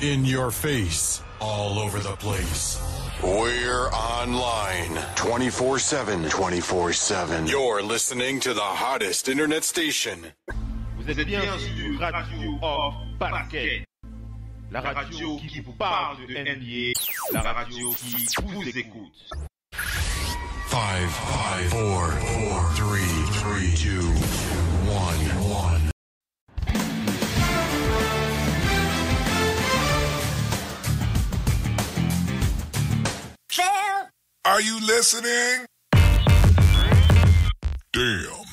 In your face, all over the place. We're online 24/7. 24/7. You're listening to the hottest internet station. Vous êtes bien sur Radio Off Parquet. La radio qui vous parle de NBA. La radio qui vous écoute. 5, 4, 3, 2, 1. Are you listening? Damn.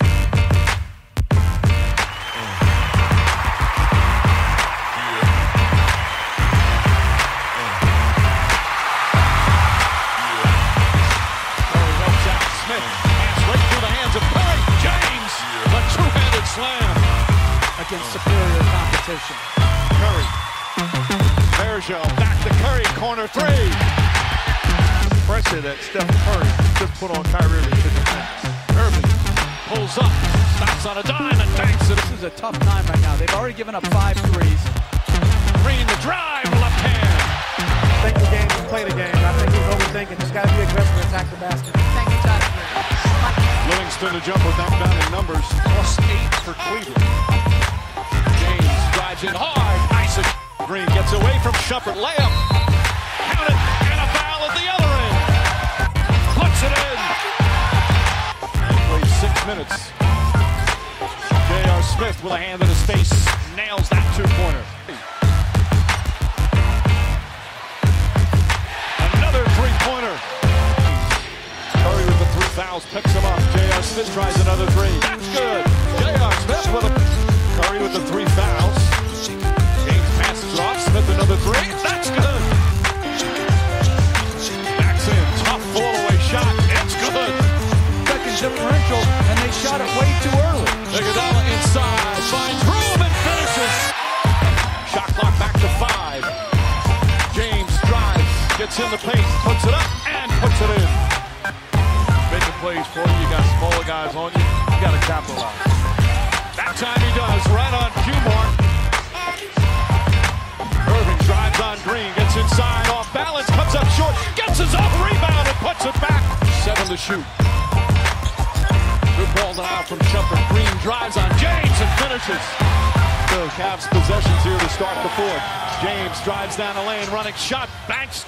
Against superior competition. Curry. Bergeau back to Curry, corner three. Pressure that Steph Curry just put on Kyrie Irving. Irving pulls up, stops on a dime and banks it. This is a tough time right now. They've already given up 5 threes. Green the drive, left hand. Think the game, play the game. I think he's overthinking. Just got to be aggressive and attack the basket. Thank you, Jonathan. Livingston to jumper back down in numbers. +8 for Cleveland. James drives in hard. Nice. Green gets away from Shumpert. Layup. Count it. And a foul at the other end. Puts it in. Played 6 minutes. J.R. Smith with a hand in his face. Nails that two-pointer. Another three-pointer. Curry with the 3 fouls, picks him up. J.R. Smith tries another three. That's good. J.R. Smith with a Curry with the 3 fouls. James passes it off. Smith another 3. That's good. Backs in. Tough fall-away shot. It's good. Second differential, and they shot it way too early. Iguodala inside. Finds room and finishes. Shot clock back to 5. James drives. Gets in the paint. Puts it up and puts it in. Making plays for you. You got smaller guys on you. You got to capitalize. That time he does. Right on cue mark. Irving drives on Green. Gets inside. Off balance. Comes up short. Gets his own rebound and puts it back. 7 to shoot. Good ball out from Shumpert. Green drives on James and finishes. The Cavs possessions here to start the fourth. James drives down the lane. Running shot. Banks.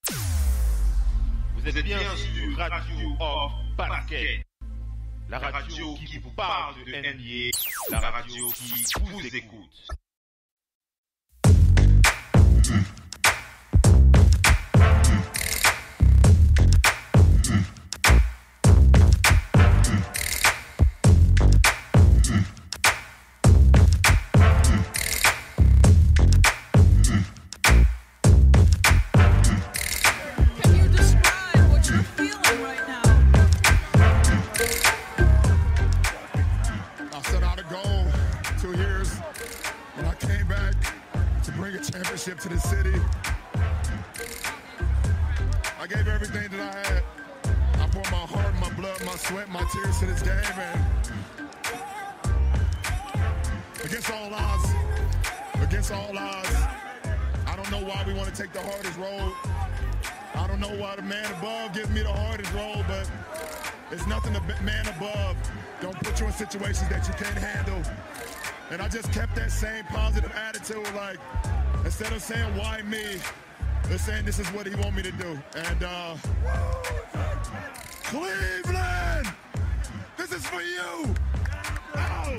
Vous êtes bien sur Radio Off Parquet. La radio qui vous parle de NBA. La radio qui vous écoute. To the city. I gave everything that I had. I poured my heart, my blood, my sweat, my tears to this game, and against all odds, I don't know why we want to take the hardest road. I don't know why the man above gives me the hardest road, but it's nothing the man above don't put you in situations that you can't handle. And I just kept that same positive attitude, like, instead of saying, why me, they're saying this is what he want me to do. And Cleveland, this is for you. Oh.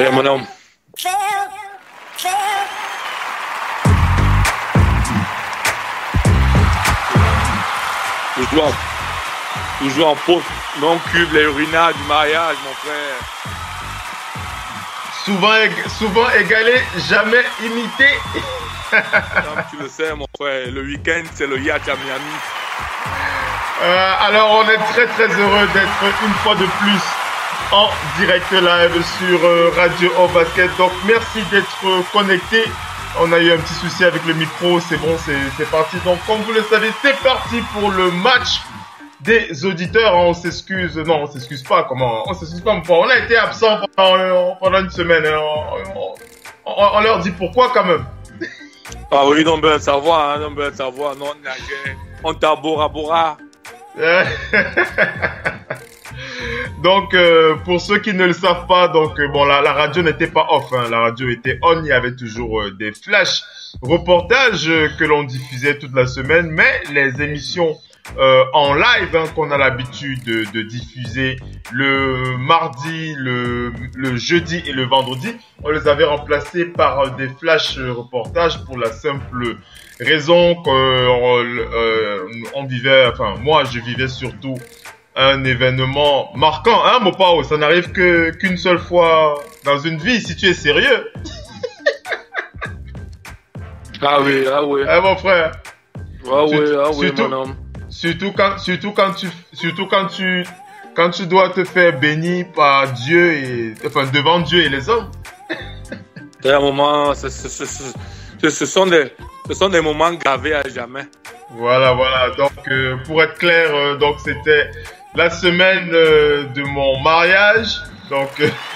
Ouais, mon homme. Toujours en poste, non cube, les urinats du mariage, mon frère. Souvent égalé, jamais imité. Comme tu le sais, mon frère, le week-end, c'est le yacht à Miami. Alors, on est très très heureux d'être une fois de plus en direct live sur Radio Off Basket. Donc, merci d'être connecté. On a eu un petit souci avec le micro, c'est bon, c'est parti. Donc, comme vous le savez, c'est parti pour le match des auditeurs. On s'excuse, non, on s'excuse pas. Comment? On s'excuse pas. On a été absent pendant une semaine. On leur dit pourquoi quand même. Ah oui, non, ben savoir, non, on t'a bora. Donc, pour ceux qui ne le savent pas, donc bon, la radio n'était pas off, hein, la radio était on. Il y avait toujours des flash reportages que l'on diffusait toute la semaine, mais les émissions en live hein, qu'on a l'habitude de diffuser le mardi, le jeudi et le vendredi, on les avait remplacés par des flash reportages pour la simple raison qu'on vivait, enfin moi je vivais surtout un événement marquant, hein Mopao, ça n'arrive qu'une seule fois dans une vie si tu es sérieux. Ah oui. Hein mon frère. Oui, mon homme. Surtout quand tu dois te faire bénir par Dieu et enfin devant Dieu et les hommes. C'est un moment, ce sont des moments gravés à jamais. Voilà. Donc pour être clair, donc c'était la semaine de mon mariage. Donc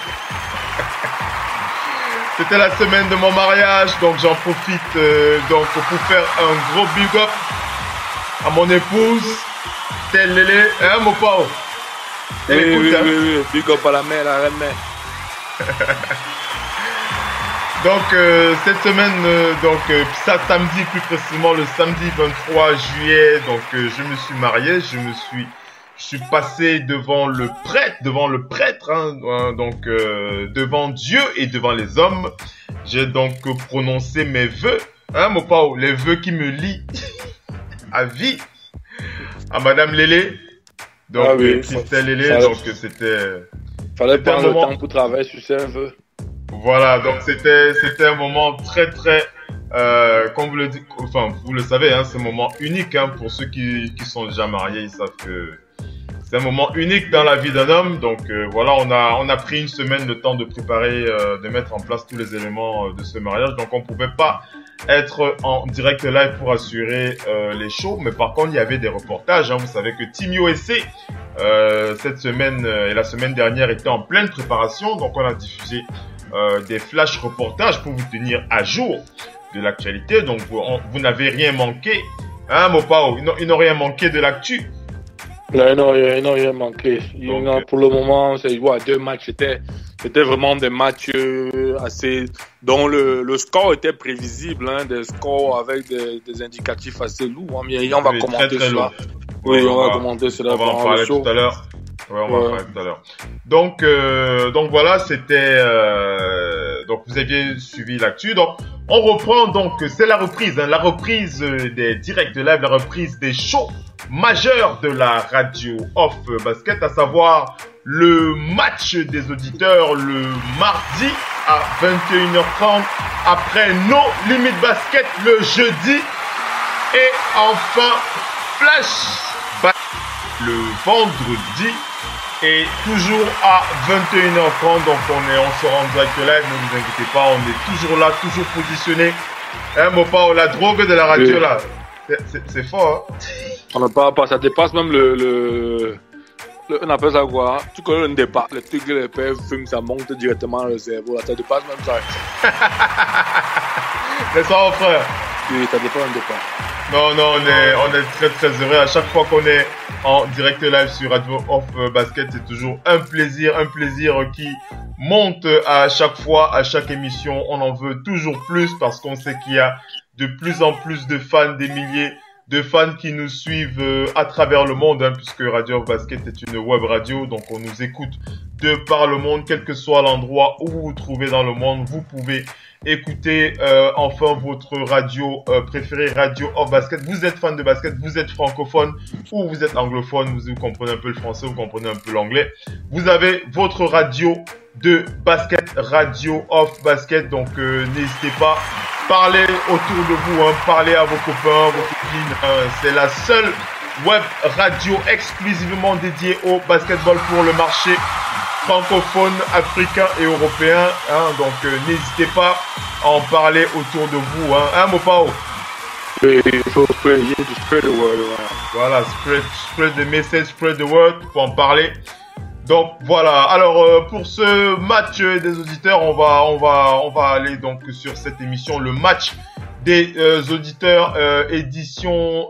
c'était la semaine de mon mariage. Donc j'en profite donc pour faire un gros big up à mon épouse, telle Lélé, hein mon pao. Oui, big up à la mère, la reine-mère. Donc cette semaine, ça samedi plus précisément le samedi 23 juillet, donc je me suis marié, je suis passé devant le prêtre, hein, donc devant Dieu et devant les hommes. J'ai donc prononcé mes vœux, hein mon pao, les vœux qui me lient à vie à Madame Lélé. Donc Christelle Lélé, donc c'était. Fallait prendre le temps pour travailler sur ces vœux. Voilà, donc c'était un moment très très comme vous le dites, enfin vous le savez, hein, c'est un moment unique hein, pour ceux qui sont déjà mariés, ils savent que c'est un moment unique dans la vie d'un homme. Donc voilà, on a pris une semaine le temps de préparer, de mettre en place tous les éléments de ce mariage. Donc on pouvait pas être en direct live pour assurer les shows, mais par contre il y avait des reportages. Hein. Vous savez que Team USA cette semaine et la semaine dernière étaient en pleine préparation, donc on a diffusé des flash reportages pour vous tenir à jour de l'actualité. Donc vous n'avez rien manqué, hein Mopao, ils n'ont rien manqué de l'actu. Là, non, rien manqué. Donc, pour le moment, c'est deux matchs. C'était vraiment des matchs assez dont le score était prévisible, hein, des scores avec des indicatifs assez lourds. Hein, mais on va commenter cela. Oui, on va commenter cela. On va en parler tout à l'heure. Ouais, on va en parler tout à l'heure. Donc voilà, c'était donc vous aviez suivi l'actu. Donc on reprend, donc c'est la reprise, hein, la reprise des directs live, la reprise des shows majeurs de la Radio Off Basket, à savoir le match des auditeurs le mardi à 21h30 après No Limit Basket le jeudi et enfin Flash le vendredi et toujours à 21h30. Donc on sera en direct live, ne vous inquiétez pas, on est toujours là, toujours positionné. Hein Mopao, la drogue de la radio oui. Là, c'est fort hein. On n'a pas, ça dépasse même on appelle ça quoi? Tu connais le départ, le truc que les pères fument, ça monte directement dans le cerveau, là, ça dépasse même ça. C'est ça mon frère. Oui, ça dépasse un départ. Non, on est très très heureux. À chaque fois qu'on est en direct live sur Radio Off Basket, c'est toujours un plaisir qui monte à chaque fois, à chaque émission. On en veut toujours plus parce qu'on sait qu'il y a de plus en plus de fans, des milliers de fans qui nous suivent à travers le monde, hein, puisque Radio Off Basket est une web radio, donc on nous écoute de par le monde, quel que soit l'endroit où vous vous trouvez dans le monde, vous pouvez écouter enfin votre radio préférée, Radio Off Basket. Vous êtes fan de basket, vous êtes francophone ou vous êtes anglophone, vous comprenez un peu le français, vous comprenez un peu l'anglais. Vous avez votre radio de basket, Radio Off Basket, donc n'hésitez pas. Parlez autour de vous, hein, parlez à vos copains, vos copines. C'est la seule web radio exclusivement dédiée au basketball pour le marché francophone, africain et européen. Hein, donc n'hésitez pas à en parler autour de vous. Hein, Mopao? Il faut spread the word. Voilà, spread the message, spread the word, pour en parler. Donc voilà, alors pour ce match des auditeurs, on va aller donc sur cette émission, le match des auditeurs, édition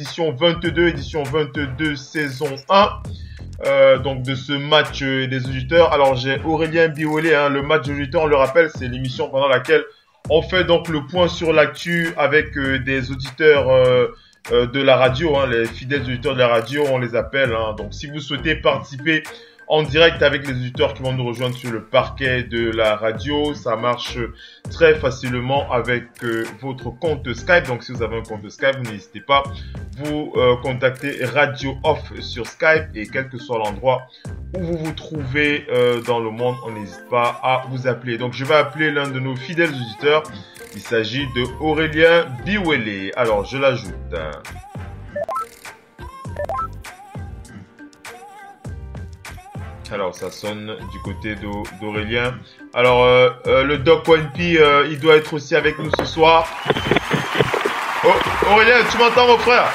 22 saison 1, donc de ce match des auditeurs. Alors j'ai Aurélien Biolé, hein, le match des auditeurs, on le rappelle, c'est l'émission pendant laquelle on fait donc le point sur l'actu avec des auditeurs de la radio, hein, les fidèles auditeurs de la radio, on les appelle. Hein. Donc si vous souhaitez participer en direct avec les auditeurs qui vont nous rejoindre sur le parquet de la radio, ça marche très facilement avec votre compte Skype. Donc si vous avez un compte Skype, n'hésitez pas, vous contactez Radio Off sur Skype, et quel que soit l'endroit où vous vous trouvez dans le monde, on n'hésite pas à vous appeler. Donc je vais appeler l'un de nos fidèles auditeurs. Il s'agit de Aurélien Biwele. Alors je l'ajoute. Alors ça sonne du côté d'Aurélien. Alors le Doc ONP, il doit être aussi avec nous ce soir. Oh, Aurélien, tu m'entends mon frère?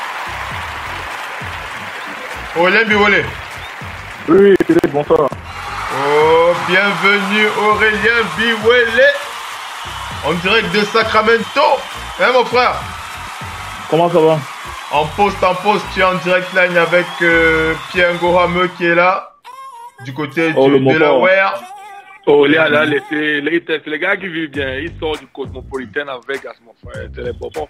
Aurélien Biwole. Oui, bonsoir. Oh, bienvenue Aurélien Biwole. En direct de Sacramento. Hein mon frère? Comment ça va? En poste, tu es en direct line avec Pierre Ngorameux qui est là. Du côté du Delaware. Oh, là, c'est les gars qui vivent bien. Ils sortent du Cosmopolitan à Vegas, mon frère. C'est les bonbons.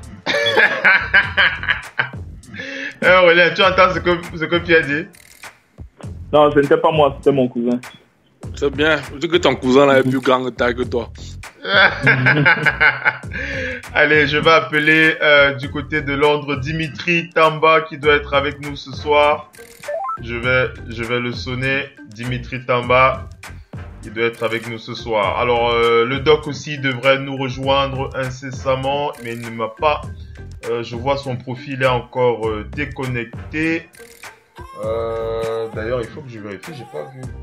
Aurélien, tu entends ce que Pierre dit? Non, ce n'était pas moi, c'était mon cousin. C'est bien. Je dis que ton cousin là est plus grand taille que toi. Allez, je vais appeler du côté de Londres Dimitri Tamba qui doit être avec nous ce soir. Je vais le sonner, Dimitri Tamba, il doit être avec nous ce soir. Alors, le doc aussi devrait nous rejoindre incessamment, mais il ne m'a pas... je vois son profil est encore déconnecté. D'ailleurs, il faut que je vérifie, j'ai pas vu.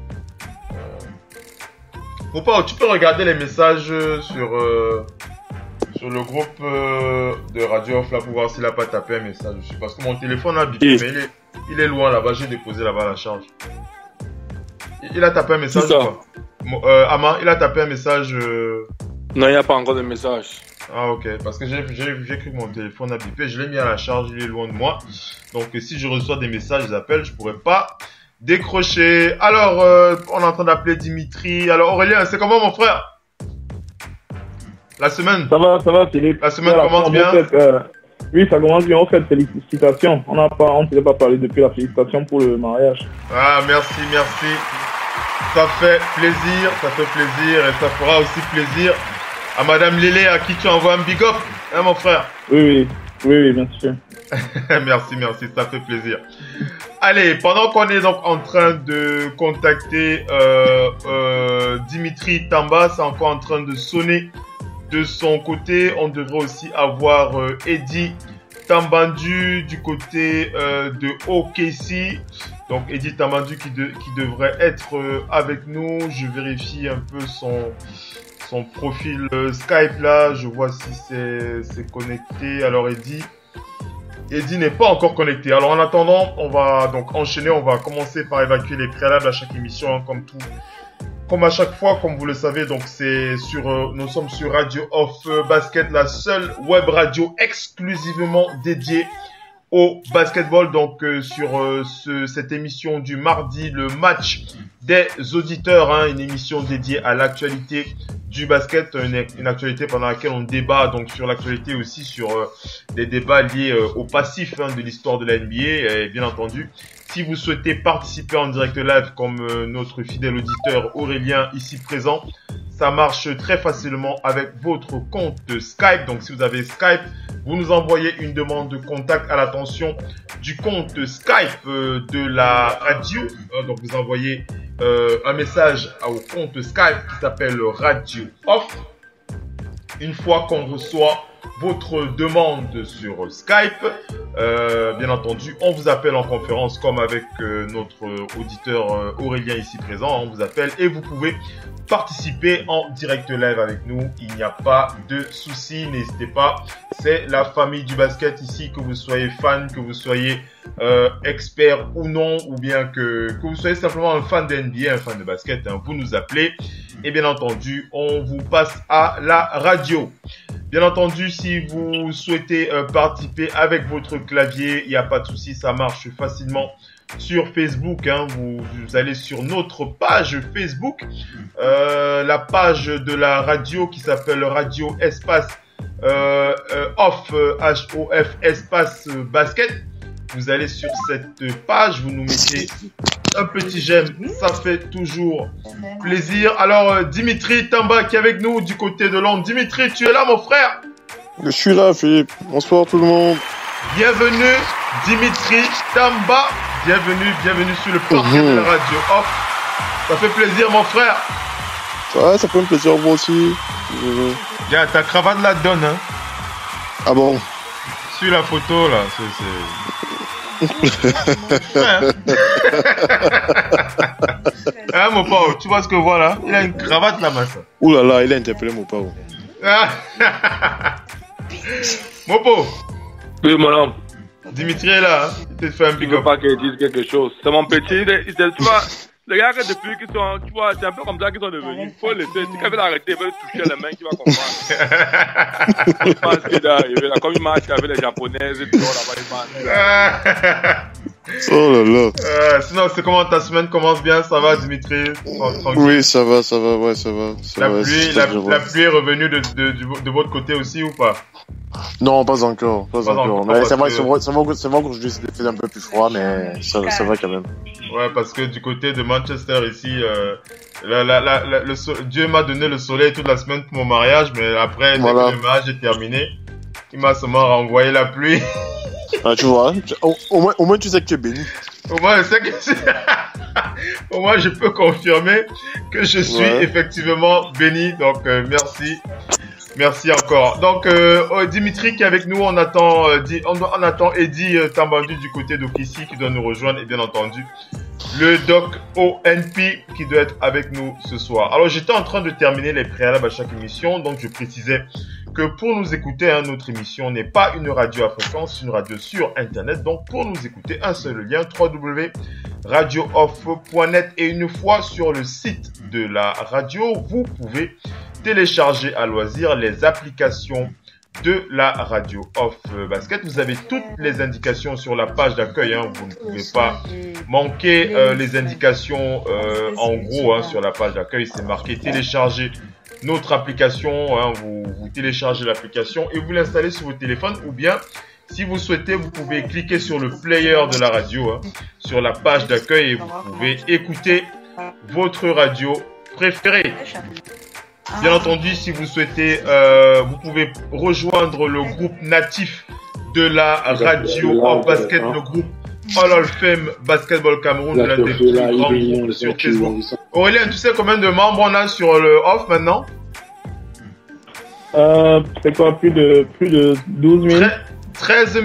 Papa, tu peux regarder les messages sur le groupe de Radio Off là pour voir s'il a pas tapé un message dessus. Parce que mon téléphone a bipé, mais il est loin là-bas, j'ai déposé là-bas la charge. Il a tapé un message ou quoi? Ama, il a tapé un message. Non, il n'y a pas encore de message. Ah ok, parce que j'ai cru que mon téléphone a bipé, je l'ai mis à la charge, il est loin de moi. Donc si je reçois des messages, des appels, je pourrais pas décrocher. Alors, on est en train d'appeler Dimitri. Alors Aurélien, c'est comment mon frère? La semaine? Ça va Philippe. La semaine commence bien? Oui, ça commence bien. En fait, félicitations. On ne s'était pas parlé depuis la félicitation pour le mariage. Ah, merci. Ça fait plaisir et ça fera aussi plaisir à Madame Lélé à qui tu envoies un big up, hein mon frère? Oui, bien sûr. Merci, ça fait plaisir. Allez, pendant qu'on est donc en train de contacter Dimitri Tamba, c'est encore en train de sonner de son côté. On devrait aussi avoir Eddie Tambandu du côté de OKC. Donc Eddie Tambandu qui devrait être avec nous. Je vérifie un peu son profil Skype là. Je vois si c'est connecté. Alors Eddie n'est pas encore connecté. Alors en attendant, on va donc enchaîner. On va commencer par évacuer les préalables à chaque émission, hein, comme à chaque fois, comme vous le savez. Donc nous sommes sur Radio Off Basket, la seule web radio exclusivement dédiée au basketball. Donc sur cette émission du mardi, le match des auditeurs, hein, une émission dédiée à l'actualité du basket, une actualité pendant laquelle on débat donc sur l'actualité aussi, sur des débats liés au passif, hein, de l'histoire de la NBA. Et bien entendu, si vous souhaitez participer en direct live comme notre fidèle auditeur Aurélien ici présent, ça marche très facilement avec votre compte Skype. Donc si vous avez Skype, vous nous envoyez une demande de contact à l'attention du compte Skype de la radio. Donc vous envoyez un message au compte Skype qui s'appelle Radio Off. Une fois qu'on reçoit votre demande sur Skype, bien entendu, on vous appelle en conférence comme avec notre auditeur Aurélien ici présent. On vous appelle et vous pouvez participer en direct live avec nous. Il n'y a pas de souci, n'hésitez pas. C'est la famille du basket ici, que vous soyez fan, que vous soyez expert ou non, ou bien que vous soyez simplement un fan de NBA, un fan de basket, hein, vous nous appelez et bien entendu, on vous passe à la radio. Bien entendu, si vous souhaitez participer avec votre clavier, il n'y a pas de souci, ça marche facilement sur Facebook, hein. Vous allez sur notre page Facebook, la page de la radio qui s'appelle Radio Espace Off, H-O-F Espace Basket. Vous allez sur cette page, vous nous mettez un petit j'aime, ça fait toujours plaisir. Alors Dimitri Tamba qui est avec nous du côté de Londres. Dimitri, tu es là mon frère? Je suis là Philippe, bonsoir tout le monde. Bienvenue Dimitri Tamba, bienvenue sur le parquet de la radio Off. Ça fait plaisir mon frère. Ouais, ça fait un plaisir moi aussi. Bien, ta cravate la donne, hein. Ah bon? Sur la photo là, hein, mon Pao, tu vois ce que voilà, il a une cravate là, massa. Ouh là là, il a interpellé mon Pao. Mon Pao. Oui, mon homme. Dimitri est là, hein. Il te fait un big up. Je veux pas qu'il dise quelque chose. C'est mon petit, tu vois, les gars, depuis qu'ils sont, tu vois, c'est un peu comme ça qu'ils sont devenus. Il faut laisser, si quelqu'un veut l'arrêter, il veut toucher les mains, qui va comprendre. Je pense qu'il est arrivé là, comme il marche avec les japonaises et tout, là-bas, il marche. Oh là là. Sinon, c'est comment ta semaine commence bien, ça va Dimitri? Oui, ça va, ouais, ça va. La pluie est revenue de votre côté aussi ou pas? Non, pas encore. Mais c'est vrai qu'aujourd'hui c'était fait un peu plus froid, mais ça va quand même. Ouais, parce que du côté de Manchester ici, Dieu m'a donné le soleil toute la semaine pour mon mariage, mais après, dès que le mariage est terminé, il m'a seulement renvoyé la pluie. Ah, tu vois, au moins tu sais que tu es béni. Au moins, je sais que au moins, je peux confirmer que je suis effectivement béni. Donc, merci. Merci encore. Donc, Dimitri qui est avec nous, on attend Eddie Tambandu du côté d'Okissi qui doit nous rejoindre et bien entendu le Doc ONP qui doit être avec nous ce soir. Alors, j'étais en train de terminer les préalables à chaque émission, donc je précisais que pour nous écouter, hein, notre émission n'est pas une radio à fréquence, c'est une radio sur Internet. Donc, pour nous écouter, un seul lien, www.radiooff.net. Et une fois sur le site de la radio, vous pouvez télécharger à loisir les applications de la radio Off Basket. Vous avez toutes les indications sur la page d'accueil, hein. Vous ne pouvez pas manquer les indications en gros, hein, sur la page d'accueil. C'est marqué télécharger notre application, hein. Vous téléchargez l'application et vous l'installez sur votre téléphone, ou bien si vous souhaitez, vous pouvez cliquer sur le player de la radio, hein, sur la page d'accueil, et vous pouvez écouter votre radio préférée. Bien entendu, si vous souhaitez, vous pouvez rejoindre le groupe natif de la radio Off Basket, le groupe Hall of Fame Basketball Cameroun, l'un des plus grands groupes sur Facebook. Aurélien, tu sais combien de membres on a sur le Off maintenant? C'est quoi, plus de 12 000? 13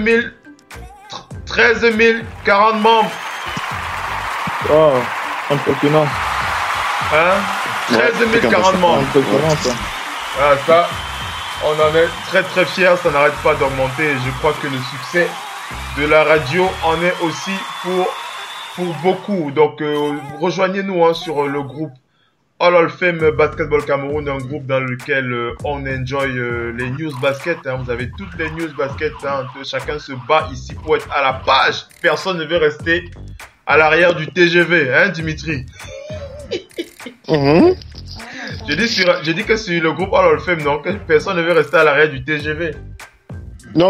040 membres. Wow, impressionnant. Hein? 13 040 membres. Impressionnant, ça. Ah, ça, on en est très très fiers, ça n'arrête pas d'augmenter et je crois que le succès de la radio en est aussi pour beaucoup. Donc rejoignez-nous, hein, sur le groupe Hall of Fame Basketball Cameroun, un groupe dans lequel on enjoy les news basket. Hein. Vous avez toutes les news basket. Hein. Chacun se bat ici pour être à la page. Personne ne veut rester à l'arrière du TGV, hein, Dimitri. J'ai dit que sur le groupe Hall of Fame, donc personne ne veut rester à l'arrière du TGV. Non.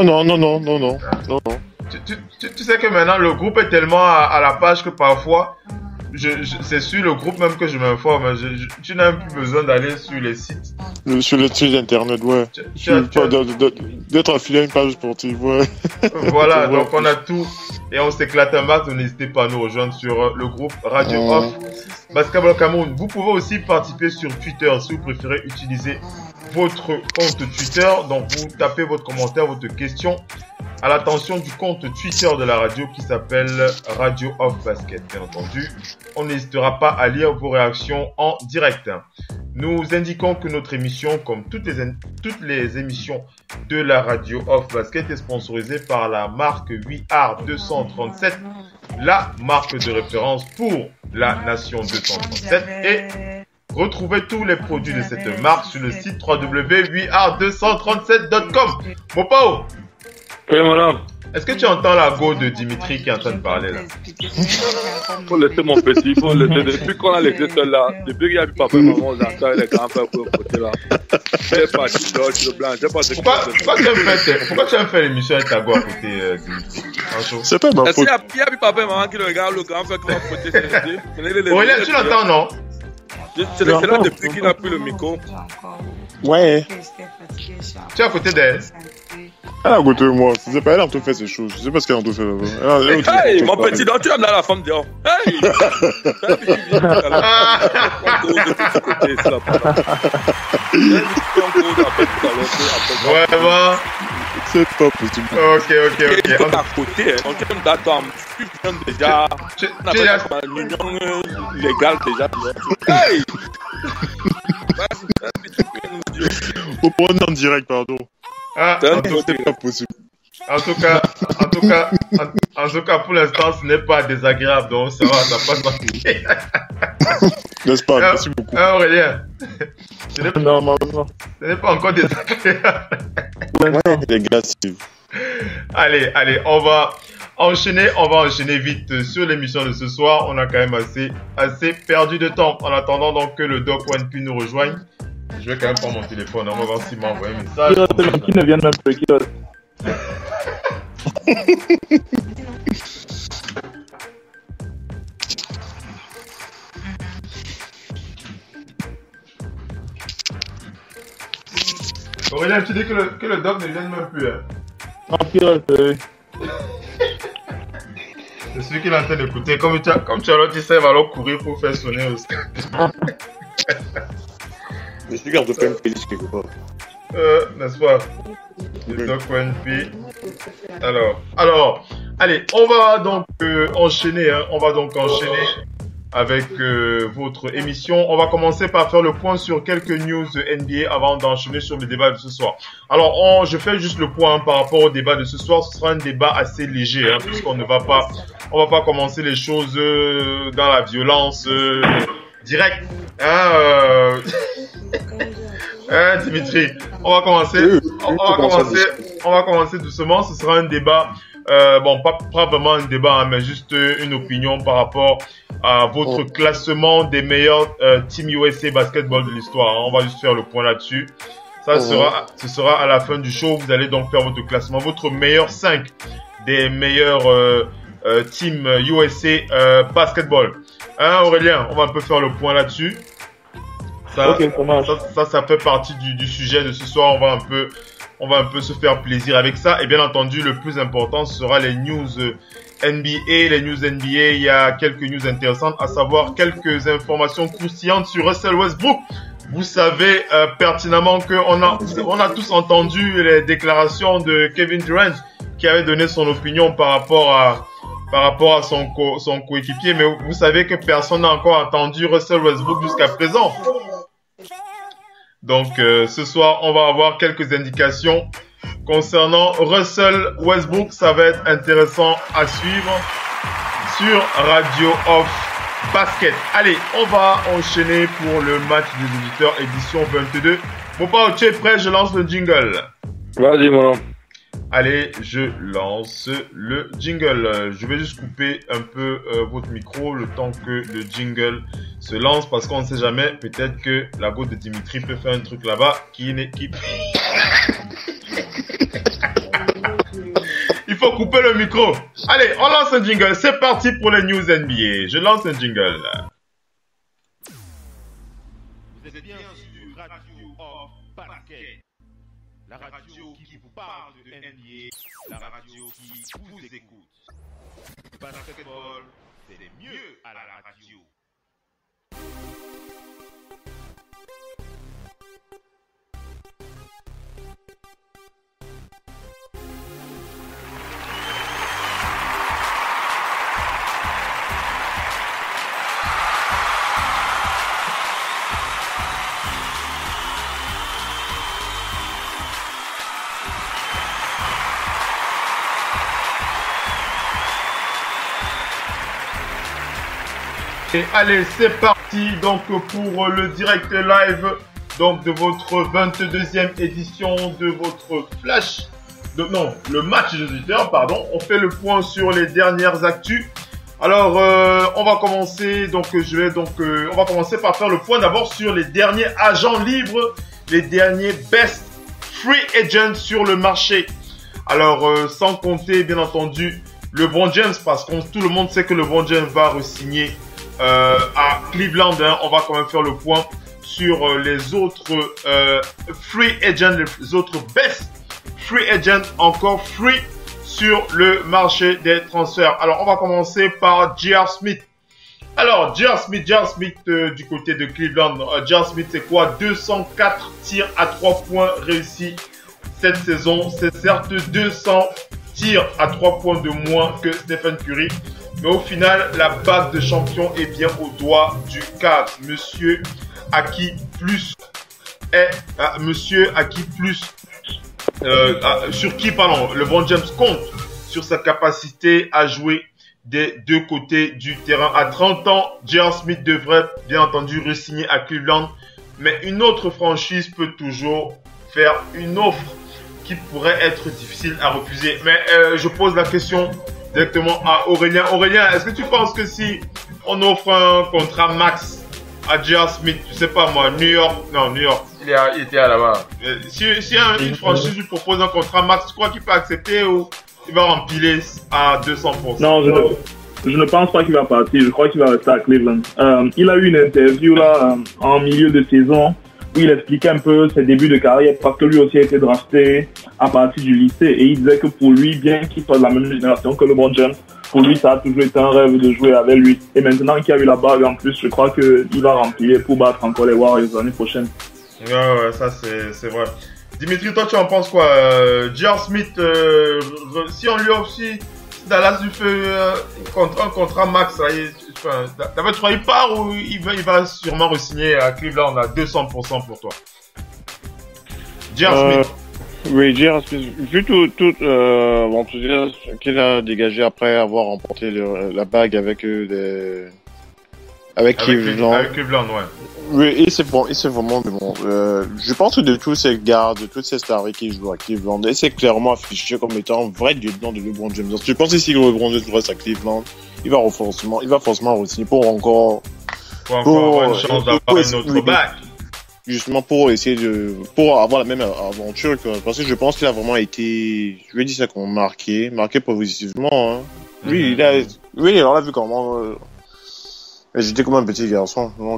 Tu sais que maintenant le groupe est tellement à la page que parfois c'est sur le groupe même que je m'informe. Tu n'as même plus besoin d'aller sur les sites. Sur les sites internet, ouais. D'être affilié à une page sportive, ouais. Voilà, donc on a tout et on s'éclate un max. N'hésitez pas à nous rejoindre sur le groupe Radio Off Basketball Cameroun. Vous pouvez aussi participer sur Twitter si vous préférez utiliser votre compte Twitter. Donc vous tapez votre commentaire, votre question à l'attention du compte Twitter de la radio qui s'appelle Radio Off Basket. Bien entendu, on n'hésitera pas à lire vos réactions en direct. Nous indiquons que notre émission, comme toutes les émissions de la Radio Off Basket, est sponsorisée par la marque 8R 237, la marque de référence pour la Nation 237. Et retrouvez tous les produits de cette marque sur le site www.8r237.com. Mopao, est-ce que tu entends la go de Dimitri qui est en train de parler là? Faut laisser mon petit, faut laisser. Depuis qu'on a laissé seul là, depuis qu'il y a eu papa et maman, j'entends les grands frères pour le côté là. C'est parti, George Leblanc, j'ai pas de. Pourquoi tu aimes faire l'émission avec ta go à côté, Dimitri? C'est pas ma faute. Est-ce qu'il y a eu papa et maman qui le regardent, le grand frère qui va côté CSD? Aurélien, tu l'entends, non? C'est là depuis qu'il a pris le micro. Ouais. Tu es à côté d'elle? Elle est à côté de moi. C'est pas elle en tout fait ces choses. Je sais pas ce qu'elle en tout fait là-bas. Hey, mon petit, donc tu as amené la femme dehors. Hey! Vraiment? C'est pas possible. Ok. À côté, on t'aime d'attendre. Tu viens déjà. Tu es une union légale déjà. Hey! Faut prendre en direct, pardon. C'est pas possible. En tout cas, pour l'instant, ce n'est pas désagréable, donc ça va, ça passe. N'est-ce pas? Merci beaucoup. Aurélien, ce n'est pas encore désagréable. Ouais, les gars, Allez, on va enchaîner vite sur l'émission de ce soir. On a quand même assez perdu de temps. En attendant donc que le Doc One P nous rejoigne. Je vais quand même prendre mon téléphone, on va voir s'il m'a envoyé un message. Qui ne vient même plus, qui Aurélien, tu dis que le Doc ne vient même plus, hein? C'est celui qui est en train d'écouter. Comme tu as l'autre, il sait, il va alors courir pour faire sonner aussi. Je suis garde de peine félice quelque part. N'est-ce pas? Le Doc One P. Alors, allez, on va donc enchaîner. Hein. On va donc enchaîner avec votre émission. On va commencer par faire le point sur quelques news NBA avant d'enchaîner sur le débat de ce soir. Alors, je fais juste le point par rapport au débat de ce soir. Ce sera un débat assez léger, hein, puisqu'on ne va pas commencer les choses dans la violence directe. Dimitri, on va commencer doucement. Ce sera un débat, pas vraiment un débat, hein, mais juste une opinion par rapport à votre classement des meilleurs Team USA basketball de l'histoire. Hein. On va juste faire le point là-dessus. Ce sera à la fin du show. Vous allez donc faire votre classement, votre meilleur 5 des meilleurs Team USA basketball. Hein, Aurélien, on va un peu faire le point là-dessus. Ça fait partie du sujet de ce soir. On va un peu se faire plaisir avec ça. Et bien entendu, le plus important sera les news NBA. Les news NBA, il y a quelques news intéressantes, à savoir quelques informations croustillantes sur Russell Westbrook. Vous savez pertinemment qu'on a tous entendu les déclarations de Kevin Durant qui avait donné son opinion par rapport à son coéquipier. Mais vous savez que personne n'a encore entendu Russell Westbrook jusqu'à présent. Donc, ce soir, on va avoir quelques indications concernant Russell Westbrook. Ça va être intéressant à suivre sur Radio Off basket. Allez, on va enchaîner pour le match des auditeurs édition 22. Bon, pas, tu es prêt? Je lance le jingle. Vas-y, mon homme. Allez, je lance le jingle. Je vais juste couper un peu votre micro le temps que le jingle se lance parce qu'on ne sait jamais. Peut-être que la go de Dimitri peut faire un truc là-bas qui n'est qui. Il faut couper le micro. Allez, on lance un jingle. C'est parti pour les news NBA. Je lance un jingle. Vous êtes bien sur Radio Hors Basket. La radio qui vous parle de NBA. La radio qui vous écoute. Basketball, c'est mieux à la radio. Et allez, c'est parti donc pour le direct live donc de votre 22e édition de votre flash. Le match des auditeurs, pardon. On fait le point sur les dernières actus. Alors, on va commencer donc on va commencer par faire le point d'abord sur les derniers agents libres, les derniers best free agents sur le marché. Alors, sans compter bien entendu LeBron James parce que tout le monde sait que LeBron James va re-signer à Cleveland, hein. On va quand même faire le point sur les autres free agents, les autres best free agents encore free sur le marché des transferts. Alors, on va commencer par J.R. Smith. Alors, J.R. Smith du côté de Cleveland. J.R. Smith, c'est quoi? 204 tirs à 3 points réussis cette saison. C'est certes 200 tirs à 3 points de moins que Stephen Curry. Mais au final, la bague de champion est bien au doigt du cadre. Monsieur à qui plus sur qui, LeBron James compte sur sa capacité à jouer des deux côtés du terrain. À 30 ans, J.R. Smith devrait bien entendu re-signer à Cleveland. Mais une autre franchise peut toujours faire une offre qui pourrait être difficile à refuser. Mais je pose la question directement à Aurélien. Aurélien, est-ce que tu penses que si on offre un contrat max à J.R. Smith, je sais pas moi, New York, il était à là-bas. Si une franchise lui propose un contrat max, tu crois qu'il peut accepter ou il va rempiler à 200%? Non, je ne pense pas qu'il va partir. Je crois qu'il va rester à Cleveland. Il a eu une interview là en milieu de saison où il expliquait un peu ses débuts de carrière parce que lui aussi a été drafté à partir du lycée et il disait que pour lui, bien qu'il soit de la même génération que LeBron James, pour lui, ça a toujours été un rêve de jouer avec lui. Et maintenant qu'il a eu la bague en plus, je crois qu'il va remplir pour battre encore les Warriors l'année prochaine. Ouais, ça c'est vrai. Dimitri, toi tu en penses quoi? J.R. Smith, si on lui offre, si Dallas lui fait un contrat max, t'avais trouvé il part ou il va sûrement re-signer à Cleveland à 200% pour toi? J.R. Smith. Oui, J.R. Smith, vu tout qu'il a dégagé après avoir remporté la bague avec Cleveland. Avec Cleveland, ouais. Oui, et c'est vraiment bon. Je pense que de tous ces gars, de toutes ces stars qui jouent à Cleveland, et c'est clairement affiché comme étant un vrai lieutenant de LeBron James. Donc, je pense que si LeBron James reste à Cleveland, il va forcément re-signer pour avoir une chance d'avoir une autre bague. Justement pour pour avoir la même aventure, parce que je pense qu'il a vraiment été, je vais dire ça comme marqué positivement, hein. Oui, on l'a vu comment, j'étais comme un petit garçon, donc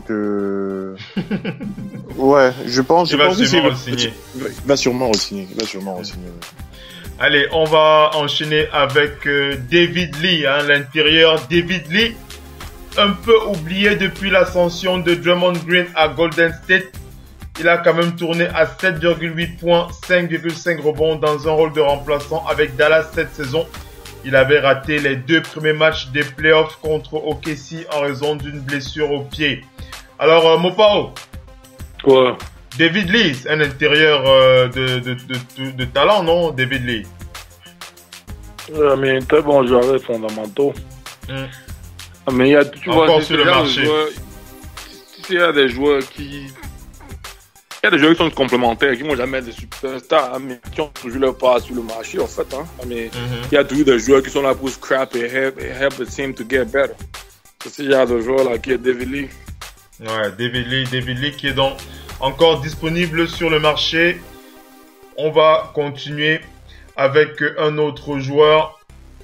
ouais, je pense qu'il va sûrement re-signer. Allez, on va enchaîner avec David Lee, hein, l'intérieur. David Lee, un peu oublié depuis l'ascension de Draymond Green à Golden State. Il a quand même tourné à 7,8 points, 5,5 rebonds dans un rôle de remplaçant avec Dallas cette saison. Il avait raté les 2 premiers matchs des playoffs contre OKC en raison d'une blessure au pied. Alors, Mopao. Quoi? David Lee, un intérieur de talent, non, David Lee? Mais très bon joueur fondamentaux. Mais il y a, tu vois, encore sur le marché. Il y a des joueurs qui... Il y a des joueurs qui sont complémentaires, qui n'ont jamais des superstars, mais qui ont toujours leur part sur le marché, en fait. Hein. Mais il y a toujours des joueurs qui sont là pour scrap et help the team to get better. C'est ce genre de joueur là qui est David Lee. Ouais, David Lee qui est donc encore disponible sur le marché. On va continuer avec un autre joueur.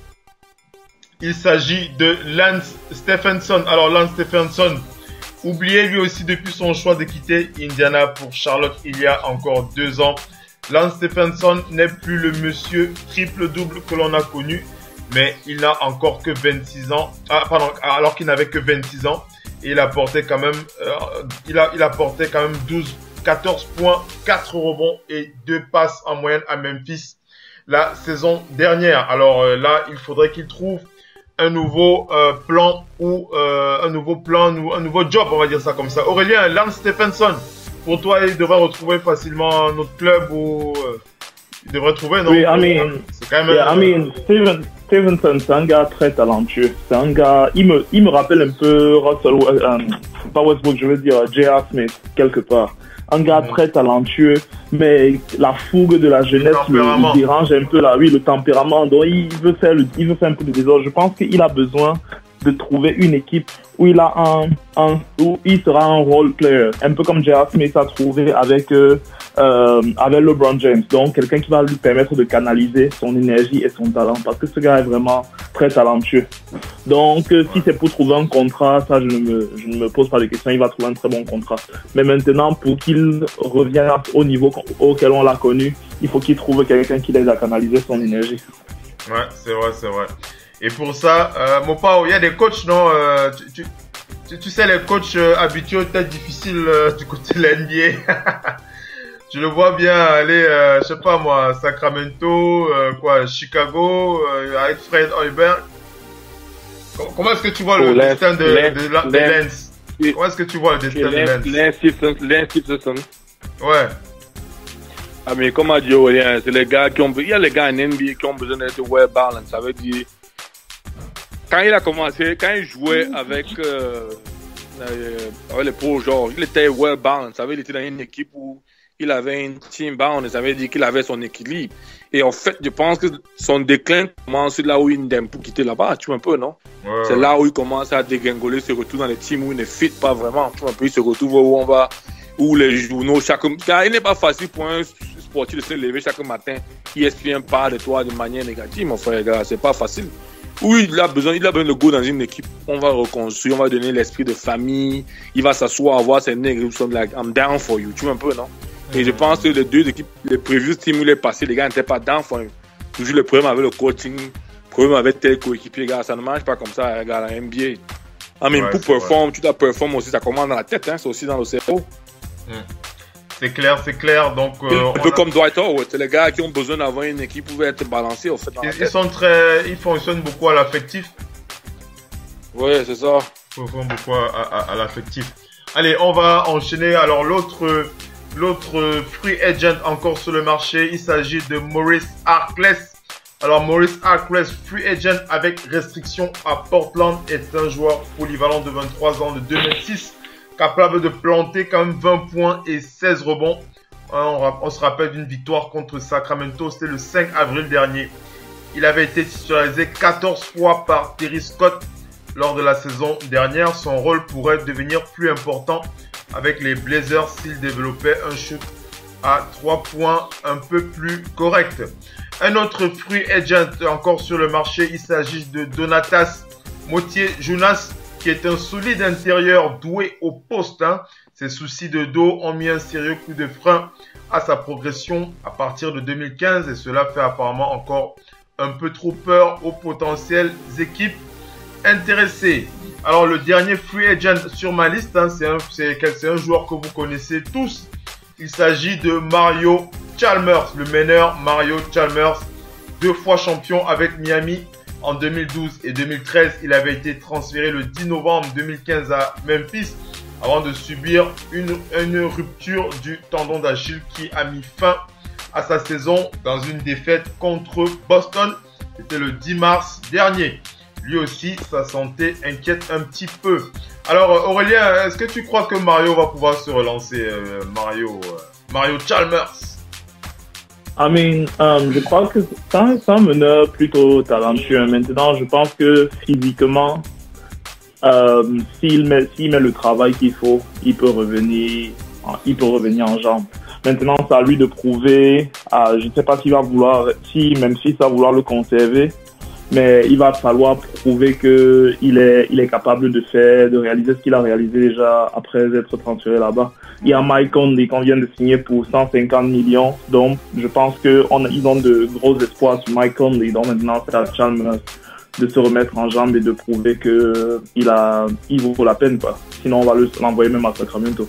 Il s'agit de Lance Stephenson. Alors Lance Stephenson, oublié lui aussi depuis son choix de quitter Indiana pour Charlotte il y a encore 2 ans. Lance Stephenson n'est plus le monsieur triple-double que l'on a connu, mais il n'a encore que 26 ans. Alors qu'il n'avait que 26 ans. Et il apportait quand même, il apportait quand même 14 points, 4 rebonds et 2 passes en moyenne à Memphis la saison dernière. Alors là, il faudrait qu'il trouve un nouveau plan ou un nouveau job, on va dire ça comme ça. Aurélien, Lance Stephenson, pour toi, il devrait retrouver facilement notre club ou il devrait trouver, non? Oui, c'est quand même Stephenson, c'est un gars très talentueux. C'est un gars, il me rappelle un peu Russell, pas Westbrook, je veux dire J.R. Smith, quelque part. Un gars très talentueux, mais la fougue de la jeunesse le dérange un peu là. Oui, le tempérament. Donc, il veut faire un peu de désordre. Je pense qu'il a besoin de trouver une équipe où il a où il sera un role player. Un peu comme J.R. Smith a trouvé avec LeBron James. Donc, quelqu'un qui va lui permettre de canaliser son énergie et son talent. Parce que ce gars est vraiment très talentueux. Donc, si c'est pour trouver un contrat, ça, je ne me pose pas de questions. Il va trouver un très bon contrat. Mais maintenant, pour qu'il revienne au niveau auquel on l'a connu, il faut qu'il trouve quelqu'un qui l'aide à canaliser son énergie. Ouais, c'est vrai. Et pour ça, Mopao, il y a des coachs, non? Tu sais, les coachs habitués, peut-être difficiles du côté de l'NBA. Je le vois bien aller, je sais pas moi, Sacramento, Chicago, avec Fred Hoiberg. Comment est-ce que tu vois le destin de Lance? Comment est-ce que tu vois le destin de Lance? Lance Stephenson. Ouais. Ah, mais comme a dit Aurélien, c'est les gars il y a les gars en NBA qui ont besoin d'être well balanced. Ça veut dire, quand il jouait avec les pros, genre, il était well balanced. Ça veut dire, il était dans une équipe où il avait une team bound, ça veut dire qu'il avait son équilibre. Et en fait, je pense que son déclin commence là où il n'aime pour quitter là-bas, tu vois un peu, non? Ouais, c'est là où il commence à dégringoler, se retrouve dans les teams où il ne fit pas vraiment, tu vois un peu, il se retrouve où on va, où les journaux, car il n'est pas facile pour un sportif de se lever chaque matin, ESPN parle de toi de manière négative, mon frère, gars, c'est pas facile. Oui, il a besoin de go dans une équipe. On va reconstruire, on va donner l'esprit de famille. Il va s'asseoir, voir ses nègres, like, I'm down for you. Tu vois un peu, non? Et je pense que les deux équipes, les previous teams où il est passé, les gars n'étaient pas down for him. Toujours le problème avec le coaching, le problème avec tel coéquipier, gars, ça ne marche pas comme ça, gars, la NBA. Pour performer, tu dois performer aussi, ça commence dans la tête, hein, c'est aussi dans le cerveau. C'est clair, donc... un peu comme Dwight Howard, c'est les gars qui ont besoin d'avoir une équipe pour être balancée, en fait. Ils fonctionnent beaucoup à l'affectif. Ouais, c'est ça. Ils fonctionnent beaucoup à l'affectif. Allez, on va enchaîner. Alors, l'autre free agent encore sur le marché, il s'agit de Maurice Harkless. Alors, Maurice Harkless, free agent avec restriction à Portland, est un joueur polyvalent de 23 ans, de 2,6 m, capable de planter quand même 20 points et 16 rebonds. On se rappelle d'une victoire contre Sacramento, c'était le 5 avril dernier. Il avait été titularisé 14 fois par Terry Scott lors de la saison dernière. Son rôle pourrait devenir plus important avec les Blazers s'il développait un shoot à 3 points un peu plus correct. Un autre free agent encore sur le marché, il s'agit de Donatas Motiejunas, qui est un solide intérieur doué au poste. Ses soucis de dos ont mis un sérieux coup de frein à sa progression à partir de 2015 et cela fait apparemment encore un peu trop peur aux potentielles équipes intéressées. Alors le dernier free agent sur ma liste, c'est un joueur que vous connaissez tous. Il s'agit de Mario Chalmers, le meneur Mario Chalmers, 2 fois champion avec Miami. En 2012 et 2013, il avait été transféré le 10 novembre 2015 à Memphis avant de subir une rupture du tendon d'Achille qui a mis fin à sa saison dans une défaite contre Boston. C'était le 10 mars dernier. lui aussi, sa santé inquiète un petit peu. Alors, Aurélien, est-ce que tu crois que Mario va pouvoir se relancer, Mario Chalmers? Je crois que c'est un meneur plutôt talentueux. Maintenant, je pense que physiquement, s'il met le travail qu'il faut, il peut revenir en jambes. Maintenant, c'est à lui de prouver. Je ne sais pas s'il va vouloir, même s'il va vouloir le conserver, mais il va falloir prouver que il est capable de réaliser ce qu'il a réalisé déjà après être transféré là-bas. Il y a Mike Conley qu'on vient de signer pour 150 millions, donc je pense qu'ils ont de gros espoirs sur Mike Conley. Donc maintenant, c'est à Chalmers de se remettre en jambe et de prouver que il vaut la peine, quoi. Sinon, on va l'envoyer même à Sacramento.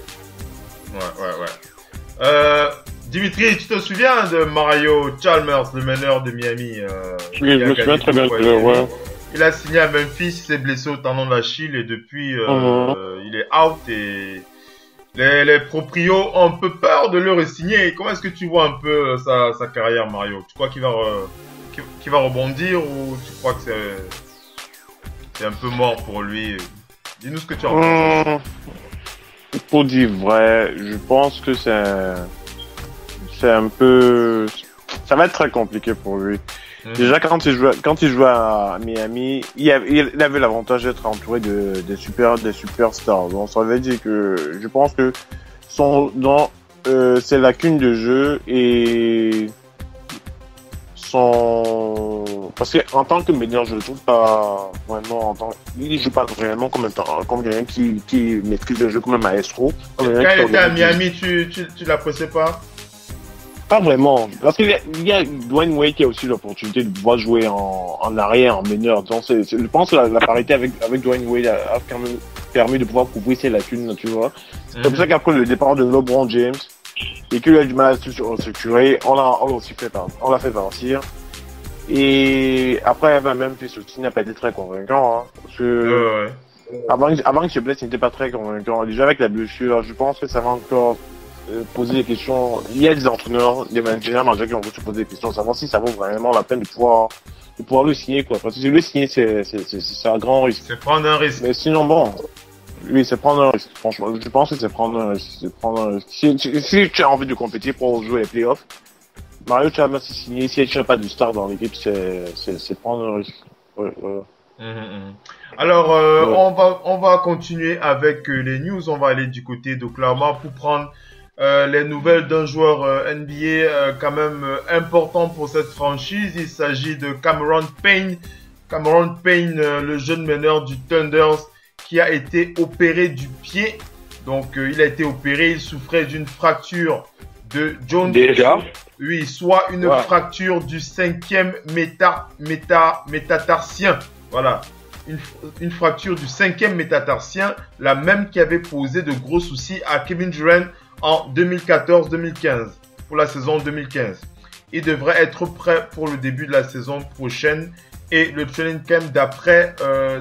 Ouais. Dimitri, tu te souviens de Mario Chalmers, le meneur de Miami? Oui, je me souviens très bien. Ouais. Il a signé à Memphis, il s'est blessé au tendon d'Achille et depuis, il est out et les proprios ont un peu peur de le re-signer. Comment est-ce que tu vois un peu sa carrière, Mario? Tu crois qu'il va rebondir ou tu crois que c'est un peu mort pour lui? Dis-nous ce que tu en penses. Pour dire vrai, je pense que c'est un peu, ça va être très compliqué pour lui. Déjà, quand il jouait à Miami, il avait l'avantage d'être entouré des superstars. Donc, ça veut dire que je pense que ses lacunes de jeu et parce que en tant que meneur, je le trouve pas vraiment il joue pas vraiment comme quelqu'un qui maîtrise le jeu comme un maestro. Quand il était à Miami, tu l'appréciais pas? Pas vraiment, parce qu'il y a Dwayne Wade qui a aussi l'opportunité de pouvoir jouer en arrière, en meneur. Donc je pense que la parité avec Dwayne Wade a quand même permis de pouvoir couvrir ses lacunes, tu vois. C'est pour ça qu'après le départ de LeBron James, et qu'il a du mal à se structurer, on l'a fait partir. Et après, même fait ceci n'a pas été très convaincant, hein, parce que avant qu'il se blesse, il n'était pas très convaincant. Déjà avec la blessure, je pense que ça va encore poser des questions. Il y a des entraîneurs, des managers qui vont se poser des questions, savoir si ça vaut vraiment la peine de pouvoir le signer, quoi. Parce que le signer, c'est un grand risque. C'est prendre un risque. Mais sinon, bon. Oui, c'est prendre un risque. Franchement, je pense que c'est prendre un risque. Si tu as envie de compétir pour jouer les playoffs, Mario Chalmers s'est signé. Si tu n'as pas de star dans l'équipe, c'est prendre un risque. Ouais. Alors, on va continuer avec les news. On va aller du côté d'Oklahoma pour prendre les nouvelles d'un joueur NBA quand même important pour cette franchise. Il s'agit de Cameron Payne. Cameron Payne, le jeune meneur du Thunders, qui a été opéré du pied. Donc, il a été opéré, il souffrait d'une fracture de Jones. Déjà? Oui, soit une fracture du 5e métatarsien. Voilà. Une fracture du 5e métatarsien, la même qui avait posé de gros soucis à Kevin Durant en 2014-2015, pour la saison 2015. Il devrait être prêt pour le début de la saison prochaine. Et le training camp, d'après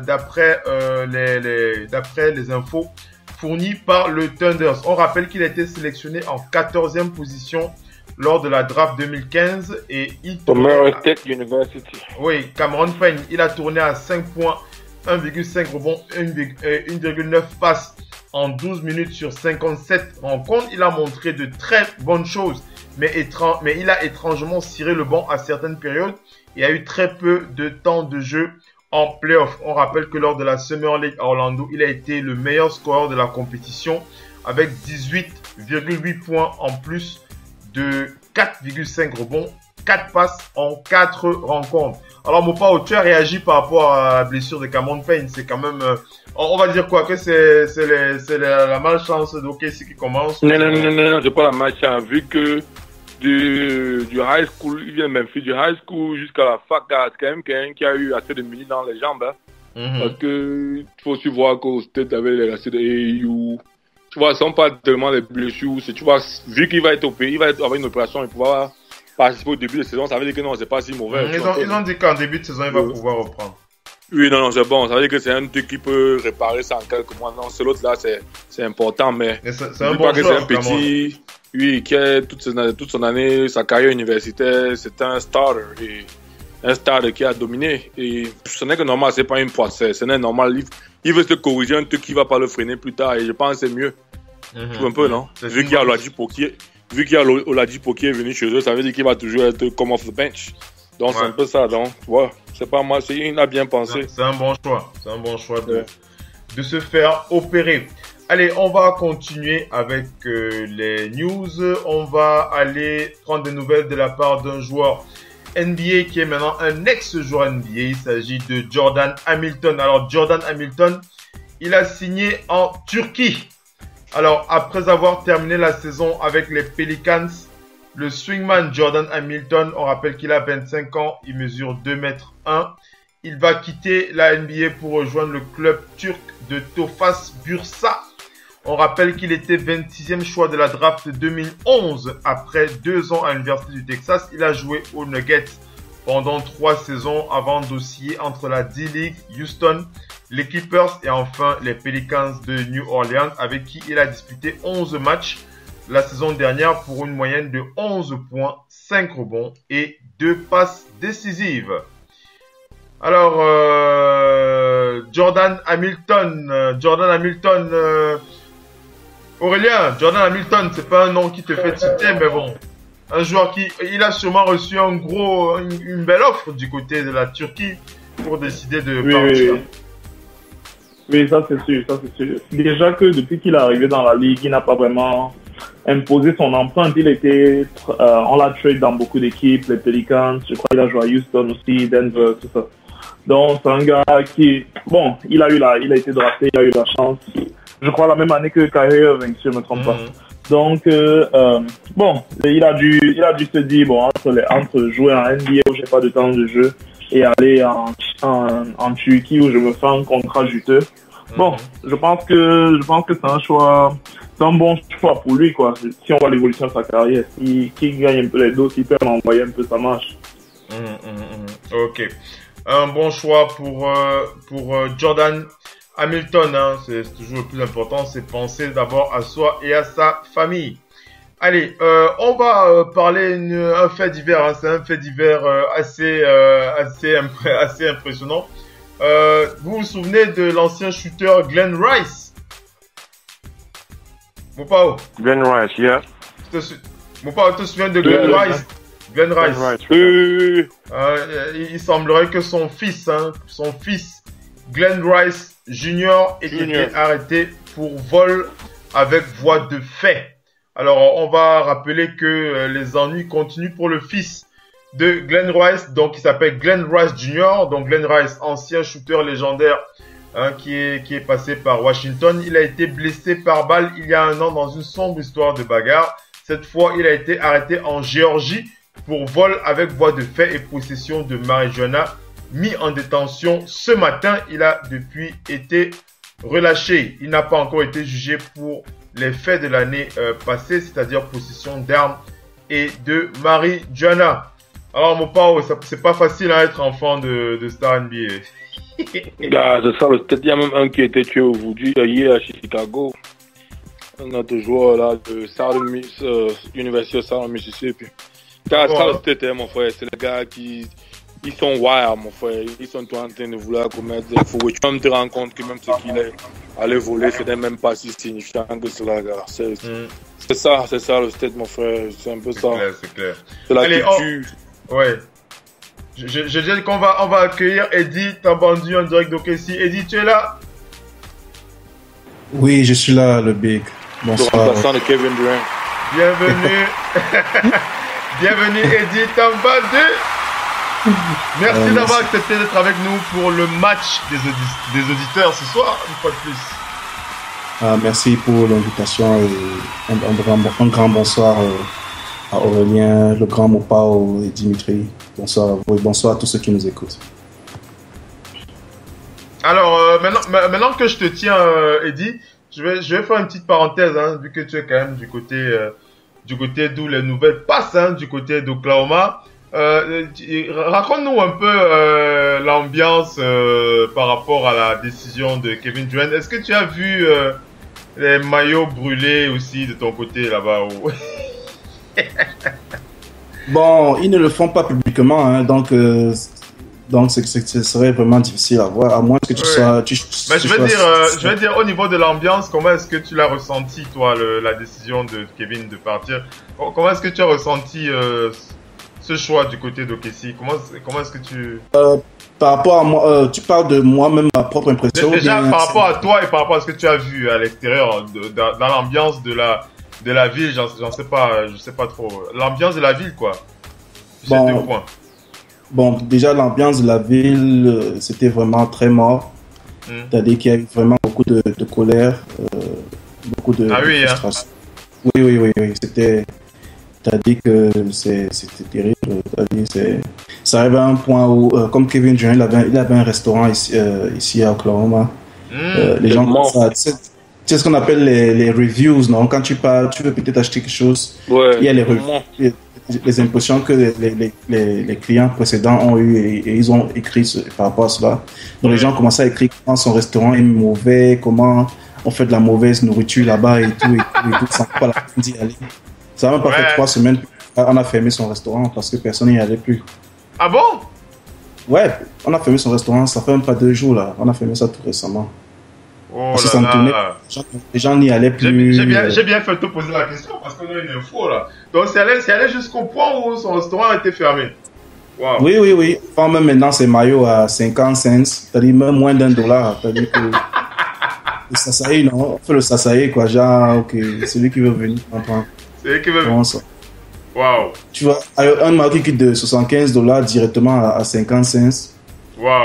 les infos fournies par le Thunders. On rappelle qu'il a été sélectionné en 14e position lors de la draft 2015 et Ohio State University. Oui, Cameron Payne, il a tourné à 5 points, 1,5 rebonds, 1,9 passes en 12 minutes sur 57 rencontres. Il a montré de très bonnes choses, mais il a étrangement ciré le banc à certaines périodes et a eu très peu de temps de jeu en playoff. On rappelle que lors de la Summer League à Orlando, il a été le meilleur scoreur de la compétition avec 18,8 points en plus de 4,5 rebonds, 4 passes en 4 rencontres. Alors Mopao, tu as réagi par rapport à la blessure de Cameron Payne. C'est quand même, on va dire quoi, que c'est la malchance d'OKC qui commence. Non, c'est pas la malchance. Vu que du high school, il vient même faire du high school jusqu'à la fac, c'est quand même quelqu'un qui a eu assez de minutes dans les jambes. Hein. Parce que il faut aussi voir qu'au Stade avec les racines de AU, tu vois, ce sont pas tellement les blessures. Tu vois, vu qu'il va être opéré, il va avoir une opération et pouvoir participer au début de saison, ça veut dire que non, c'est pas si mauvais. Ils ont dit qu'en début de saison, il va pouvoir reprendre. Oui, non, c'est bon. Ça veut dire que c'est un truc qui peut réparer ça en quelques mois. Non, c'est l'autre là, c'est important, mais c'est un bon joueur, c'est un petit, oui, qui a toute son année, sa carrière universitaire, c'est un starter. Et un stade qui a dominé. Et ce n'est que normal, c'est pas une poissée. Ce n'est normal. Il veut se corriger un truc qui va pas le freiner plus tard. Et je pense que c'est mieux. Tout un peu, non? Vu qu'il y a Oladipo qui est venu chez eux, ça veut dire qu'il va toujours être comme off the bench. Donc c'est un peu ça. Donc, ouais, c'est pas mal. Il a bien pensé. C'est un bon choix. C'est un bon choix de se faire opérer. Allez, on va continuer avec les news. On va aller prendre des nouvelles de la part d'un joueur NBA qui est maintenant un ex-joueur NBA. Il s'agit de Jordan Hamilton. Alors, Jordan Hamilton, il a signé en Turquie. Alors, après avoir terminé la saison avec les Pelicans, le swingman Jordan Hamilton, on rappelle qu'il a 25 ans, il mesure 2,1 m. Il va quitter la NBA pour rejoindre le club turc de Tofaş Bursa. On rappelle qu'il était 26e choix de la draft 2011. Après 2 ans à l'Université du Texas, il a joué aux Nuggets pendant 3 saisons avant d'osciller entre la D-League, Houston, les Clippers et enfin les Pelicans de New Orleans avec qui il a disputé 11 matchs la saison dernière pour une moyenne de 11 points, 5 rebonds et 2 passes décisives. Alors, Jordan Hamilton, Aurélien, Jordan Hamilton, c'est pas un nom qui te fait citer, mais bon, un joueur il a sûrement reçu une belle offre du côté de la Turquie pour décider de partir. Oui, ça c'est sûr. Déjà que depuis qu'il est arrivé dans la ligue, il n'a pas vraiment imposé son empreinte. Il était, on l'a trade dans beaucoup d'équipes, les Pelicans, je crois qu'il a joué à Houston aussi, Denver, tout ça. Donc c'est un gars qui, bon, il a été drafté, il a eu la chance. Je crois la même année que Kyrie Irving, si je ne me trompe pas. Donc, bon, il a dû se dire, bon, entre jouer en NBA où j'ai pas de temps de jeu et aller en Turquie où je me fais un contrat juteux. Bon, je pense que c'est un bon choix pour lui, quoi. Si on voit l'évolution de sa carrière, qui gagne un peu les dos, qui peut envoyer un peu sa marche. Ok. Un bon choix pour Jordan Hamilton, hein, c'est toujours le plus important, c'est penser d'abord à soi et à sa famille. Allez, on va parler un fait divers, hein, c'est un fait divers assez impressionnant. Vous vous souvenez de l'ancien shooter Glenn Rice? Mopao? Glenn Rice, yeah. Mopao, tu te souviens de Glenn Rice? Glenn Rice. Il semblerait que son fils, Glenn Rice Junior, ait été arrêté pour vol avec voie de fait. Alors, on va rappeler que les ennuis continuent pour le fils de Glenn Rice, donc il s'appelle Glenn Rice Junior. Donc Glenn Rice, ancien shooter légendaire, hein, qui est passé par Washington. Il a été blessé par balle il y a 1 an dans une sombre histoire de bagarre. Cette fois, il a été arrêté en Géorgie pour vol avec voie de fait et possession de marijuana. Mis en détention ce matin, il a depuis été relâché. Il n'a pas encore été jugé pour les faits de l'année passée, c'est-à-dire possession d'armes et de marijuana. Alors mon pao, c'est pas facile à être enfant de star NBA. C'est ça, peut-être il y a même un qui a été tué aujourd'hui, hier à Chicago. Un autre joueur là de University of Southern Mississippi. C'était mon frère, c'est les gars qui... Ils sont wild, mon frère. Ils sont tous en train de vouloir commettre des fous. Tu vas te rendre compte que même ce qu'il est allé voler, ce n'est même pas si signifiant que cela, gars. C'est ça le stade, mon frère. C'est un peu ça. C'est clair. C'est la culture. Ouais. Je dis qu'on va accueillir Eddie Tambandu en direct d'OKC. Eddie, tu es là? Oui, je suis là, le Big. Bonsoir. Le remplaçant de Kevin Durant. Bienvenue. Bienvenue, Eddie Tambandu. Merci d'avoir accepté d'être avec nous pour le match des auditeurs ce soir, une fois de plus. Merci pour l'invitation et un grand bonsoir à Aurélien, le grand Mopao et Dimitri. Bonsoir à vous et bonsoir à tous ceux qui nous écoutent. Alors, maintenant que je te tiens, Eddie, je vais faire une petite parenthèse, hein, vu que tu es quand même du côté d'où les nouvelles passent, hein, du côté d'Oklahoma. Raconte-nous un peu l'ambiance par rapport à la décision de Kevin Durant. Est-ce que tu as vu les maillots brûlés aussi de ton côté là-bas? Bon, ils ne le font pas publiquement, hein, donc Donc, ce serait vraiment difficile à voir, à moins que tu sois... Mais je veux dire, au niveau de l'ambiance, comment est-ce que tu l'as ressenti, toi, la décision de Kevin de partir? Comment est-ce que tu as ressenti ce choix du côté d'OKC? Comment est-ce que tu... Par rapport à moi, tu parles de moi-même, ma propre impression? Déjà, par rapport à toi et par rapport à ce que tu as vu à l'extérieur, dans l'ambiance de la ville, je sais pas trop. L'ambiance de la ville, quoi. C'était au point. Bon, déjà, l'ambiance de la ville, c'était vraiment très mort. C'est-à-dire qu'il y a eu vraiment beaucoup de colère, beaucoup de frustration. Hein? Oui. C'est-à-dire que c'était terrible. Ça arrive à un point où, comme Kevin Durant, il avait un restaurant ici à Oklahoma. Les gens tu sais ce qu'on appelle les reviews, non? Quand tu parles, tu veux peut-être acheter quelque chose, il y a les reviews. Les impressions que les clients précédents ont eu et ils ont écrit par rapport à cela. Donc les gens commençaient à écrire comment son restaurant est mauvais, comment on fait de la mauvaise nourriture là-bas et tout, sans pas la peine d'y aller. Ça n'a même pas fait 3 semaines qu'on a fermé son restaurant parce que personne n'y allait plus. Ah bon? Ouais, on a fermé son restaurant, ça fait même pas 2 jours là. On a fermé ça tout récemment. Oh là. Les gens n'y allaient plus. J'ai bien fait de te poser la question parce qu'on a une info là. Donc c'est allé jusqu'au point où son restaurant a été fermé. Wow. Oui. Enfin, même maintenant c'est maillot à 50 cents, c'est-à-dire même moins $1. C'est-à-dire que le sasaï, non? On fait le sasaï quoi, genre, ok, celui qui veut venir. C'est lui qui veut venir. Wow. Tu vois, un marqué de $75 directement à 50 cents. Wow.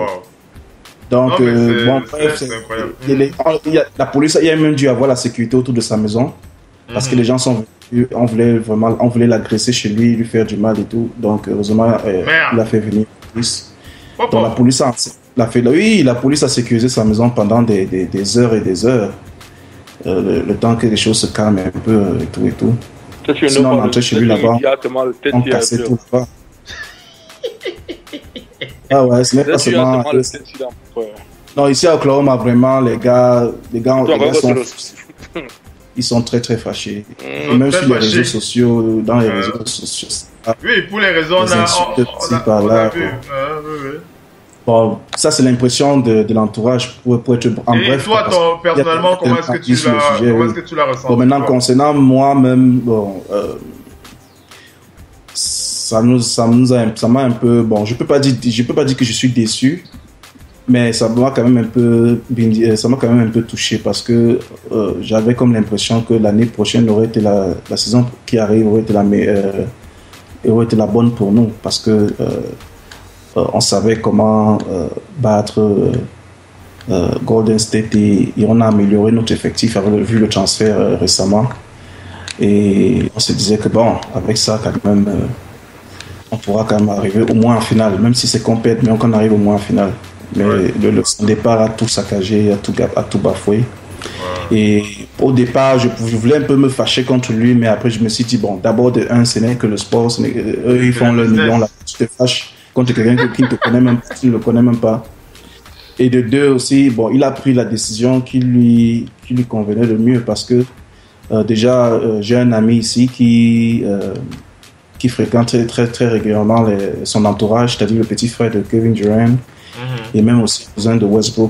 Donc, non, bref, c'est incroyable. La police, il y a même dû avoir la sécurité autour de sa maison parce que les gens sont venus, on voulait l'agresser chez lui, lui faire du mal et tout. Donc, heureusement, il a fait venir la police. Donc, la police a sécurisé sa maison pendant des heures et des heures. Le temps que les choses se calment un peu et tout. Sinon, on entrait chez lui là-bas, on cassait tout là-bas. Ah ouais, ce n'est pas seulement... Non, ici à Oklahoma, vraiment, les gars sont... Ils sont très très fâchés. Et même sur les réseaux sociaux, dans les réseaux sociaux... Oui, pour les raisons, on a vu. Bon, ça c'est l'impression de l'entourage pour être en bref. Et toi, personnellement, comment est-ce que tu l'as ressenti? Bon, maintenant, concernant moi-même, ça m'a un peu, bon, je peux pas dire que je suis déçu, mais ça m'a quand même un peu touché parce que j'avais comme l'impression que l'année prochaine aurait été la saison qui arrive aurait été la bonne pour nous parce que on savait comment battre Golden State et on a amélioré notre effectif vu le transfert récemment et on se disait que bon, avec ça quand même on pourra quand même arriver au moins en finale, même si c'est compète, mais on arrive au moins en finale. Mais le départ a tout saccagé, a tout bafoué. Et au départ, je voulais un peu me fâcher contre lui, mais après je me suis dit, bon, d'abord de un, ce n'est que le sport, eux ils font leur million, là, tu te fâches contre quelqu'un qui ne te connaît même pas, tu ne le connais même pas. Et de deux aussi, bon, il a pris la décision qui lui convenait le mieux parce que déjà, j'ai un ami ici qui fréquente très, très régulièrement son entourage, c'est-à-dire le petit frère de Kevin Durant, et même aussi le cousin de Westbrook.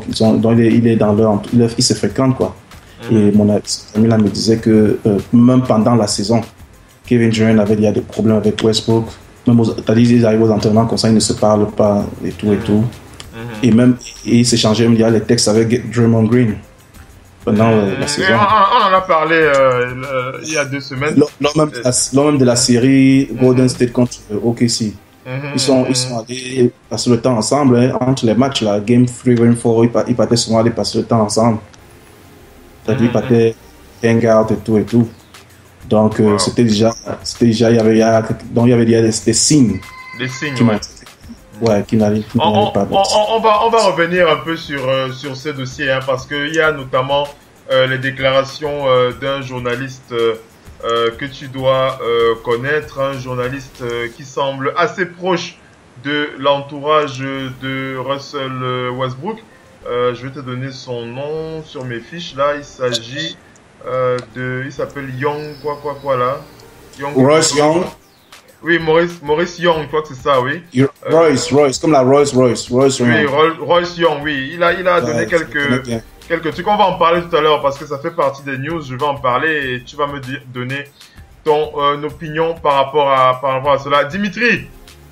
Ils se fréquentent, quoi. Et mon ami là me disait que même pendant la saison, Kevin Durant avait des problèmes avec Westbrook. Même ils arrivent aux entraînements comme ça, ils ne se parlent pas et tout. Et même, ils s'échangeaient même les textes avec Draymond Green pendant la saison. On en a parlé il y a 2 semaines. Lors même de la série Golden State contre OKC. Ils sont allés passer le temps ensemble, hein, entre les matchs, la Game 3, Game 4, ils partaient souvent aller passer le temps ensemble. C'est-à-dire, ils partaient hang out et tout. Donc, c'était déjà, il y avait des signes. Des signes, qui n'allaient pas. On va revenir un peu sur ce dossier, hein, parce qu'il y a notamment les déclarations d'un journaliste que tu dois connaître, un journaliste qui semble assez proche de l'entourage de Russell Westbrook. Je vais te donner son nom sur mes fiches là. Il s'agit il s'appelle Young quoi là. Russ Young. Oui, Maurice Young, je crois que c'est ça, oui. Royce, comme la Rolls-Royce. Oui, Royce Young, oui. Il a donné quelques trucs. On va en parler tout à l'heure parce que ça fait partie des news. Je vais en parler et tu vas me donner ton opinion par rapport à cela. Dimitri?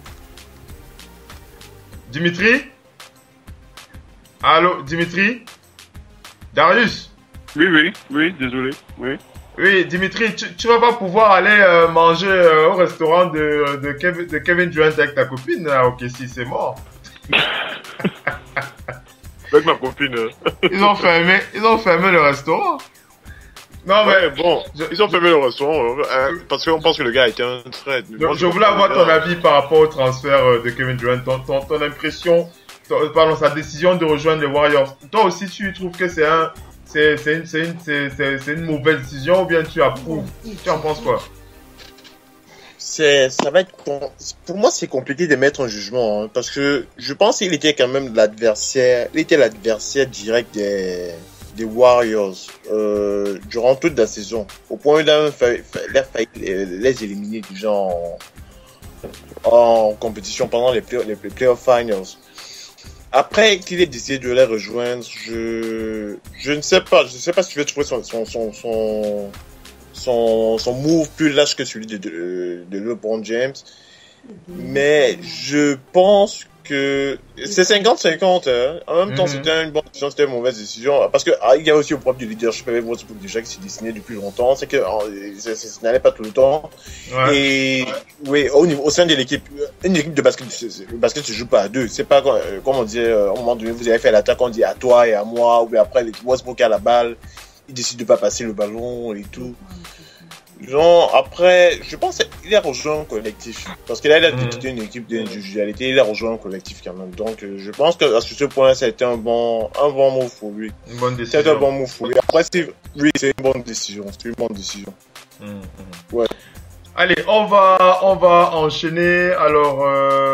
Allô, Dimitri? Darius? Oui, désolé, oui. Oui, Dimitri, tu vas pas pouvoir aller manger au restaurant de Kevin Durant avec ta copine, ok, si c'est mort. Avec ma copine. Ils ont fermé le restaurant. Non, mais bon, ils ont fermé le restaurant parce qu'on pense que le gars était un trade. Je voulais avoir ton avis par rapport au transfert de Kevin Durant, ton impression, sa décision de rejoindre les Warriors. Toi aussi, tu trouves que c'est une mauvaise décision ou bien tu approuves? Tu en penses quoi? Ça va être pour moi c'est compliqué de mettre un jugement parce que je pense qu'il était quand même l'adversaire direct des Warriors durant toute la saison, au point où il a failli les éliminer déjà en compétition pendant les playoff finals. Après qu'il ait décidé de les rejoindre, je ne sais pas si tu veux trouver son move plus lâche que celui de LeBron James, mais je pense que c'est 50-50. En même temps, c'était une bonne décision, c'était une mauvaise décision, parce que il y a aussi le problème du leadership avec Westbrook déjà qui s'est dessiné depuis longtemps, c'est que ça n'allait pas tout le temps. Ouais. Et oui, au sein de l'équipe, une équipe de basket, le basket se joue pas à deux. C'est pas comme on disait au moment donné, vous avez fait l'attaque, on dit à toi et à moi, ou bien après Westbrook a la balle, il décide de pas passer le ballon et tout. Genre, après, je pense qu'il a rejoint un collectif. Parce que là, il a quitté une équipe d'individualité, il a rejoint un collectif quand même. Donc, je pense que à ce point-là, ça a été un bon move pour lui. Une bonne décision. C'est un bon move pour lui. Après, c'est une bonne décision. C'est une bonne décision. Ouais. Allez, on va enchaîner. Alors,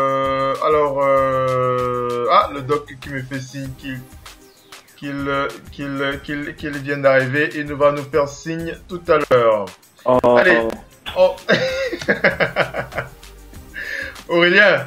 le doc qui me fait signe qu'il vient d'arriver et va nous faire signe tout à l'heure. Allez, Aurélien.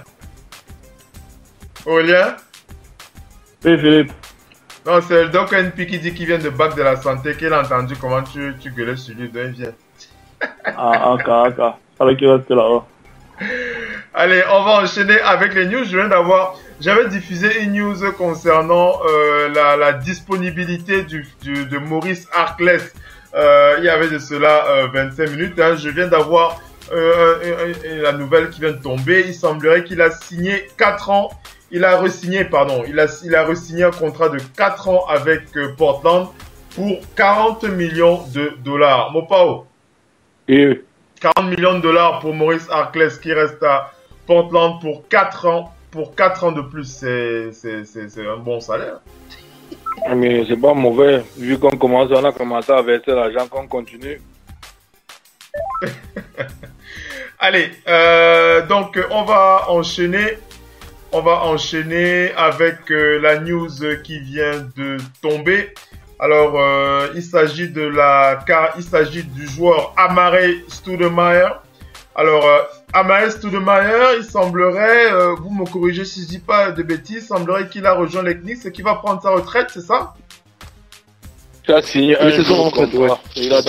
Oui, Philippe. Non, c'est le doc NP qui dit qu'il vient de bac de la santé, qu'il a entendu comment tu gueulais sur lui, donc il vient. Ok. Alors qu'il reste là-haut. Allez, on va enchaîner avec les news. J'avais diffusé une news concernant la disponibilité de Maurice Harkless. Il y avait de cela 25 minutes. Je viens d'avoir la nouvelle qui vient de tomber. Il semblerait qu'il a signé 4 ans. Il a re-signé un contrat de 4 ans avec Portland pour 40 millions de dollars. Mopao. 40 millions de dollars pour Maurice Harkless qui reste à Portland pour 4 ans. Pour 4 ans de plus, c'est un bon salaire. Mais c'est pas mauvais. Vu on a commencé à verser l'argent, qu'on continue. Allez, donc on va enchaîner avec la news qui vient de tomber. Alors, il s'agit du joueur Amar'e Stoudemire. Alors, Amar'e Stoudemire, il semblerait, vous me corrigez si je dis pas de bêtises, il semblerait qu'il a rejoint les Knicks et qu'il va prendre sa retraite, c'est ça? Il a signé un jour contrat. Il a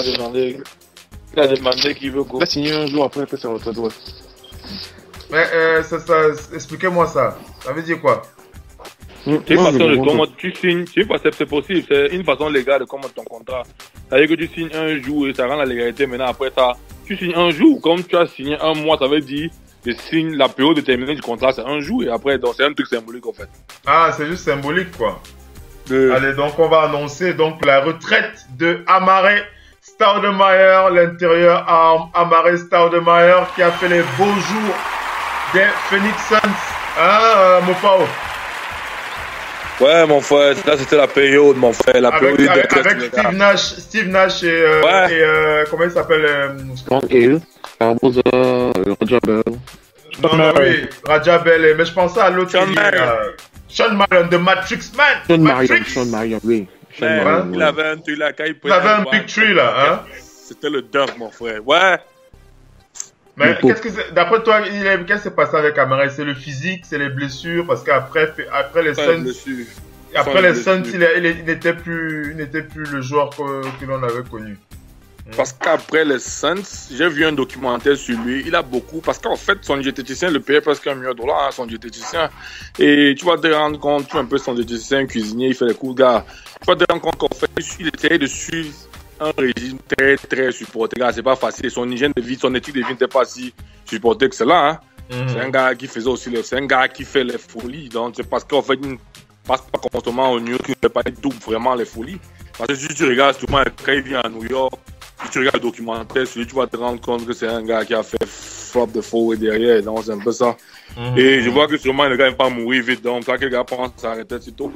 demandé qu'il veut quoi. Il a signé un jour après sa retraite, ouais. Mais expliquez-moi ça. Ça veut dire quoi? C'est une façon de comment tu signes, c'est possible, c'est une façon légale de comment ton contrat. C'est-à-dire que tu signes un jour et ça rend la légalité. Maintenant, après ça, tu signes un jour, comme tu as signé un mois, ça veut dire que signe la période déterminée du contrat, c'est un jour et après, donc c'est un truc symbolique en fait. Ah, c'est juste symbolique quoi. Allez, donc on va annoncer donc la retraite de Amar'e Stoudemire, l'intérieur Amar'e Stoudemire qui a fait les beaux jours des Phoenix Suns. Hein, Mopao? Ouais, mon frère, là c'était la période, mon frère, la période avec Steve Nash et comment il s'appelle Frank Hill, Barbosa, Raja Bell. Non, oui, Raja Bell, mais je pensais à l'autre. Sean Marion, The Matrix Man. Sean Marion, oui. Il avait un big tree là, hein. C'était le dunk, mon frère, ouais. Mais d'après toi, qu'est-ce qui s'est passé avec Amares? C'est le physique, c'est les blessures, parce qu'après les Suns, il n'était plus le joueur que l'on avait connu. Parce qu'après les Suns, j'ai vu un documentaire sur lui. Il a beaucoup. Parce qu'en fait, son diététicien le payait presque $1 million, hein, son diététicien. Et tu vas te rendre compte, tu es un peu son diététicien, cuisinier, il fait les coups de gars. Tu vas te rendre compte qu'en fait, il essayait de suivre un régime très, très supporté. C'est pas facile. Son hygiène de vie, son éthique de vie n'était pas si supporté que cela. Hein. C'est un gars qui faisait aussi c'est un gars qui fait les folies. Donc, c'est parce qu'en fait, il ne passe pas constamment au New York, il ne fait pas tout vraiment les folies. Parce que si tu regardes souvent quand il vient à New York, si tu regardes le documentaire, tu vas te rendre compte que c'est un gars qui a fait flop de faux et derrière, donc c'est un peu ça. Et je vois que sûrement le gars ne va pas mourir vite, donc quand le gars pense à s'arrêter, c'est tôt.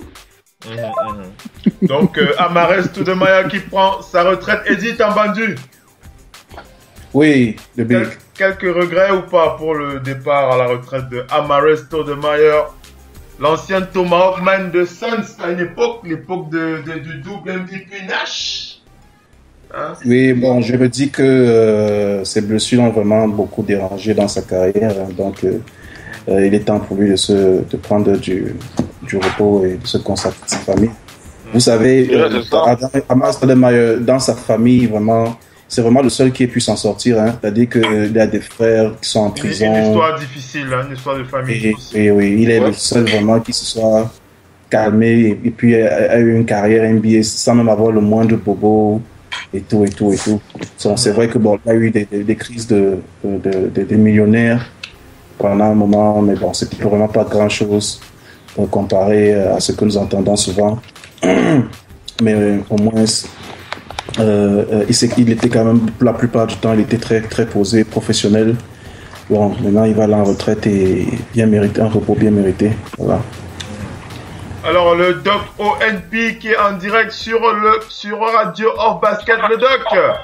Donc Amares Stoudemire qui prend sa retraite. Eddie Tambandu. Oui, le Big. Quelques regrets ou pas pour le départ à la retraite de Amares Stoudemire, l'ancien Thomas Hoffman de Suns à une époque, l'époque du double MVP Nash. Hein? Oui, bon, je me dis que ces blessures ont vraiment beaucoup dérangé dans sa carrière, hein, donc il est temps pour lui de prendre du repos et de se consacrer à sa famille. Vous savez, Amares Stoudemire, dans sa famille, vraiment, c'est vraiment le seul qui ait pu s'en sortir. Hein. C'est-à-dire qu'il a des frères qui sont en prison. Une histoire difficile, hein, une histoire de famille difficile. Et oui, il est le seul vraiment qui se soit calmé et puis a eu une carrière NBA sans même avoir le moindre bobo. Et tout. Donc, c'est vrai que bon, il y a eu des crises des millionnaires pendant un moment, mais bon, c'était vraiment pas grand chose comparé à ce que nous entendons souvent. Mais au moins, il était quand même, la plupart du temps, il était très, très posé, professionnel. Bon, maintenant, il va aller en retraite et bien mérité, un repos bien mérité. Voilà. Alors, le Doc ONP qui est en direct sur Radio Off Basket, le Doc.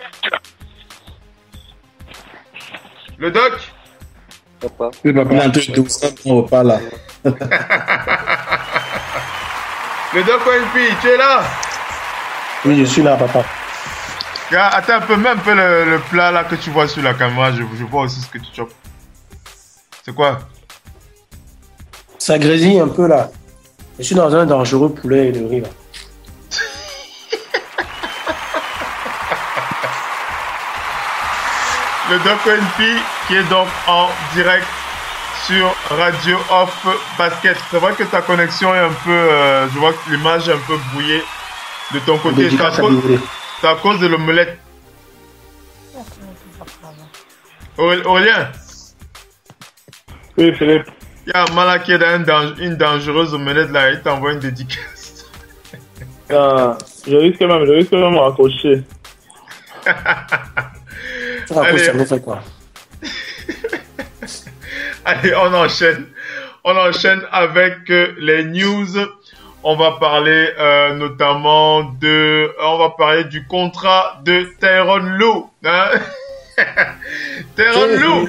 Le Doc. Papa. Oui, papa. On pas là. Le Doc ONP, tu es là? Oui, je suis là, papa. Attends un peu, même un peu le plat là que tu vois sur la caméra, je vois aussi ce que tu chopes. C'est quoi? Ça grésille un peu là. Je suis dans un dangereux poulet et de riz là. Le Doc ONP qui est donc en direct sur Radio Off Basket. C'est vrai que ta connexion est un peu... je vois que l'image est un peu brouillée de ton côté. C'est à cause de l'omelette. Aurélien. Oui, Philippe. Il y a un malin qui est dans une dangereuse omelette là, il t'envoie une dédicace. Je risque même de raccrocher. Allez. Ça me fait quoi? Allez, on enchaîne avec les news. On va parler notamment du contrat de Tyronn Lue. Hein? Tyronn Lue,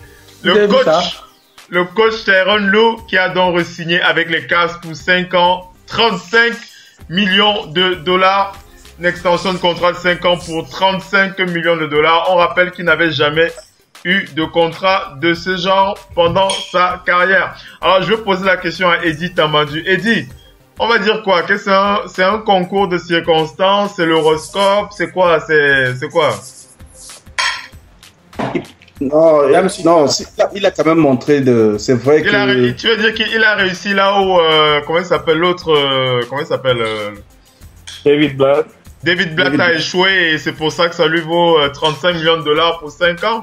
le coach Tyronn Lue qui a donc re-signé avec les Cavs pour 5 ans, 35 millions de dollars. Une extension de contrat de 5 ans pour 35 millions de dollars. On rappelle qu'il n'avait jamais eu de contrat de ce genre pendant sa carrière. Alors, je vais poser la question à Eddie Tambandu. Eddie, on va dire quoi? Que c'est un concours de circonstances? C'est l'horoscope? C'est quoi? C'est quoi? Non, il a quand même montré c'est vrai que... Tu veux dire qu'il a réussi là où... comment il s'appelle l'autre... comment il s'appelle David Blatt. David Blatt a échoué et c'est pour ça que ça lui vaut 35 millions de dollars pour 5 ans?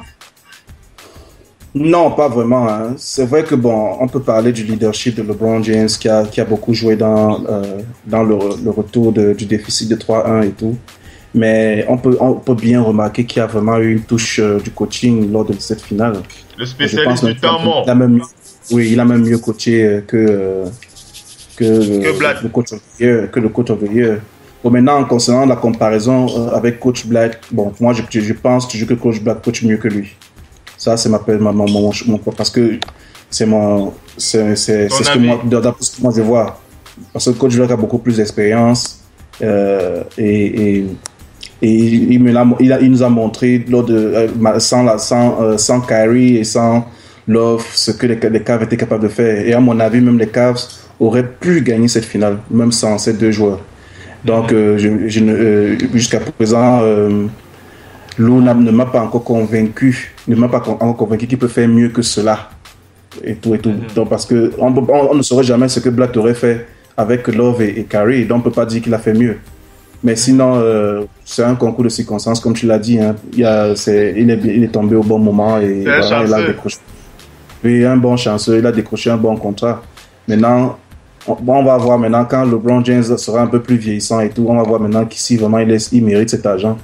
Non, pas vraiment. Hein. C'est vrai que bon, on peut parler du leadership de LeBron James qui a beaucoup joué dans le retour du déficit de 3-1 et tout. Mais on peut bien remarquer qu'il y a vraiment eu une touche du coaching lors de cette finale. Le spécialiste du temps mort. Il a même mieux coaché que le coach of the year. Bon, maintenant, concernant la comparaison avec coach Blatt, bon, moi je pense toujours que coach Blatt coach mieux que lui. Ça, c'est mon parce que c'est ce que moi, d'après ce que moi je vois. Parce que coach Blatt a beaucoup plus d'expérience et Et il nous a montré lors de sans Kyrie et sans Love ce que les Cavs étaient capables de faire. Et à mon avis, même les Cavs auraient pu gagner cette finale, même sans ces deux joueurs. Donc, jusqu'à présent, Lou ne m'a pas encore convaincu, qu'il peut faire mieux que cela. Et tout. Donc, parce que on ne saurait jamais ce que Blatt aurait fait avec Love et Kyrie. Donc, on ne peut pas dire qu'il a fait mieux. Mais sinon, c'est un concours de circonstances, comme tu l'as dit. Hein. Il est tombé au bon moment et voilà, il a décroché. Oui, un bon chanceux, il a décroché un bon contrat. Maintenant, on va voir maintenant quand LeBron James sera un peu plus vieillissant et tout. On va voir maintenant si vraiment il mérite cet argent.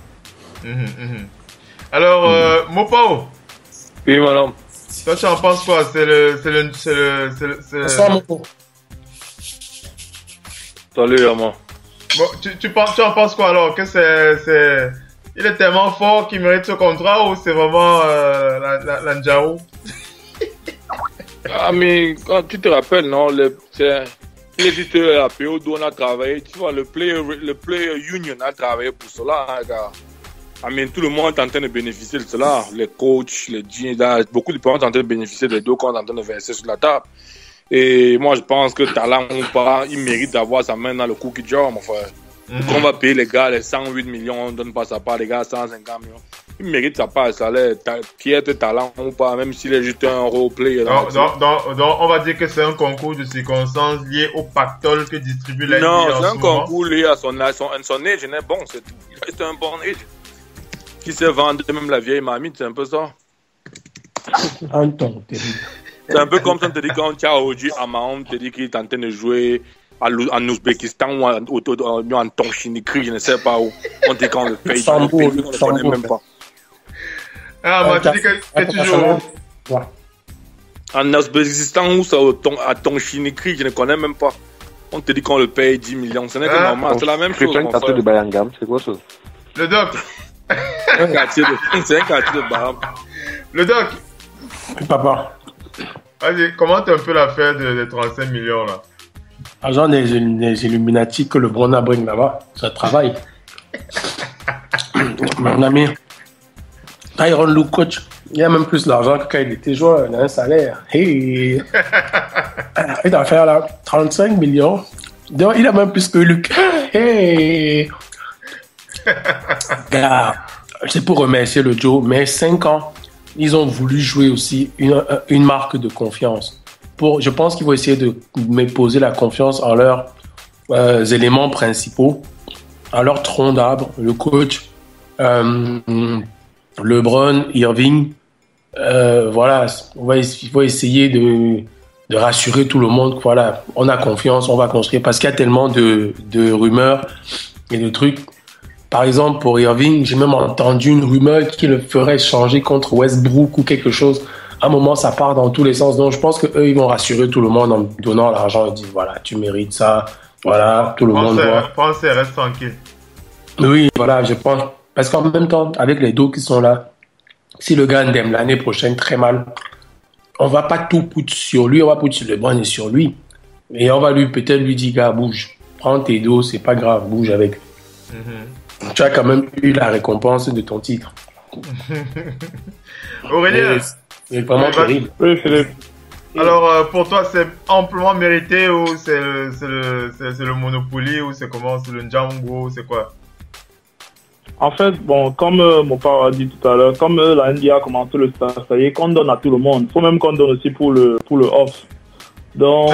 Alors, Mopao. Oui, madame. Toi, tu en penses quoi? Salut, maman. Bon, tu en penses quoi alors? Que il est tellement fort qu'il mérite ce contrat ou c'est vraiment la Njao? Ah, mais quand tu te rappelles, non, il est juste la période où on a travaillé, tu vois, le player union a travaillé pour cela, hein, gars. Ah, mais tout le monde est en train de bénéficier de cela. Les coachs, les GM, beaucoup de personnes sont en train de bénéficier des deux quand on est en train de verser sur la table. Et moi, je pense que talent ou pas, il mérite d'avoir sa main dans le cookie jar, mon frère. Quand on va payer les gars les 108 millions, on ne donne pas sa part, les gars 150 millions. Il mérite sa part, ça l'est, qui est talent ou pas, même s'il est juste un role player. Donc, on va dire que c'est un concours de circonstances lié au pactole que distribue la NBA. Non, c'est un concours lié à son âge, il est bon, c'est tout. Il reste un bon âge. Qui sait vendre même la vieille mamie, c'est un peu ça. C'est un peu comme ça, on te dit quand tu as Oji Amaon, te dit qu'il est en train de jouer en Ouzbékistan ou en Tonchinikri, je ne sais pas où. On dit qu'on le paye, on ne le connaît même pas. Ah, moi, tu dis que tu joues en Ouzbékistan ou à Tonchinikri, je ne connais même pas. On te dit qu'on le paye 10 millions, ce n'est que normal, c'est la même chose. C'est un quartier de Bayangam, c'est quoi ça? Le doc. C'est un quartier de Baham. Le doc. Papa. Vas-y, commente un peu l'affaire des 35 millions là. L'argent des Illuminati que le Brona bring là-bas, ça travaille. Mon ami, Tyronn Lue coach, il a même plus d'argent que quand il était joueur, il a un salaire. Hey. Il a fait là 35 millions. Donc, il a même plus que Luc. Hey. Gars, c'est pour remercier le Joe, mais 5 ans, ils ont voulu jouer aussi une marque de confiance. Je pense qu'ils vont essayer de me poser la confiance en leurs éléments principaux, en leur tronc d'arbre, le coach, LeBron, Irving. Voilà, il faut essayer de rassurer tout le monde. Voilà, on a confiance, on va construire, parce qu'il y a tellement de rumeurs et de trucs. Par exemple, pour Irving, j'ai même entendu une rumeur qui le ferait changer contre Westbrook ou quelque chose. À un moment, ça part dans tous les sens. Donc, je pense qu'eux, ils vont rassurer tout le monde en donnant l'argent. Ils disent, voilà, tu mérites ça. Voilà, tout le monde voit. Pensez, reste tranquille. Oui, voilà, je pense. Parce qu'en même temps, avec les deux qui sont là, si le gars aime l'année prochaine très mal, on va pas tout foutre sur lui, on va foutre sur LeBron et sur lui. Et on va peut-être lui dire, gars, bouge. Prends tes dos, c'est pas grave, bouge avec. Tu as quand même eu la récompense de ton titre. Aurélien, c'est vraiment terrible. Oui, Philippe. Alors, pour toi, c'est amplement mérité ou c'est le Monopoly ou c'est comment? C'est le Django, c'est quoi? En fait, bon, comme mon père a dit tout à l'heure, comme la NBA a commencé le stade, ça y est, qu'on donne à tout le monde. Il faut même qu'on donne aussi pour le off. Donc,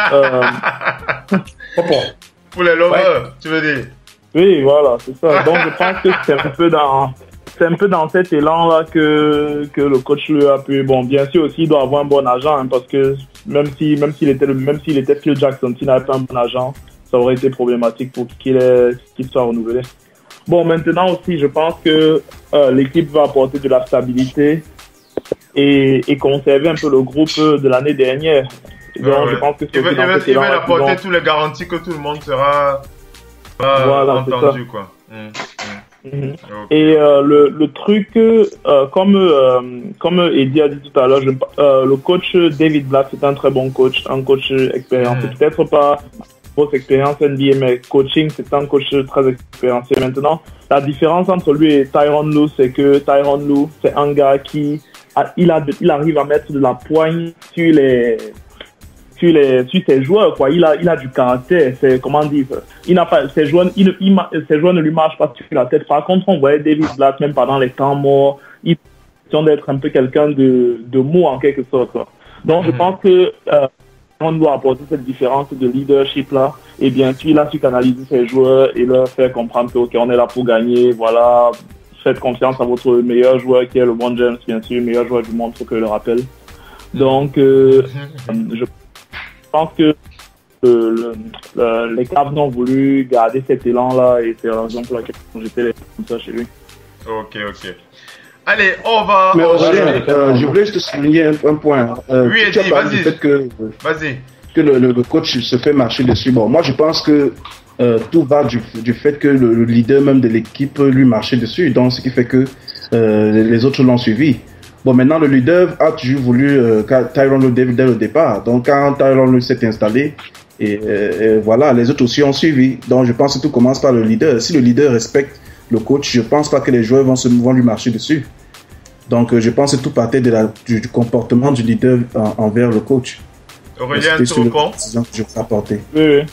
pour les lovers, tu veux dire? Oui, voilà, c'est ça. Donc, je pense que c'est un peu dans cet élan-là que le coach lui a pu. Bon, bien sûr aussi, il doit avoir un bon agent, hein, parce que même s'il était Phil Jackson, s'il n'avait pas un bon agent, ça aurait été problématique pour qu'il soit renouvelé. Bon, maintenant aussi, je pense que l'équipe va apporter de la stabilité et conserver un peu le groupe de l'année dernière. Donc, je pense que c'est il va apporter toutes les garanties que tout le monde sera entendu, quoi. Okay. Et le truc, comme Eddie a dit tout à l'heure, le coach David Blatt, c'est un très bon coach, un coach expérimenté. grosse expérience NBA, mais coaching, c'est un coach très expérimenté. Maintenant, la différence entre lui et Tyronn Lue, c'est que Tyronn Lue, c'est un gars qui il arrive à mettre de la poigne sur ses joueurs, quoi. Il a du caractère. C'est, comment dire, ses joueurs ne lui marchent pas sur la tête. Par contre, on voyait David Blatt, même pendant les temps morts, il semble d'être un peu quelqu'un de mou, en quelque sorte, quoi. Donc, je pense que, on doit apporter cette différence de leadership là, et bien sûr il a su canaliser ses joueurs et leur faire comprendre que ok, on est là pour gagner, voilà, faites confiance à votre meilleur joueur qui est LeBron James, bien sûr, meilleur joueur du monde, faut que je le rappelle. Donc je pense que les Cavs ont voulu garder cet élan là et c'est la raison pour laquelle j'étais comme ça chez lui. Ok. Allez, on va... Mais je voulais juste souligner un point. Oui, Eddie, vas-y. Vas-y. Que le coach se fait marcher dessus. Bon, moi, je pense que tout va du fait que le leader même de l'équipe lui marchait dessus. Donc, ce qui fait que les autres l'ont suivi. Bon, maintenant, le leader a toujours voulu Tyronn Lue dès le départ. Donc, quand Tyronn Lue s'est installé, et voilà, les autres aussi ont suivi. Donc, je pense que tout commence par le leader. Si le leader respecte le coach, je pense pas que les joueurs vont lui marcher dessus. Donc, je pense que tout partait du comportement du leader envers le coach. Aurélien, tu réponds? Je vais apporter. Oui.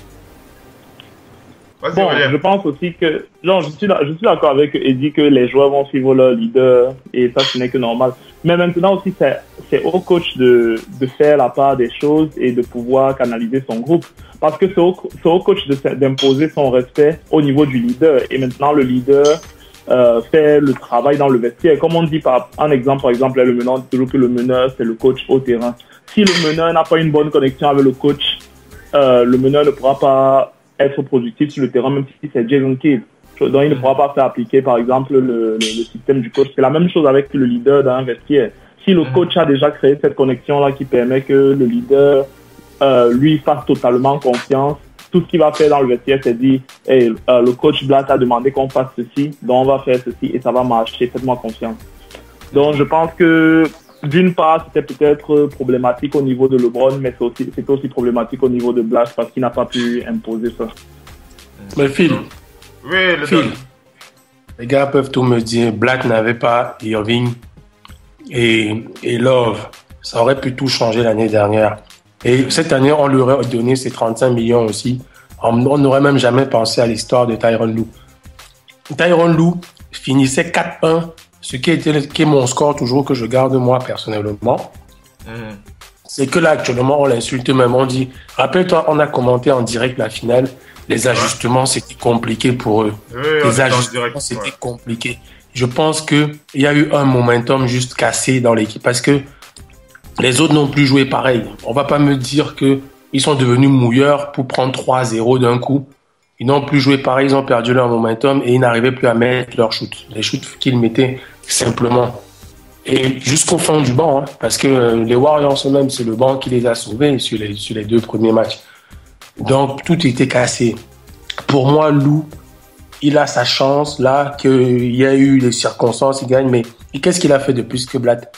Bon, je pense aussi que, genre, je suis d'accord avec Eddie que les joueurs vont suivre leur leader et ça, ce n'est que normal. Mais maintenant aussi, c'est au coach de faire la part des choses et de pouvoir canaliser son groupe. Parce que c'est au coach d'imposer son respect au niveau du leader. Et maintenant, le leader fait le travail dans le vestiaire. Comme on dit par exemple, le meneur, toujours que le meneur, c'est le coach au terrain. Si le meneur n'a pas une bonne connexion avec le coach, le meneur ne pourra pas être productif sur le terrain, même si c'est Jason Kidd. Donc, il ne pourra pas faire appliquer, par exemple, le système du coach. C'est la même chose avec le leader d'un vestiaire. Si le coach a déjà créé cette connexion-là qui permet que le leader lui fasse totalement confiance, tout ce qu'il va faire dans le vestiaire, c'est dire hey, le coach Blatt a demandé qu'on fasse ceci, donc on va faire ceci et ça va marcher, faites-moi confiance. Donc, je pense que d'une part, c'était peut-être problématique au niveau de LeBron, mais c'était aussi problématique au niveau de Blatt parce qu'il n'a pas pu imposer ça. Mais Phil, oui, les gars peuvent tout me dire, Blatt n'avait pas Irving et Love. Ça aurait pu tout changer l'année dernière. Et cette année, on lui aurait donné ses 35 millions aussi. On n'aurait même jamais pensé à l'histoire de Tyronn Lue. Tyronn Lue finissait 4-1, ce qui est mon score toujours que je garde moi personnellement. C'est que là, actuellement, on l'insulte même. On dit, rappelle-toi, on a commenté en direct la finale. Les ajustements, c'était compliqué pour eux. Oui, les ajustements, c'était compliqué. Je pense qu'il y a eu un momentum juste cassé dans l'équipe parce que les autres n'ont plus joué pareil. On va pas me dire qu'ils sont devenus mouilleurs pour prendre 3-0 d'un coup. Ils n'ont plus joué pareil, ils ont perdu leur momentum et ils n'arrivaient plus à mettre leurs shoots. Les shoots qu'ils mettaient simplement. Et jusqu'au fond du banc, hein, parce que les Warriors eux-mêmes, c'est le banc qui les a sauvés sur les 2 premiers matchs. Donc, tout était cassé. Pour moi, Lue, il a sa chance, là, qu'il y a eu les circonstances, il gagne, mais qu'est-ce qu'il a fait de plus que Blatt?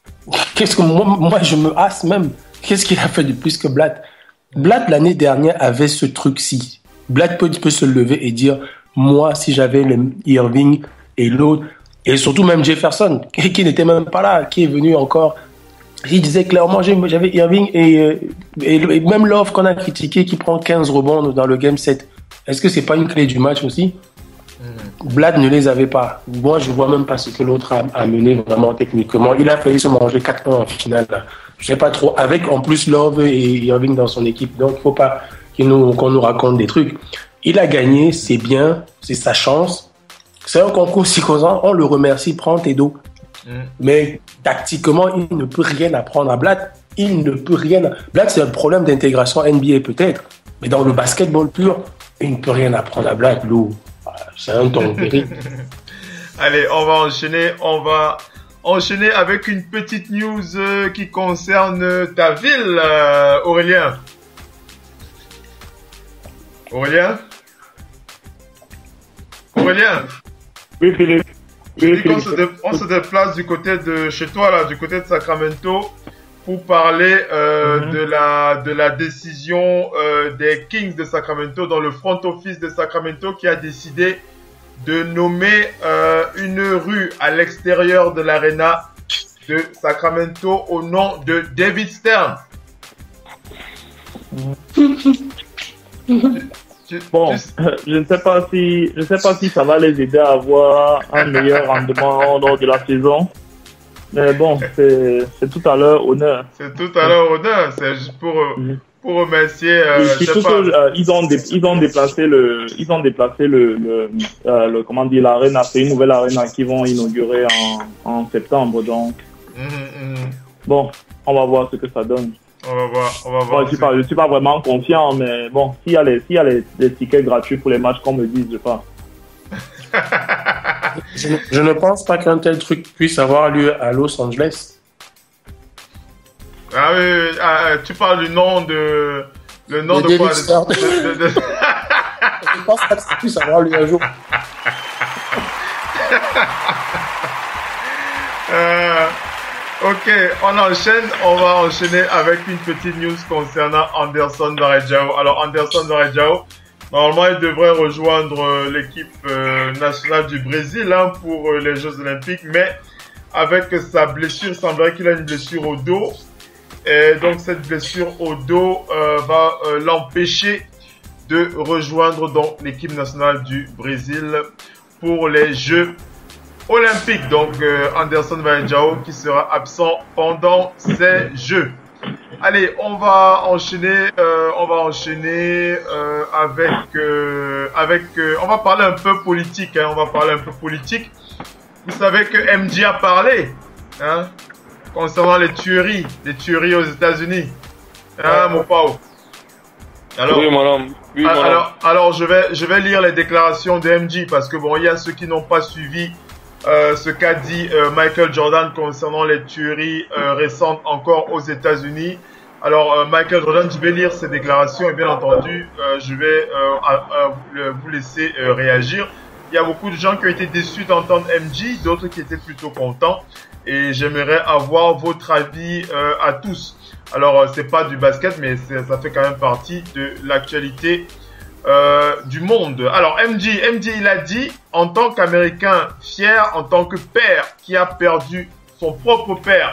Moi, je me hasse même. Qu'est-ce qu'il a fait de plus que Blatt? Blatt, l'année dernière, avait ce truc-ci. Blatt peut se lever et dire, moi, si j'avais le Irving et l'autre, et surtout même Jefferson, qui n'était même pas là, qui est venu encore... Il disait clairement, j'avais Irving et même Love qu'on a critiqué qui prend 15 rebonds dans le Game 7. Est-ce que c'est pas une clé du match aussi? Blatt ne les avait pas. Moi, je vois même pas ce que l'autre a mené vraiment techniquement. Il a failli se manger 4-1 en finale. Là. Je sais pas trop. Avec en plus Love et Irving dans son équipe. Donc, il faut pas qu'on nous raconte des trucs. Il a gagné, c'est bien, c'est sa chance. C'est un concours psychosant. On le remercie, prends tes dos. Mais tactiquement, il ne peut rien apprendre à Blatt. Il ne peut rien. Blatt, c'est un problème d'intégration NBA peut-être, mais dans le basketball pur, il ne peut rien apprendre à Blatt. Lou, c'est un ton terrible. Allez, on va enchaîner avec une petite news qui concerne ta ville, Aurélien. Aurélien. Oui, Philippe. On se déplace du côté de chez toi, là, du côté de Sacramento. pour parler de la décision des Kings de Sacramento dans le front office de Sacramento qui a décidé de nommer une rue à l'extérieur de l'aréna de Sacramento au nom de David Stern. Bon, je ne sais pas si ça va les aider à avoir un meilleur rendement lors de la saison. Mais bon, c'est tout à leur honneur. C'est tout à leur honneur. C'est juste pour remercier. Ils ont déplacé comment dire, l'arena. C'est une nouvelle arena qu'ils vont inaugurer en septembre. Donc, bon, on va voir ce que ça donne. On va voir. Je suis pas vraiment confiant, mais bon, s'il y a les tickets gratuits pour les matchs qu'on me dise, je pars. Je ne pense pas qu'un tel truc puisse avoir lieu à Los Angeles. Ah oui, tu parles du nom de... Le nom de quoi Je ne pense pas que ça puisse avoir lieu un jour. Ok, on va enchaîner avec une petite news concernant Anderson Varejão. Alors Anderson Varejão, normalement il devrait rejoindre l'équipe nationale du Brésil pour les Jeux Olympiques, mais avec sa blessure, il semblerait qu'il a une blessure au dos. Et donc cette blessure au dos va l'empêcher de rejoindre donc l'équipe nationale du Brésil pour les Jeux Olympique. Donc Anderson Varejão qui sera absent pendant ces Jeux. Allez, on va enchaîner on va parler un peu politique. Vous savez que MJ a parlé concernant les tueries aux États-Unis. Mon Pao. Alors, oui, madame. Oui, madame. Alors je vais lire les déclarations de MJ parce que bon, il y a ceux qui n'ont pas suivi ce qu'a dit Michael Jordan concernant les tueries récentes encore aux États-Unis. Alors Michael Jordan, je vais lire ses déclarations et bien entendu, je vais vous laisser réagir. Il y a beaucoup de gens qui ont été déçus d'entendre MJ, d'autres qui étaient plutôt contents. Et j'aimerais avoir votre avis à tous. Alors c'est pas du basket, mais ça fait quand même partie de l'actualité du monde. Alors MJ il a dit, en tant qu'Américain fier, en tant que père qui a perdu son propre père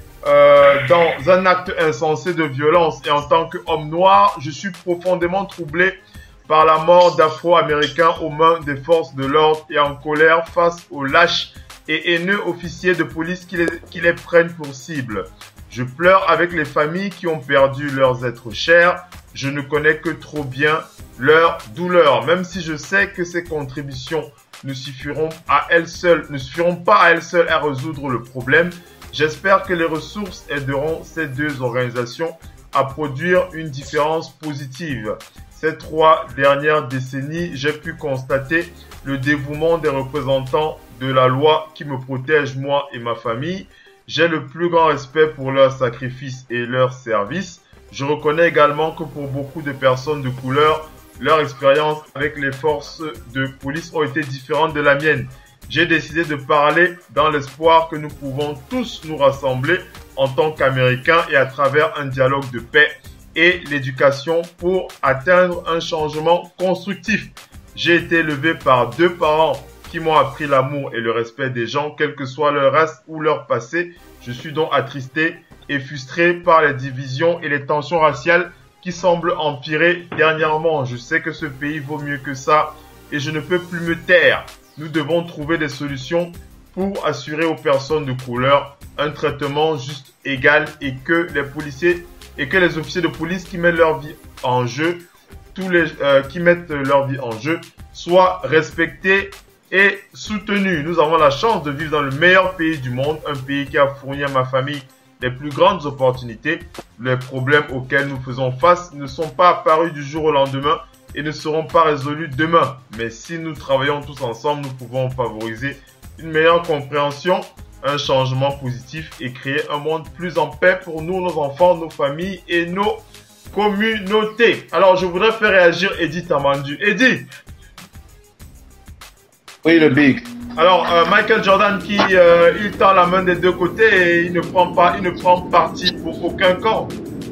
dans un acte insensé de violence et en tant qu'homme noir, je suis profondément troublé par la mort d'Afro-Américains aux mains des forces de l'ordre et en colère face aux lâches et haineux officiers de police qui les prennent pour cible. Je pleure avec les familles qui ont perdu leurs êtres chers. Je ne connais que trop bien leur douleur, même si je sais que ces contributions ne suffiront pas à elles seules à résoudre le problème. J'espère que les ressources aideront ces deux organisations à produire une différence positive. Ces 3 dernières décennies, j'ai pu constater le dévouement des représentants de la loi qui me protège moi et ma famille. J'ai le plus grand respect pour leurs sacrifices et leurs services. Je reconnais également que pour beaucoup de personnes de couleur, leur expérience avec les forces de police ont été différentes de la mienne. J'ai décidé de parler dans l'espoir que nous pouvons tous nous rassembler en tant qu'Américains et à travers un dialogue de paix et l'éducation pour atteindre un changement constructif. J'ai été élevé par 2 parents qui m'ont appris l'amour et le respect des gens, quelle que soit leur race ou leur passé. Je suis donc attristé et frustré par les divisions et les tensions raciales qui semblent empirer dernièrement. Je sais que ce pays vaut mieux que ça et je ne peux plus me taire. Nous devons trouver des solutions pour assurer aux personnes de couleur un traitement juste, égal et que les officiers de police qui mettent leur vie en jeu, soient respectés et soutenus. Nous avons la chance de vivre dans le meilleur pays du monde, un pays qui a fourni à ma famille les plus grandes opportunités. Les problèmes auxquels nous faisons face ne sont pas apparus du jour au lendemain et ne seront pas résolus demain. Mais si nous travaillons tous ensemble, nous pouvons favoriser une meilleure compréhension, un changement positif et créer un monde plus en paix pour nous, nos enfants, nos familles et nos communautés. Alors, je voudrais faire réagir Eddie Tamandu. Eddie! Oui, le big. Alors, Michael Jordan qui il tend la main des deux côtés et il ne prend parti pour aucun camp.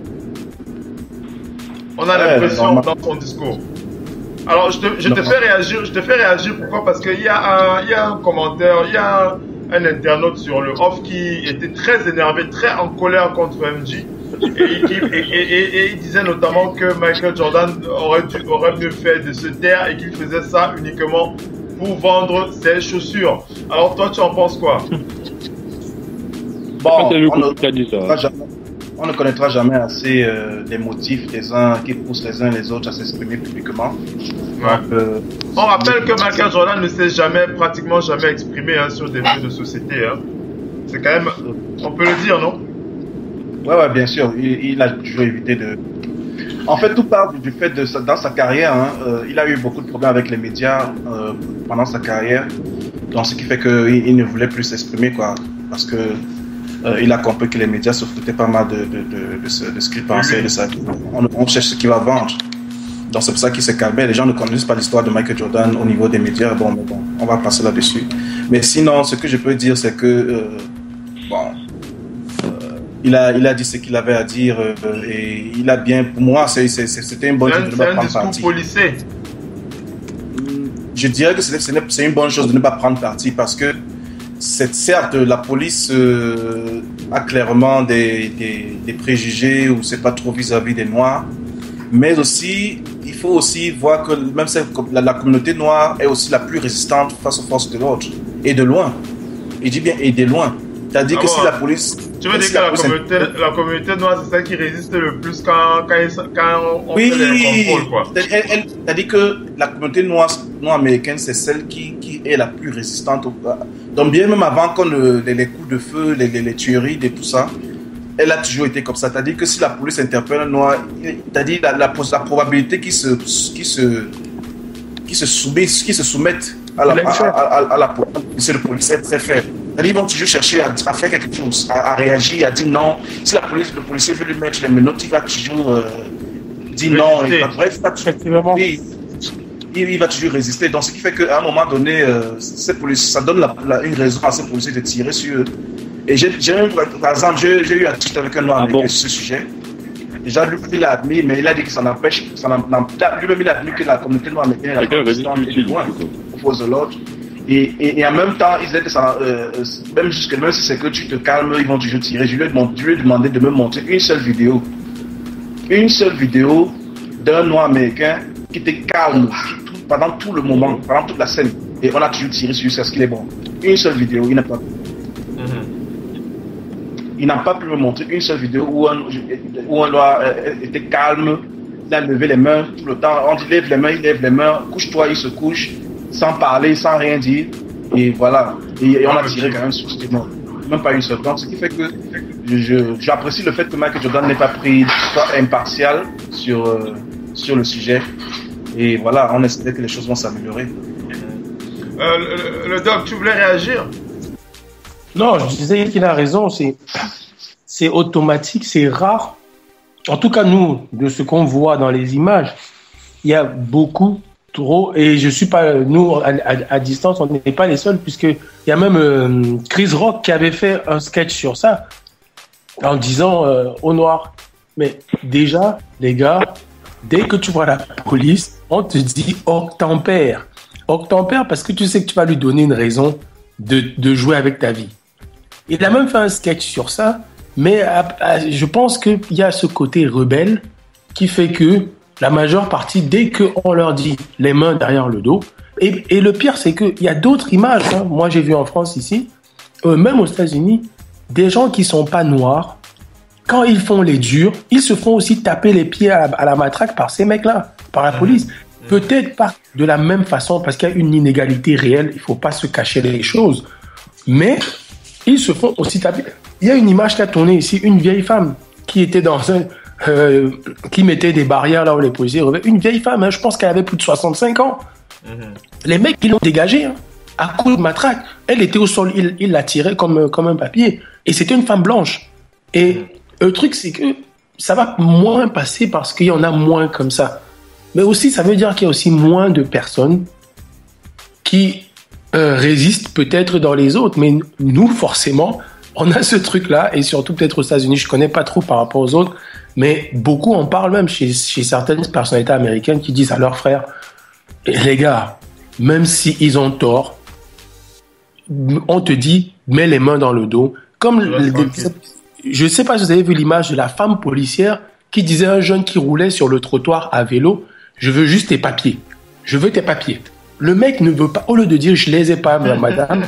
On a l'impression dans son discours. Alors, je te fais réagir. Pourquoi? Parce qu'il y a un commentaire, il y a un internaute sur le off qui était très énervé, très en colère contre MJ. Et il disait notamment que Michael Jordan aurait mieux fait de se taire et qu'il faisait ça uniquement pour vendre ses chaussures. Alors toi, tu en penses quoi? Bon, on ne connaîtra jamais assez des motifs des uns qui poussent les uns les autres à s'exprimer publiquement. Ouais. On rappelle que Michael Jordan ne s'est pratiquement jamais exprimé sur des faits de société. Hein. C'est quand même, on peut le dire, non? Ouais, bien sûr. Il a toujours évité de. En fait, tout part du fait de dans sa carrière. Il a eu beaucoup de problèmes avec les médias pendant sa carrière. Donc, ce qui fait qu'il ne voulait plus s'exprimer, quoi, parce que il a compris que les médias se foutaient pas mal de ce qu'il pensait, de ça. On cherche ce qu'il va vendre. Donc, c'est pour ça qu'il s'est calmé. Les gens ne connaissent pas l'histoire de Michael Jordan au niveau des médias. Bon, on va passer là-dessus. Mais sinon, ce que je peux dire, c'est que il a dit ce qu'il avait à dire et il a bien, pour moi, c'était une bonne chose de ne pas prendre parti. Policé. Je dirais que c'est une bonne chose de ne pas prendre parti parce que certes, la police a clairement des préjugés ou c'est pas trop vis-à-vis des Noirs, mais aussi, il faut aussi voir que même la communauté noire est aussi la plus résistante face aux forces de l'ordre et de loin. Il dit bien et de loin. C'est-à-dire que si la police... Tu veux dire que la communauté noire, c'est celle qui résiste le plus quand on fait les contrôles, quoi. C'est-à-dire que la communauté noire américaine, c'est celle qui est la plus résistante. Donc bien même avant qu'on les coups de feu, les tueries et tout ça, elle a toujours été comme ça. C'est-à-dire que si la police interpelle un noir, c'est-à-dire la probabilité qu'ils se soumettent à la police est très faible. Ils vont toujours chercher à faire quelque chose, à réagir, à dire non. Si le policier veut lui mettre les menottes, il va toujours dire non. Bref, il va toujours résister. Donc, ce qui fait qu'à un moment donné, ça donne une raison à ces policiers de tirer sur eux. Et par exemple, j'ai eu un tweet avec un noir sur ce sujet. Déjà, lui, il a admis, mais il a dit que ça n'empêche, lui-même, il a admis que la communauté noire américaine est loin aux forces de l'ordre. Et en même temps, ils disaient que ça, même si c'est que tu te calmes, ils vont toujours tirer. Je lui ai demandé de me montrer une seule vidéo d'un noir américain qui était calme pendant tout le moment, pendant toute la scène. Et on a toujours tiré sur lui, c'est ce qu'il est bon. Une seule vidéo, il n'a pas pu. Il n'a pas pu me montrer une seule vidéo où un noir était calme, il a levé les mains tout le temps. On dit lève les mains, couche-toi, il se couche. Sans parler, sans rien dire, et voilà. Et on a tiré quand même sur ce moment. Même pas une seule. Donc, ce qui fait que j'apprécie le fait que Michael Jordan n'ait pas pris soit impartial sur le sujet. Et voilà, on espère que les choses vont s'améliorer. Le doc, tu voulais réagir? Non, je disais qu'il a raison. C'est automatique, c'est rare. En tout cas, nous, de ce qu'on voit dans les images, il y a beaucoup trop, et je suis pas, nous à distance, on n'est pas les seuls, puisque il y a même Chris Rock qui avait fait un sketch sur ça en disant au noir, mais déjà les gars, dès que tu vois la police, on te dit octempère parce que tu sais que tu vas lui donner une raison de jouer avec ta vie. Il a même fait un sketch sur ça, mais je pense qu'il y a ce côté rebelle qui fait que la majeure partie, dès qu'on leur dit les mains derrière le dos, et le pire, c'est qu'il y a d'autres images. Hein. Moi, j'ai vu en France ici, même aux États-Unis, des gens qui sont pas noirs, quand ils font les durs, ils se font aussi taper les pieds à la matraque par ces mecs-là, par la police. Peut-être pas de la même façon, parce qu'il y a une inégalité réelle, il faut pas se cacher les choses. Mais ils se font aussi taper. Il y a une image qui a tourné ici, une vieille femme qui était dans qui mettait des barrières là où les policiers revenaient. Une vieille femme, hein, je pense qu'elle avait plus de 65 ans. Les mecs, ils l'ont dégagée hein, à coups de matraque. Elle était au sol, il la tirait comme un papier. Et c'était une femme blanche. Et le truc, c'est que ça va moins passer parce qu'il y en a moins comme ça. Mais aussi, ça veut dire qu'il y a aussi moins de personnes qui résiste peut-être dans les autres, mais nous, forcément, on a ce truc-là, et surtout peut-être aux États-Unis, je connais pas trop par rapport aux autres, mais beaucoup en parlent même chez certaines personnalités américaines qui disent à leurs frères, les gars, même s'ils ont tort, on te dit, mets les mains dans le dos. Comme je sais pas si vous avez vu l'image de la femme policière qui disait à un jeune qui roulait sur le trottoir à vélo, je veux juste tes papiers. Je veux tes papiers. Le mec ne veut pas, au lieu de dire je les ai pas, madame,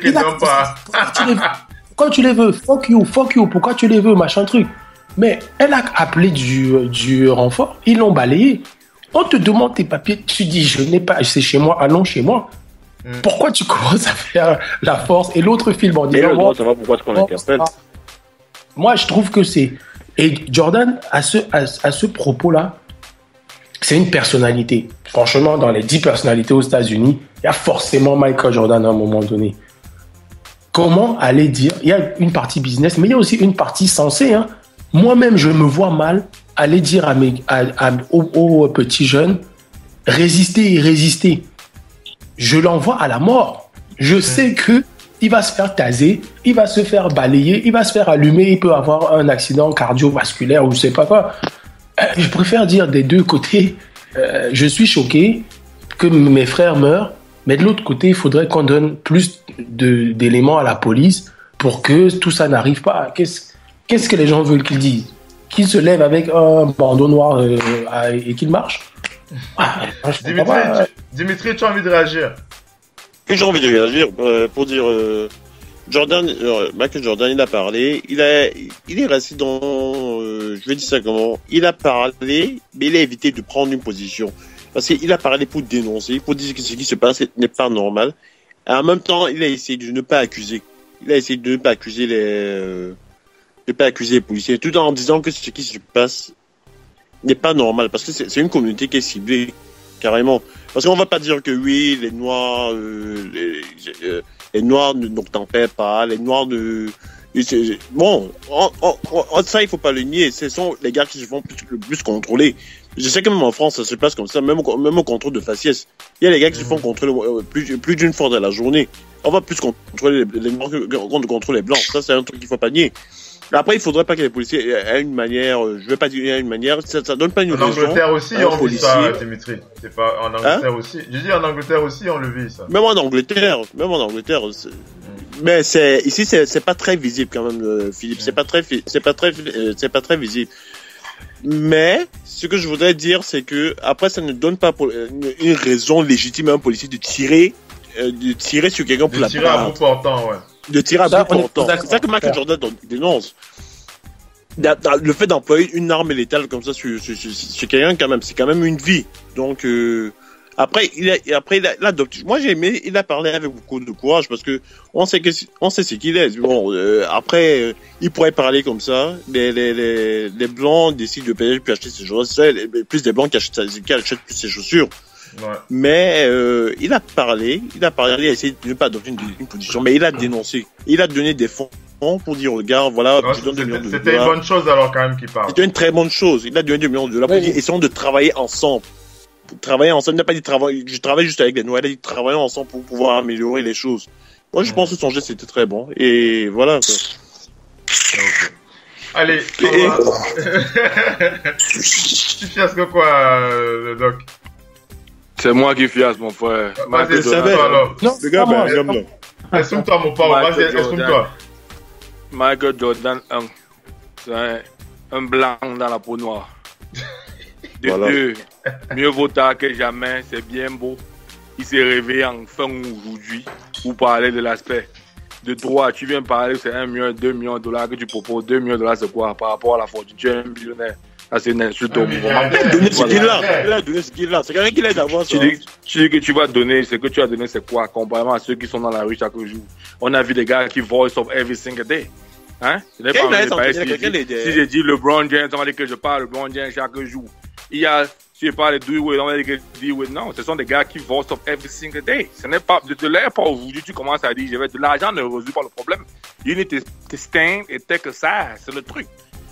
pourquoi tu les veux? Fuck you, pourquoi tu les veux, machin truc. Mais elle a appelé du renfort, ils l'ont balayé. On te demande tes papiers, tu dis je n'ai pas, c'est chez moi, allons chez moi. Pourquoi tu commences à faire la force? Et l'autre film en disant... savoir pourquoi est-ce qu'on l'interpelle. Moi, je trouve que c'est... Et Jordan, à ce propos-là, c'est une personnalité. Franchement, dans les 10 personnalités aux États-Unis, il y a forcément Michael Jordan à un moment donné. Comment aller dire... Il y a une partie business, mais il y a aussi une partie sensée. Hein. Moi-même, je me vois mal aller dire aux petits jeunes, résister. Je l'envoie à la mort. Je sais que il va se faire taser, il va se faire balayer, il va se faire allumer, il peut avoir un accident cardiovasculaire ou je sais pas quoi. Je préfère dire des deux côtés, je suis choqué que mes frères meurent, mais de l'autre côté, il faudrait qu'on donne plus d'éléments à la police pour que tout ça n'arrive pas. Qu'est-ce que les gens veulent qu'ils disent? Qu'ils se lèvent avec un bandeau noir et qu'ils marchent? Dimitri, tu as envie de réagir? Oui, j'ai envie de réagir pour dire Michael Jordan, il a parlé, il est resté dans, je vais dire ça comment, il a parlé, mais il a évité de prendre une position. Parce qu'il a parlé pour dénoncer, pour dire que ce qui se passe n'est pas normal. Et en même temps, il a essayé de ne pas accuser. Il a essayé de ne pas accuser les policiers, tout en disant que ce qui se passe n'est pas normal, parce que c'est une communauté qui est ciblée, carrément. Parce qu'on va pas dire que oui, les Noirs, les Noirs ne tempèrent pas, les Noirs ne... Bon, ça, il faut pas le nier. Ce sont les gars qui se font le plus contrôler. Je sais que même en France, ça se passe comme ça, même au contrôle de faciès. Il y a les gars qui se font contrôler plus d'une fois dans la journée. On va plus contrôler les Noirs qu'on contrôle les Blancs. Ça, c'est un truc qu'il faut pas nier. Après, il faudrait pas que les policiers aient une manière, je vais pas dire une manière, ça donne pas une raison. En Angleterre aussi, on vit ça, Dimitri. C'est pas, en Angleterre aussi. Je dis en Angleterre aussi, on le vit, ça. Même en Angleterre, mais ici, c'est pas très visible quand même, Philippe. C'est pas très visible. Mais, ce que je voudrais dire, c'est que, après, ça ne donne pas une raison légitime à un policier de tirer sur quelqu'un pour la tirer à bout portant, ouais. De tirer à bout portant. C'est ça que Michael Jordan dénonce. Le fait d'employer une arme létale comme ça sur quelqu'un, quand même, c'est quand même une vie. Donc, après, il a adopté. Moi, j'ai aimé, il a parlé avec beaucoup de courage parce que on sait ce qu'il est. Bon, après, il pourrait parler comme ça. Les Blancs décident de payer puis acheter ses chaussures. C'est plus des Blancs qui achètent plus ses chaussures. Ouais. Mais il a parlé, il a essayé de ne pas adopter une position, mais il a dénoncé. Il a donné des fonds pour dire, regarde, voilà, non, je donne 2 millions de dollars. C'était une bonne chose alors quand même qu'il parle. C'était une très bonne chose. Il a donné 2 millions de dollars pour dire, essayons de travailler ensemble. Il n'a pas dit je travaille juste avec les Noirs, il a dit travailler ensemble pour pouvoir améliorer les choses. Moi, je pense que son geste était très bon. Et voilà, quoi. Okay. Allez, tu fiasques quoi, le doc? C'est moi qui fiasse, mon frère. Vas-y, assume-toi alors. Non, le gars, assume-toi, mon pauvre. Vas-y, assume-toi. Michael Jordan, c'est un blanc dans la peau noire. De deux, mieux vaut tard que jamais, c'est bien beau. Il s'est réveillé enfin aujourd'hui pour parler de l'aspect. De 3, tu viens parler, c'est 1 million, 2 millions de dollars que tu proposes. 2 millions de dollars, c'est quoi par rapport à la fortune? Tu es un millionnaire. Ça, c'est une insulte au mouvement. Il a donné ce qu'il a. C'est quelqu'un qui l'aide à avoir ça. Tu dis que tu vas donner, ce que tu as donné, c'est quoi? Comparément à ceux qui sont dans la rue chaque jour. On a vu des gars qui voice of every single day. Hein? Si j'ai dit LeBron James, on va dire que je parle LeBron James chaque jour. Il y a, si je parle de Dewey, on va dire que Dewey, non, ce sont des gars qui voice of every single day. Ce n'est pas, de l'air pas aujourd'hui, tu commences à dire, je vais de l'argent ne résout pas le problème. You need to stand et take a side. C'est le truc.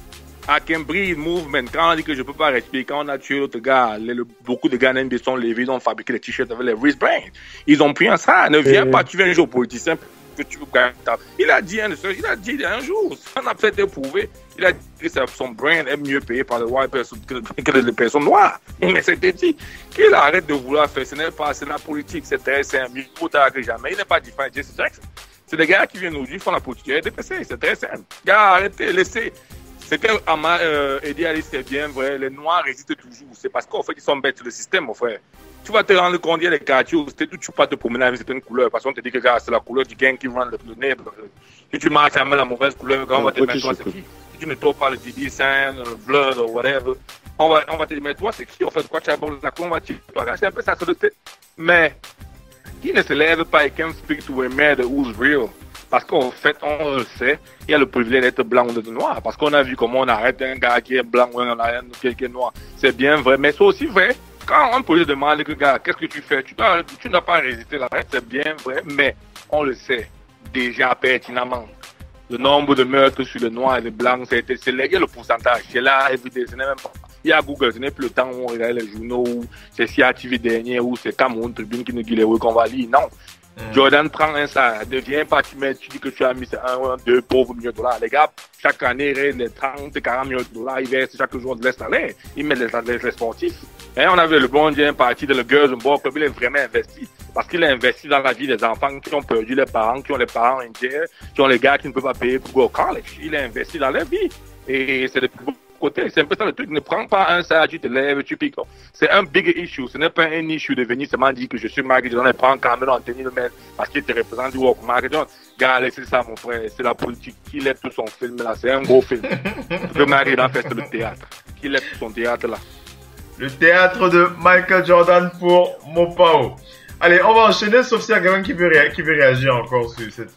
I can breathe movement. Quand on dit que je peux pas respirer, quand on a tué l'autre gars, beaucoup de gars NBA sont levés, ils ont fabriqué des t-shirts avec les wristbands. Ils ont pris un ça. Ne viens pas, tu viens un jour politicien que tu veux gagner. Il a dit un jour, ça n'a fait éprouvé. Il a dit que son brand est mieux payé par les white personnes que les personnes noires. Mais c'était dit qu'il arrête de vouloir faire. C'est la politique, c'est très simple. Il faut tard que jamais. Il n'est pas différent de Jesse Jackson. C'est des gars qui viennent nous dire qu'ils font la politique. C'est très simple. Gars, arrêtez, laissez. C'est que Eddie Ali, c'est bien vrai, les Noirs résistent toujours. C'est parce qu'en fait, ils sont bêtes sur le système, mon frère. Tu vas te rendre compte, il y a des quartiers où tu ne peux pas te promener avec certaines couleurs. Parce qu'on te dit que c'est la couleur du gang qui rend le nez. Si tu marches avec la mauvaise couleur, on va te mettre toi, c'est qui? Si tu ne trouves pas le DD Sign, le Blood, ou whatever, on va te dire, mais toi, c'est qui? En fait, quoi, tu as bon la couleur, on va te dire, c'est un peu ça sur le tête. Mais, qui ne se lève pas et can speak to a man who's real? Parce qu'en fait, on le sait, il y a le privilège d'être blanc ou d'être noir. Parce qu'on a vu comment on arrête un gars qui est blanc ou on arrête quelqu'un qui est noir. C'est bien vrai, mais c'est aussi vrai. Quand on peut se demander, gars, qu'est-ce que tu fais? Tu n'as pas résisté là. C'est bien vrai, mais on le sait déjà pertinemment. Le nombre de meurtres sur le noir et le blanc, c'est le pourcentage. C'est là, évidemment, ce n'est même pas. Il y a Google, ce n'est plus le temps où on regarde les journaux, où c'est CATV dernier, où c'est Cameroun Tribune qui nous dit les rues qu'on va lire. Non. Jordan prend un ça, devient pas, tu dis que tu as mis 2 pauvres millions de dollars. Les gars, chaque année, les 30, 40 millions de dollars, ils versent chaque jour de l'Est à l'air. Ils mettent les sportifs. Et on avait le bon Dieu parti de le Girls Ball Club, il est vraiment investi. Parce qu'il a investi dans la vie des enfants qui ont perdu les parents, qui ont les parents indiens, qui ont les gars qui ne peuvent pas payer pour go au college. Il a investi dans leur vie. Et c'est le plus beau côté. C'est un peu ça le truc. Ne prends pas un ça, tu te lèves, tu piques. C'est un big issue. Ce n'est pas un issue de venir seulement dire que je suis Michael Jordan et prendre Cameron Anthony le mec parce qu'il te représente du walk Michael Jordan. Gars, c'est ça, mon frère. C'est la politique. Qu'il aide tout son film là. C'est un gros film. Le Michael Jordan fait le théâtre. Qu'il aide tout son théâtre là. Le théâtre de Michael Jordan pour Mopao. Allez, on va enchaîner, sauf s'il y a quelqu'un qui veut réagir encore sur cette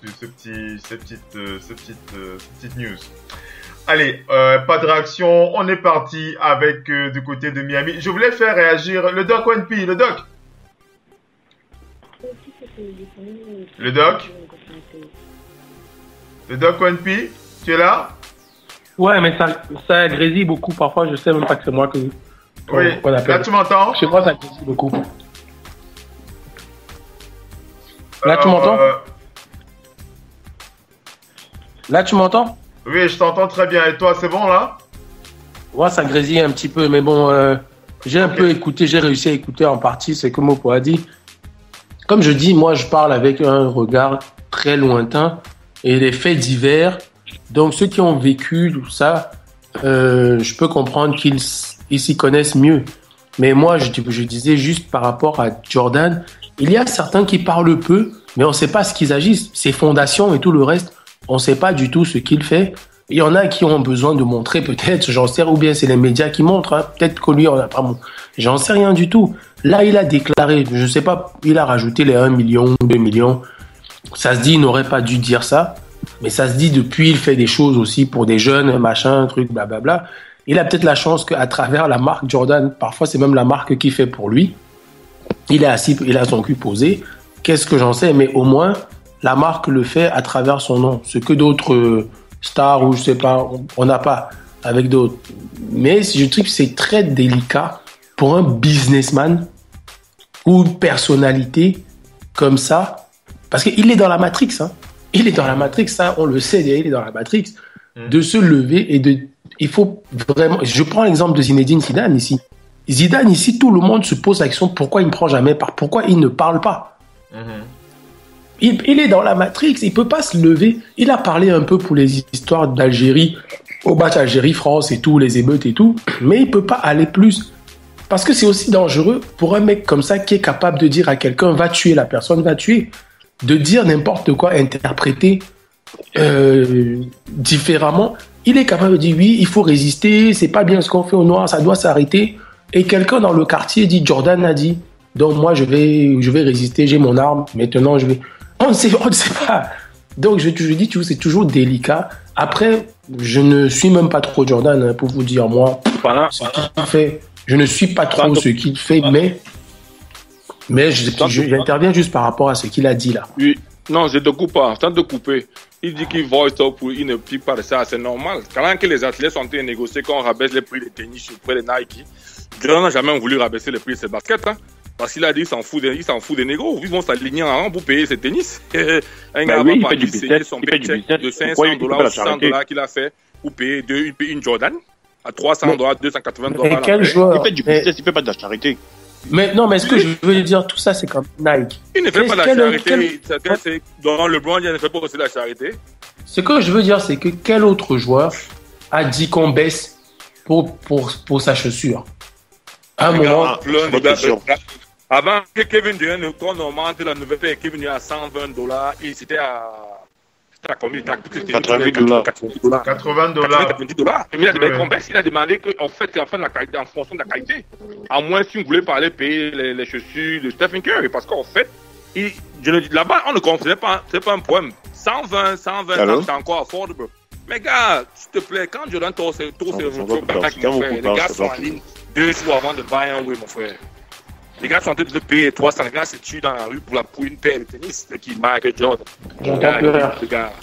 petite news. Allez, pas de réaction, on est parti avec du côté de Miami. Je voulais faire réagir le Doc ONP, le Doc. Le Doc ONP, tu es là? Ouais, mais ça grésille beaucoup parfois, je sais même pas que c'est moi que... Oui, là tu m'entends? Chez moi ça grésille beaucoup. Là tu m'entends? Là tu m'entends? Oui, je t'entends très bien. Et toi, c'est bon là? Ouais, ça grésille un petit peu, mais bon, j'ai un peu écouté, j'ai réussi à écouter en partie ce que Mopo a dit. Comme je dis, moi je parle avec un regard très lointain et les faits divers. Donc ceux qui ont vécu tout ça, je peux comprendre qu'ils s'y connaissent mieux. Mais moi, je disais juste par rapport à Jordan, il y a certains qui parlent peu, mais on ne sait pas ce qu'ils agissent. Ses fondations et tout le reste, on ne sait pas du tout ce qu'il fait. Il y en a qui ont besoin de montrer peut-être, j'en sais, ou bien c'est les médias qui montrent. Hein. Peut-être que lui, on n'a pas. J'en sais rien du tout. Là, il a déclaré, je ne sais pas, il a rajouté les 1 million, 2 millions. Ça se dit, il n'aurait pas dû dire ça. Mais ça se dit depuis, il fait des choses aussi pour des jeunes, machin, truc, blablabla. Il a peut-être la chance qu'à travers la marque Jordan, parfois c'est même la marque qui fait pour lui. Il est assis, il a son cul posé. Qu'est-ce que j'en sais? Mais au moins, la marque le fait à travers son nom. Ce que d'autres stars ou je sais pas, on n'a pas avec d'autres. Mais je trouve que c'est très délicat pour un businessman ou une personnalité comme ça. Parce qu'il est dans la Matrix, hein. Il est dans la Matrix, ça, on le sait, il est dans la Matrix. De se lever et il faut vraiment. Je prends l'exemple de Zinedine Zidane ici. Zidane ici, tout le monde se pose la question pourquoi il ne prend jamais part, pourquoi il ne parle pas. Il est dans la Matrix, il peut pas se lever. Il a parlé un peu pour les histoires d'Algérie, au match Algérie-France et tout, les émeutes et tout, mais il peut pas aller plus. Parce que c'est aussi dangereux pour un mec comme ça qui est capable de dire à quelqu'un va tuer, la personne va tuer. De dire n'importe quoi, interpréter différemment. Il est capable de dire oui, il faut résister, c'est pas bien ce qu'on fait au noir, ça doit s'arrêter. Et quelqu'un dans le quartier dit Jordan a dit, donc moi je vais résister, j'ai mon arme, maintenant je vais. On ne sait pas. Donc je dis, tu vois, c'est toujours délicat. Après, je ne suis même pas trop Jordan hein, pour vous dire moi. Voilà. Ce qu'il fait, je ne suis pas trop ce qu'il fait, mais j'interviens juste par rapport à ce qu'il a dit là. Oui. Non, je te coupe pas. Sans te couper. Il dit qu'il voit ça pour il ne pique pas de ça, c'est normal. Quand que les athlètes sont en train de négocier, qu'on rabaisse les prix des tennis auprès des Nike, Jordan n'a jamais voulu rabaisser les prix de ses baskets, hein. Parce qu'il a dit qu'il s'en fout des négros. Ils vont s'aligner en rang pour payer ses tennis. Un gars va pas payer son paycheck de $500 ou $600 qu'il a fait pour payer une Jordan à $300, $280. Mais quel joueur? Il fait du business, il fait pas de la charité. Mais non, mais ce que je veux dire, tout ça, c'est comme Nike. Il ne fait pas de la charité. Dans LeBron, il ne fait pas aussi de la charité. Ce que je veux dire, c'est que quel autre joueur a dit qu'on baisse pour sa chaussure? À un moment. Avant que Kevin Durant, quand on augmente la nouvelle paie, Kevin Durant à $120, et c'était à combien? $80. $80. Il a demandé qu'on baisse. Il a demandé qu'en fait, en fonction de la qualité. À moins si vous voulez parler payer les chaussures de Stephen Curry. Parce qu'en fait, là-bas, on ne considère pas, c'est pas un problème. 120, c'est encore affordable. Mais gars, s'il te plaît, quand Jordan tourne ses les gars sont en ligne 2 jours avant de buy un way, mon frère. Les gars sont en train de payer 300 $, se tuent dans la rue pour une paire de tennis qui Michael Jordan. Les gars.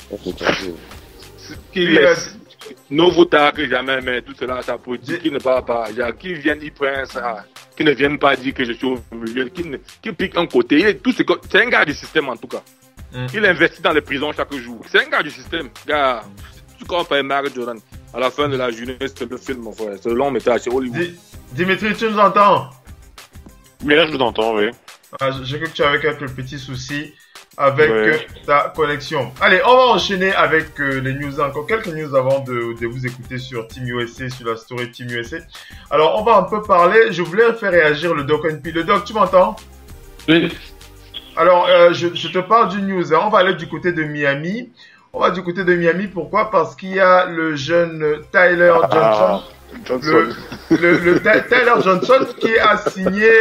Nouveau tacle jamais, mais tout cela, ça peut dire qu'il ne parle pas. Qui viennent, ils prennent ça. Qui ne viennent pas dire que je suis au milieu. Qui pique un côté. C'est un gars du système en tout cas. Il investit dans les prisons chaque jour. C'est un gars du système. Gars, tu comprends Michael Jordan. À la fin de la journée, c'est le film, mon frère. C'est le long métrage, c'est Hollywood. Dimitri, tu nous entends? Mais là, je vous entends, oui. J'ai cru que tu avais quelques petits soucis avec ta connexion. Allez, on va enchaîner avec les news, encore quelques news avant de vous écouter sur Team USA, sur la story Team USA. Alors, on va un peu parler. Je voulais faire réagir le Doc NP. Le Doc, tu m'entends? Oui. Alors, je te parle d'une news. Hein. On va aller du côté de Miami. Pourquoi? Parce qu'il y a le jeune Tyler Johnson. Tyler Johnson qui a signé,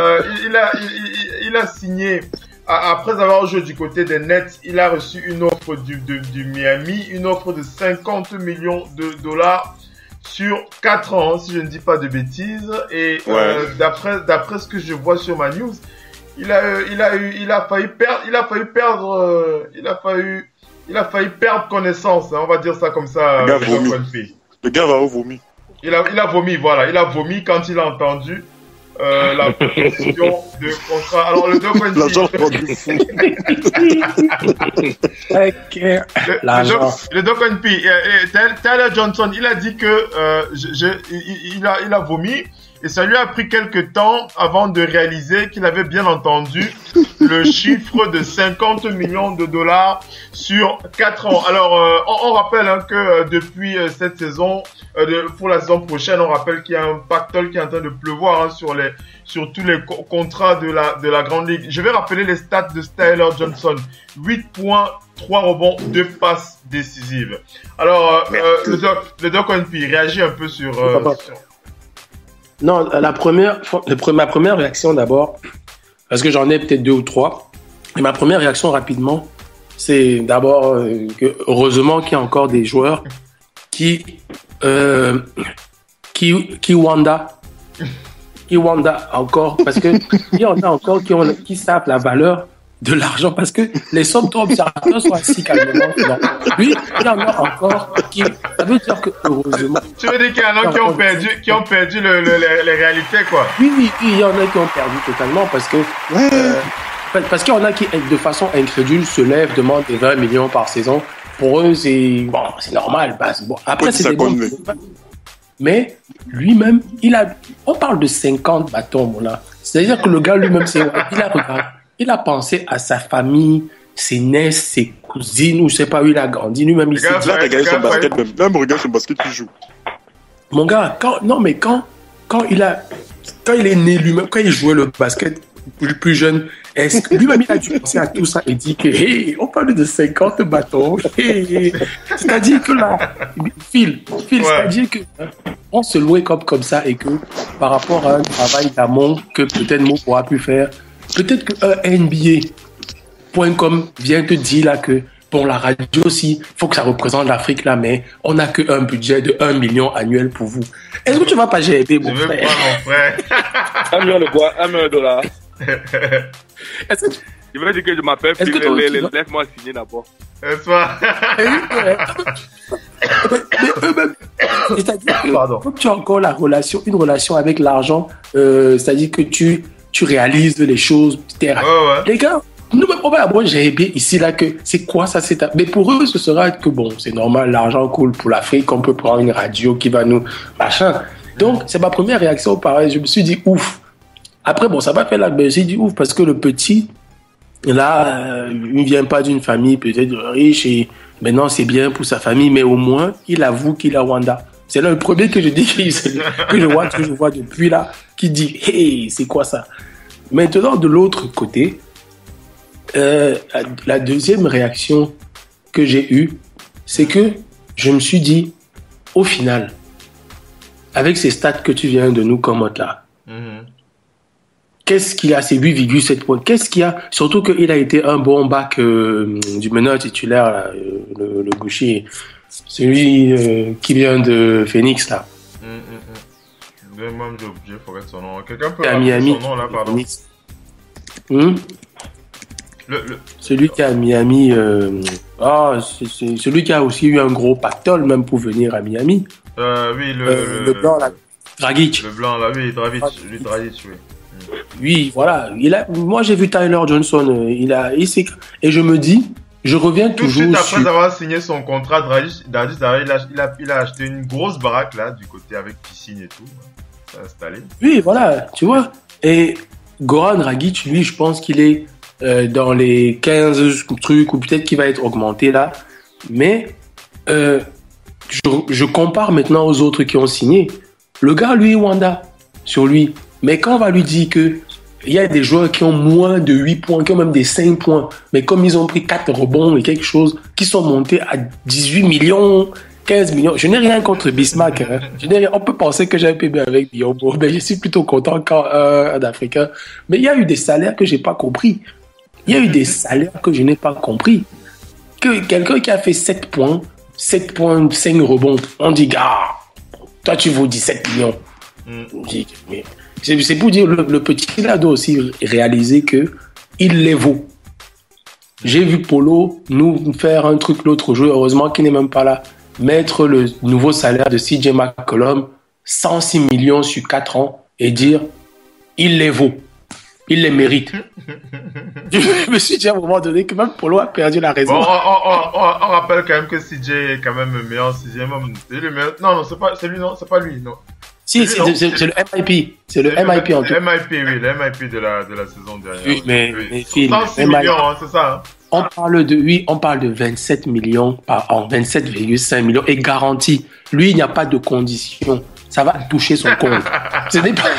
il a signé après avoir joué du côté des Nets, il a reçu une offre du Miami, une offre de $50 millions sur 4 ans, si je ne dis pas de bêtises. Et d'après ce que je vois sur ma news, il a failli perdre connaissance, hein, on va dire ça comme ça. Le gars va au vomi. Il a vomi, voilà. Il a vomi quand il a entendu la proposition de contrat. Alors, le Doc le Doc NP, Tyler Johnson, il a dit que il a vomi. Et ça lui a pris quelques temps avant de réaliser qu'il avait bien entendu le chiffre de $50 millions sur 4 ans. Alors, on rappelle que depuis cette saison, pour la saison prochaine, on rappelle qu'il y a un pactole qui est en train de pleuvoir sur tous les contrats de la Grande Ligue. Je vais rappeler les stats de Tyler Johnson. 8 points, 3 rebonds, 2 passes décisives. Alors, le Doc NP réagit un peu sur... Non, ma première réaction d'abord, parce que j'en ai peut-être 2 ou 3, et ma première réaction rapidement, c'est d'abord que heureusement qu'il y a encore des joueurs qui Wanda encore, parce que il y en a encore qui savent la valeur de l'argent, parce que les sommes trop observateurs sont assis calmement. Lui, il y en a encore qui... Ça veut dire que, heureusement... Tu veux dire qu'il y en a qui ont perdu les réalités, quoi? Oui, il y en a qui ont perdu totalement, parce que... parce qu'il y en a qui, de façon incrédule, se lèvent, demandent des 20 millions par saison. Pour eux, c'est normal. Bon, après, c'est des bons... Mais, lui-même, on parle de 50 bâtons, mon là. C'est-à-dire que le gars, lui-même, il a pensé à sa famille, ses nièces, ses cousines, ou je sais pas où il a grandi. Lui-même, il s'est dit... Là, t'as gagné son basket, même regarde son basket, il joue. Mon gars, quand il est né lui-même, quand il jouait le basket plus jeune, est-ce que lui-même, il a dû penser à tout ça et dit que, hey, on parle de 50 bâtons. Hey. C'est-à-dire que là, Phil, c'est-à-dire que on se louait comme ça et que par rapport à un travail d'amont que peut-être Mo pourra plus faire, peut-être qu'un NBA.com vient te dire là que bon, la radio aussi, il faut que ça représente l'Afrique là, mais on n'a qu'un budget de 1 million annuel pour vous. Est-ce que tu vas pas gérer, mon frère? Mon frère. 1 million de quoi? $1 million. Je veux dire que je m'appelle Phil, laisse-moi signer d'abord. N'est-ce pas? C'est-à-dire que comme tu as encore une relation avec l'argent, c'est-à-dire que tu réalises les choses. Les gars, nous, moi j'ai bien ici là que c'est quoi ça, mais pour eux ce sera que bon, c'est normal, l'argent coule pour l'Afrique, on peut prendre une radio qui va nous machin. Donc c'est ma première réaction, pareil, je me suis dit ouf. Après bon, ça va faire là, mais j'ai dit ouf parce que le petit là, il ne vient pas d'une famille peut-être riche et maintenant c'est bien pour sa famille, mais au moins il avoue qu'il a Wanda. C'est là le premier que je dis que je vois depuis là, qui dit hey, c'est quoi ça? Maintenant de l'autre côté, la deuxième réaction que j'ai eue, c'est que je me suis dit, au final, avec ces stats que tu viens de nous commenter là, qu'est-ce qu'il a, ces 8,7 points, qu'est-ce qu'il y a, surtout qu'il a été un bon bac du meneur titulaire, là, le gaucher, celui qui vient de Phoenix là. Même j'ai forget son nom. Quelqu'un peut à Miami, son nom là, pardon. Celui qui est à Miami, c'est celui qui a aussi eu un gros pactole même pour venir à Miami. Oui, le blanc là, Dragic. Le blanc là, oui, Dragic, oui. Oui, voilà. Moi j'ai vu Tyler Johnson, et je me dis, je reviens toujours. Tout de suite après avoir signé son contrat, Dragic, il a acheté une grosse baraque là, du côté avec piscine et tout. Ça a installé. Oui, voilà, tu vois. Et Goran Dragic, lui, je pense qu'il est dans les 15 trucs, ou peut-être qu'il va être augmenté là. Mais je compare maintenant aux autres qui ont signé. Le gars, lui, Wanda, sur lui. Mais quand on va lui dire que il y a des joueurs qui ont moins de 8 points, qui ont même des 5 points, mais comme ils ont pris 4 rebonds et quelque chose, qui sont montés à 18 millions, 15 millions. Je n'ai rien contre Bismarck. Hein. On peut penser que j'ai un PB avec Biombo, mais je suis plutôt content quand un Africain. Mais il y a eu des salaires que j'ai pas compris. Il y a eu des salaires que je n'ai pas compris. Que quelqu'un qui a fait 7 points, 5 rebonds, on dit, gars, toi tu vaux 17 millions. Mais c'est pour dire, le petit là doit aussi réaliser que il les vaut. J'ai vu Polo nous faire un truc l'autre jour, heureusement qu'il n'est même pas là, mettre le nouveau salaire de CJ McCollum, 106 millions sur 4 ans, et dire, il les vaut. Il les mérite. Je me suis dit à un moment donné que même Polo a perdu la raison. Bon, on rappelle quand même que CJ est quand même le meilleur sixième homme. Non, c'est pas lui, non. Si, c'est le MIP. C'est le MIP en tout cas. Le MIP, oui, le MIP de la saison dernière. Oui, mais Phil, 106 millions, hein, c'est ça. Hein? On parle de 27 millions par an, 27,5 millions et garanti. Lui, il n'y a pas de condition. Ça va toucher son compte. Ce n'est pas...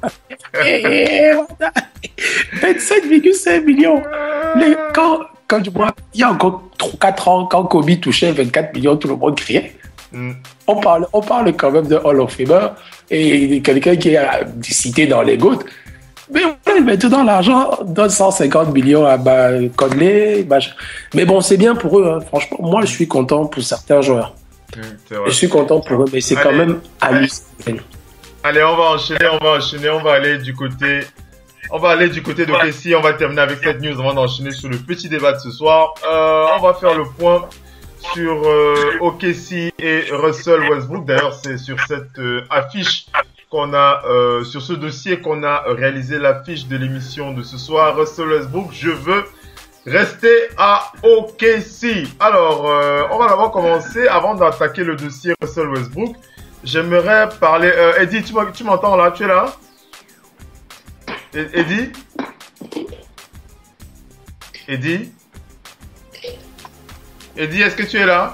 27,5 millions. Quand je vois, il y a encore 4 ans, quand Kobe touchait 24 millions, tout le monde criait. On parle quand même de Hall of Famer et quelqu'un qui est cité dans les gouttes. Mais maintenant, l'argent donne 150 millions à Conley. Mais bon, c'est bien pour eux. Hein. Franchement, moi, je suis content pour certains joueurs. Je suis content pour eux, mais c'est quand même hallucinant. Allez, on va enchaîner. On va aller du côté de Kessie. On va terminer avec cette news avant d'enchaîner sur le petit débat de ce soir. On va faire le point sur OKC et Russell Westbrook. D'ailleurs, c'est sur cette affiche qu'on a, sur ce dossier qu'on a réalisé l'affiche de l'émission de ce soir. Russell Westbrook, je veux rester à OKC. Alors, on va d'abord commencer avant d'attaquer le dossier Russell Westbrook. J'aimerais parler... Eddie, tu m'entends là? Tu es là? Eddie? Eddie? Eddie, est-ce que tu es là?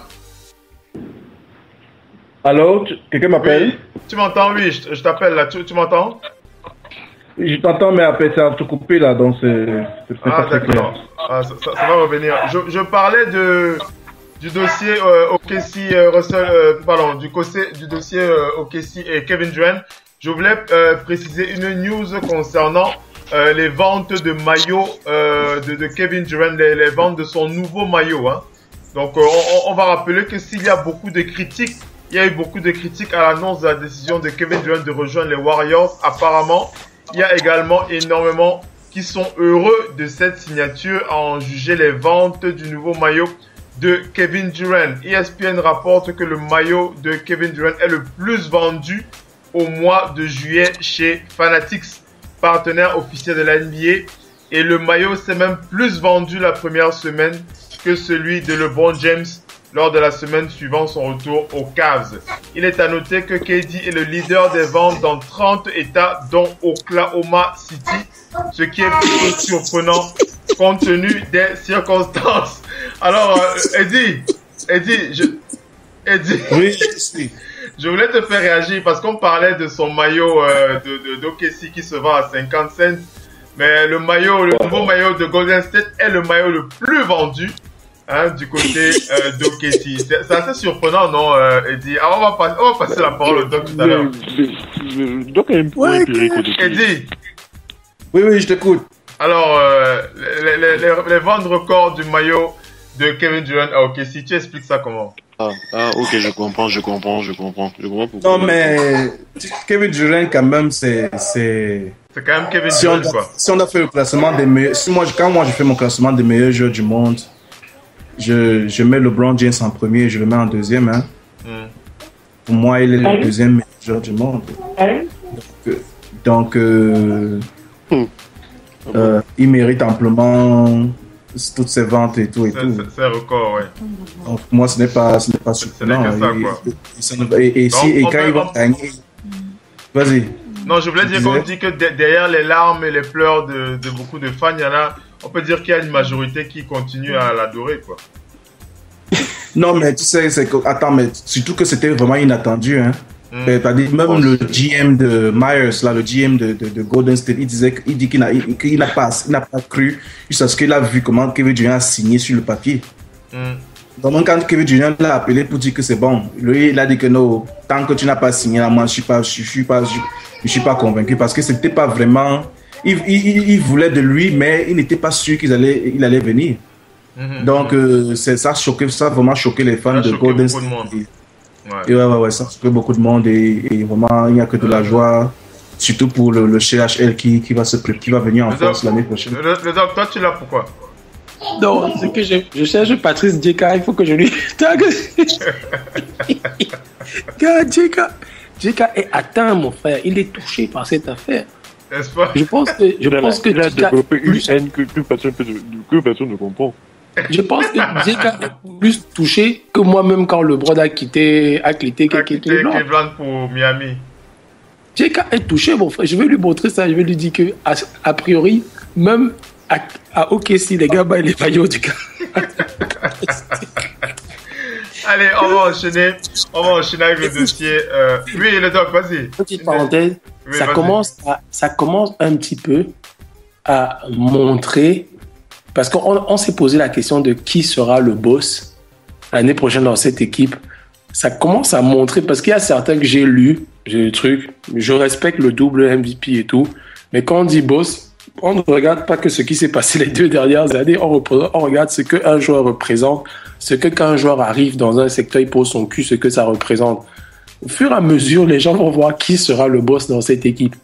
Allô? Quelqu'un m'appelle? Oui. Tu m'entends? Oui, je t'appelle là. Tu m'entends? Je t'entends, mais après ça a tout coupé là, donc c'est pas très clair. Ah, ça va revenir. Je parlais du dossier OKC Russell, du dossier OKC et Kevin Durant. Je voulais préciser une news concernant les ventes de maillots de Kevin Durant, les ventes de son nouveau maillot. Hein. Donc on va rappeler que s'il y a beaucoup de critiques, il y a eu beaucoup de critiques à l'annonce de la décision de Kevin Durant de rejoindre les Warriors. Apparemment, il y a également énormément qui sont heureux de cette signature à en juger les ventes du nouveau maillot de Kevin Durant. ESPN rapporte que le maillot de Kevin Durant est le plus vendu au mois de juillet chez Fanatics, partenaire officiel de la NBA. Et le maillot s'est même plus vendu la première semaine que celui de LeBron James lors de la semaine suivant son retour aux Cavs. Il est à noter que KD est le leader des ventes dans 30 États, dont Oklahoma City, ce qui est plutôt surprenant compte tenu des circonstances. Alors, Eddie, oui, je voulais te faire réagir parce qu'on parlait de son maillot d'OKC qui se vend à 50 cents. Mais le nouveau maillot de Golden State est le maillot le plus vendu du côté d'OKC. C'est assez surprenant, non, Eddie? Alors, on va passer la parole au Doc tout à l'heure. Doc est un peu empirique au début. Eddie. Oui, je t'écoute. Alors, les ventes records du maillot de Kevin Durant à OKC, tu expliques ça comment? Ok, je comprends pourquoi. Non, mais Kevin Durant, quand même, c'est quand même Kevin Durant, quoi. Si on a fait le classement des meilleurs... Quand moi, je fais mon classement des meilleurs joueurs du monde, je mets LeBron James en premier et je le mets en deuxième. Hein. Pour moi, il est le deuxième meilleur joueur du monde. Donc, il mérite amplement toutes ses ventes et tout. C'est un record, ouais. Donc, moi, ce n'est pas surprenant. Et quand ils vont gagner... Vas-y. Non, je voulais dire qu'on dit que derrière les larmes et les pleurs de beaucoup de fans, on peut dire qu'il y a une majorité qui continue à l'adorer, quoi. Non, mais tu sais, mais surtout que c'était vraiment inattendu, hein. C'est-à-dire, même le GM de Myers, là, le GM de Golden State, il dit qu'il n'a pas cru jusqu'à ce qu'il a vu comment Kevin Durant a signé sur le papier. Donc, quand Kevin Durant l'a appelé pour dire que c'est bon, lui, il a dit que non, tant que tu n'as pas signé, là, moi, je suis pas convaincu parce que c'était pas vraiment. Il voulait de lui, mais il n'était pas sûr qu'il allait venir. Donc, ça a vraiment choqué les fans de Golden State. Ouais, ça a choqué beaucoup de monde et vraiment, il n'y a que de la joie, surtout pour le CHL qui va venir en France l'année prochaine. Le doc, toi, tu l'as pourquoi? Non, c'est que je cherche Patrice Djeka, il faut que je lui tague. Djeka est atteint, mon frère. Il est touché par cette affaire. N'est-ce pas? Je pense que il a développé une haine que personne ne comprend. Je pense que Djeka est plus touché que moi-même quand LeBron a quitté Cleveland pour Miami. Djeka est touché, mon frère. Je vais lui montrer ça. Je vais lui dire que a priori, même à OKC, les gars, les maillots du gars. Allez, on va enchaîner avec le dossier. Oui, le doc, vas-y. Petite parenthèse, oui, ça commence un petit peu à montrer, parce qu'on s'est posé la question de qui sera le boss l'année prochaine dans cette équipe. Ça commence à montrer, parce qu'il y a certains que j'ai lus, j'ai des trucs, je respecte le double MVP et tout, mais quand on dit boss, on ne regarde pas que ce qui s'est passé les 2 dernières années, on regarde ce qu'un joueur représente, ce que quand un joueur arrive dans un secteur, il pose son cul, ce que ça représente. Au fur et à mesure, les gens vont voir qui sera le boss dans cette équipe.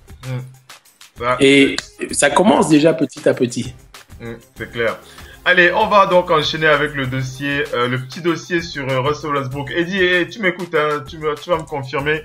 Et ça commence déjà petit à petit. C'est clair. Allez, on va donc enchaîner avec le dossier, le petit dossier sur Russell Westbrook. Eddie, tu m'écoutes, hein, tu vas me confirmer,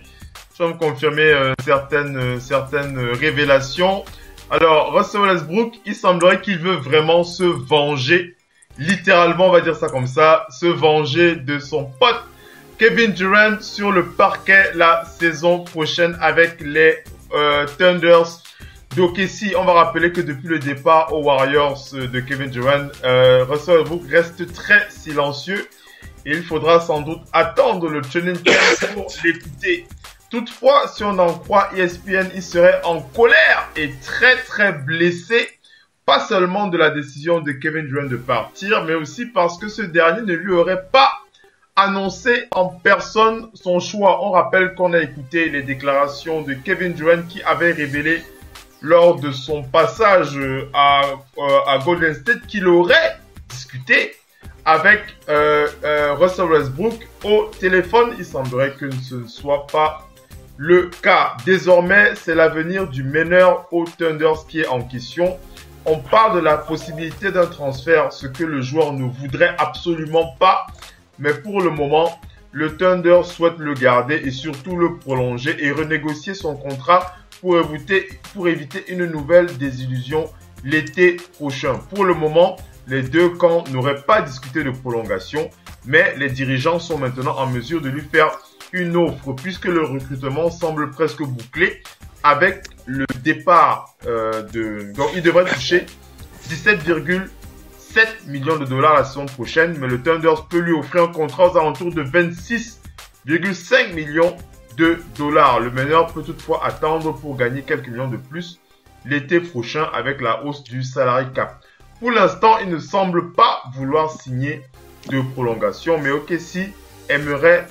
certaines révélations. Alors, Russell Westbrook, il semblerait qu'il veut vraiment se venger, littéralement, on va dire ça comme ça, se venger de son pote Kevin Durant sur le parquet la saison prochaine avec les Thunders d'OKC. On va rappeler que depuis le départ aux Warriors de Kevin Durant, Russell Westbrook reste très silencieux et il faudra sans doute attendre le training camp pour l'écouter. Toutefois, si on en croit ESPN, il serait en colère et très très blessé, pas seulement de la décision de Kevin Durant de partir, mais aussi parce que ce dernier ne lui aurait pas annoncé en personne son choix. On rappelle qu'on a écouté les déclarations de Kevin Durant qui avait révélé lors de son passage à Golden State qu'il aurait discuté avec Russell Westbrook au téléphone. Il semblerait que ce ne soit pas le cas. Désormais, c'est l'avenir du meneur aux Thunders qui est en question. on parle de la possibilité d'un transfert, ce que le joueur ne voudrait absolument pas. Mais pour le moment, le Thunder souhaite le garder et surtout le prolonger et renégocier son contrat pour éviter une nouvelle désillusion l'été prochain. Pour le moment, les deux camps n'auraient pas discuté de prolongation, mais les dirigeants sont maintenant en mesure de lui faire une offre puisque le recrutement semble presque bouclé avec le départ Donc, il devrait toucher 17,7 millions de dollars la saison prochaine, mais le Thunder peut lui offrir un contrat aux alentours de 26,5 millions de dollars. Le meneur peut toutefois attendre pour gagner quelques millions de plus l'été prochain avec la hausse du salary cap. Pour l'instant, il ne semble pas vouloir signer de prolongation, mais OKC aimerait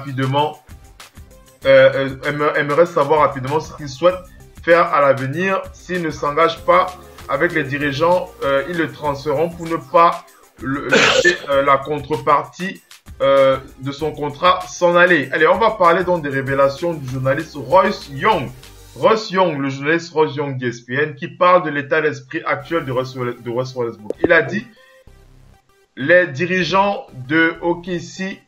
savoir rapidement ce qu'il souhaite faire à l'avenir. S'il ne s'engage pas avec les dirigeants, ils le transféreront pour ne pas laisser la contrepartie de son contrat s'en aller. Allez, on va parler donc des révélations du journaliste Royce Young. Royce Young, le journaliste Royce Young d'ESPN, qui parle de l'état d'esprit actuel de Russell Westbrook. Il a dit les dirigeants de OKC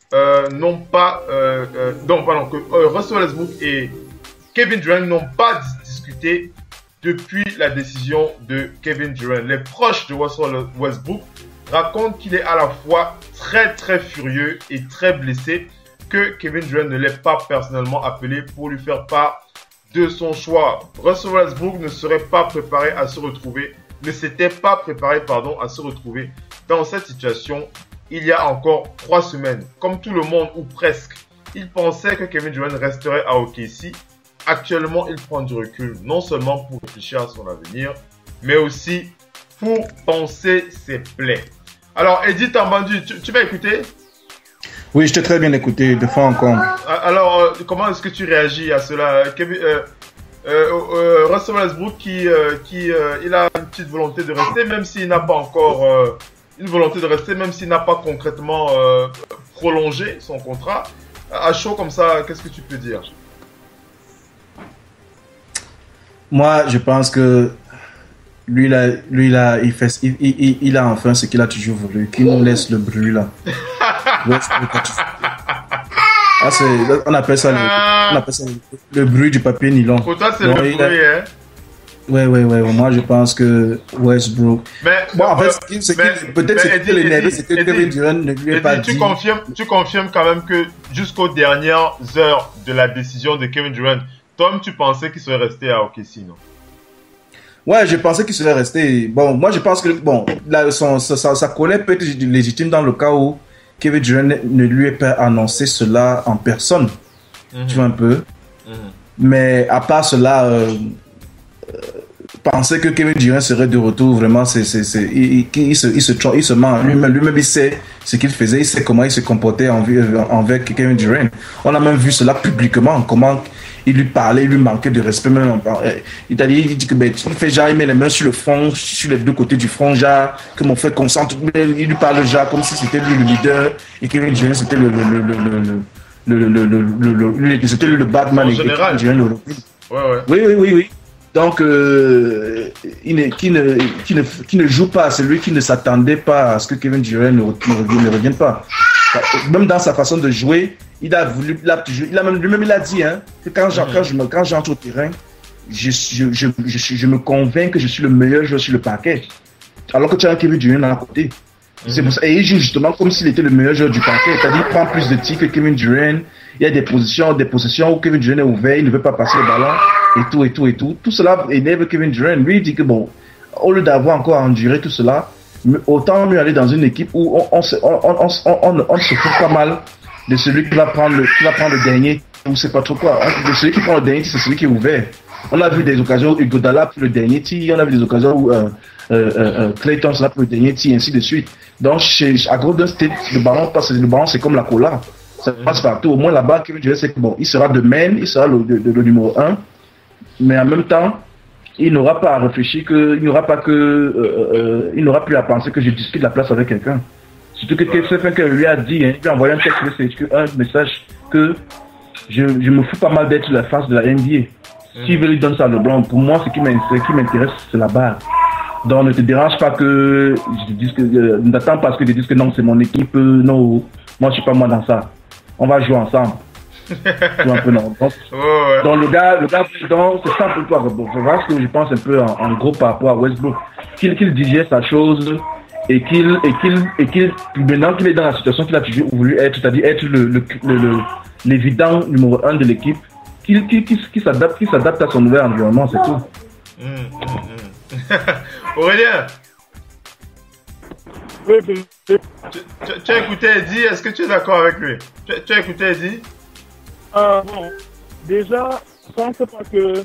Russell Westbrook et Kevin Durant n'ont pas discuté depuis la décision de Kevin Durant. Les proches de Russell Westbrook racontent qu'il est à la fois très très furieux et très blessé, que Kevin Durant ne l'ait pas personnellement appelé pour lui faire part de son choix. Russell Westbrook ne s'était pas préparé à se retrouver à se retrouver dans cette situation il y a encore 3 semaines. Comme tout le monde, ou presque, il pensait que Kevin Durant resterait à OKC. Actuellement, il prend du recul, non seulement pour réfléchir à son avenir, mais aussi pour penser ses plaies. Alors, Eddie Tambandu, tu vas écouter? Oui, je t'ai très bien écouté, de fois encore. Alors, comment est-ce que tu réagis à cela? Russell Westbrook il a une petite volonté de rester, même s'il n'a pas encore même s'il n'a pas concrètement prolongé son contrat. À chaud comme ça, qu'est-ce que tu peux dire? Moi, je pense que il a enfin ce qu'il a toujours voulu, qu'il nous laisse le bruit là. On appelle ça le bruit du papier nylon. Pour toi, c'est le bruit, hein? Ouais. Moi, je pense que Westbrook. Peut-être que l'énergie, c'est que Kevin Durant ne lui a pas dit. Tu confirmes quand même que jusqu'aux dernières heures de la décision de Kevin Durant, Tom, tu pensais qu'il serait resté à OKC, non? Ouais, je pensais qu'il serait resté. Bon, moi, je pense que sa colère peut être légitime dans le cas où Kevin Durant ne lui ait pas annoncé cela en personne. Tu vois un peu. Mais à part cela, penser que Kevin Durant serait de retour, vraiment, il se ment. Lui-même, il sait ce qu'il faisait, il sait comment il se comportait envers Kevin Durant. On a même vu cela publiquement, comment il lui parlait, il lui manquait de respect. Même, il dit que il fait genre, il met les mains sur le front, sur les deux côtés du front, genre, que mon frère concentre. Il lui parle genre comme si c'était lui le leader et Kevin Durant c'était c'était le Batman. En général. Oui. Donc, qui ne joue pas à celui qui ne s'attendait pas à ce que Kevin Durant ne revienne pas. Même dans sa façon de jouer, il a dit que quand j'entre au terrain, je me convainc que je suis le meilleur joueur sur le parquet. Alors que tu as un Kevin Durant à côté. C'est pour ça. Et il joue justement comme s'il était le meilleur joueur du parquet. C'est-à-dire, il prend plus de tirs que Kevin Durant. Il y a des possessions où Kevin Durant est ouvert, il ne veut pas passer le ballon, et tout. Tout cela énerve Kevin Durant. Lui, il dit que bon, au lieu d'avoir encore enduré tout cela, autant mieux aller dans une équipe où on se fout pas mal de celui qui va prendre le dernier, ou c'est pas trop quoi. De celui qui prend le dernier, c'est celui qui est ouvert. On a vu des occasions où Iguodala pour le dernier tir, on a vu des occasions où Klay Thompson pour le dernier tir, ainsi de suite. Donc, à Golden State, le ballon, c'est comme la cola. Ça passe partout. Au moins là-bas, Kevin Durant, c'est que bon, il sera de main, il sera le numéro 1, mais en même temps, il n'aura pas à réfléchir il n'aura plus à penser que je discute la place avec quelqu'un. Surtout que quelqu'un lui a dit, il lui a envoyé un message que je me fous pas mal d'être la face de la NBA. S'il veut lui donner ça à LeBron, pour moi, ce qui m'intéresse, c'est la barre. Donc ne te dérange pas que je dise que n'attends pas que je dise que non, c'est mon équipe, non, moi je suis pas moi dans ça. On va jouer ensemble. Un peu, non. Donc le gars, donc c'est ça pour toi. Voilà ce que je pense un peu en gros par rapport à Westbrook. Qu'il digère sa chose et qu'il maintenant qu'il est dans la situation qu'il a toujours voulu être, c'est-à-dire être l'évident numéro 1 de l'équipe, qu'il s'adapte à son nouvel environnement, c'est tout. Aurélien, oui. Tu as écouté Eddie, est-ce que tu es d'accord avec lui? Tu as écouté Eddie? Bon, déjà, je pense pas que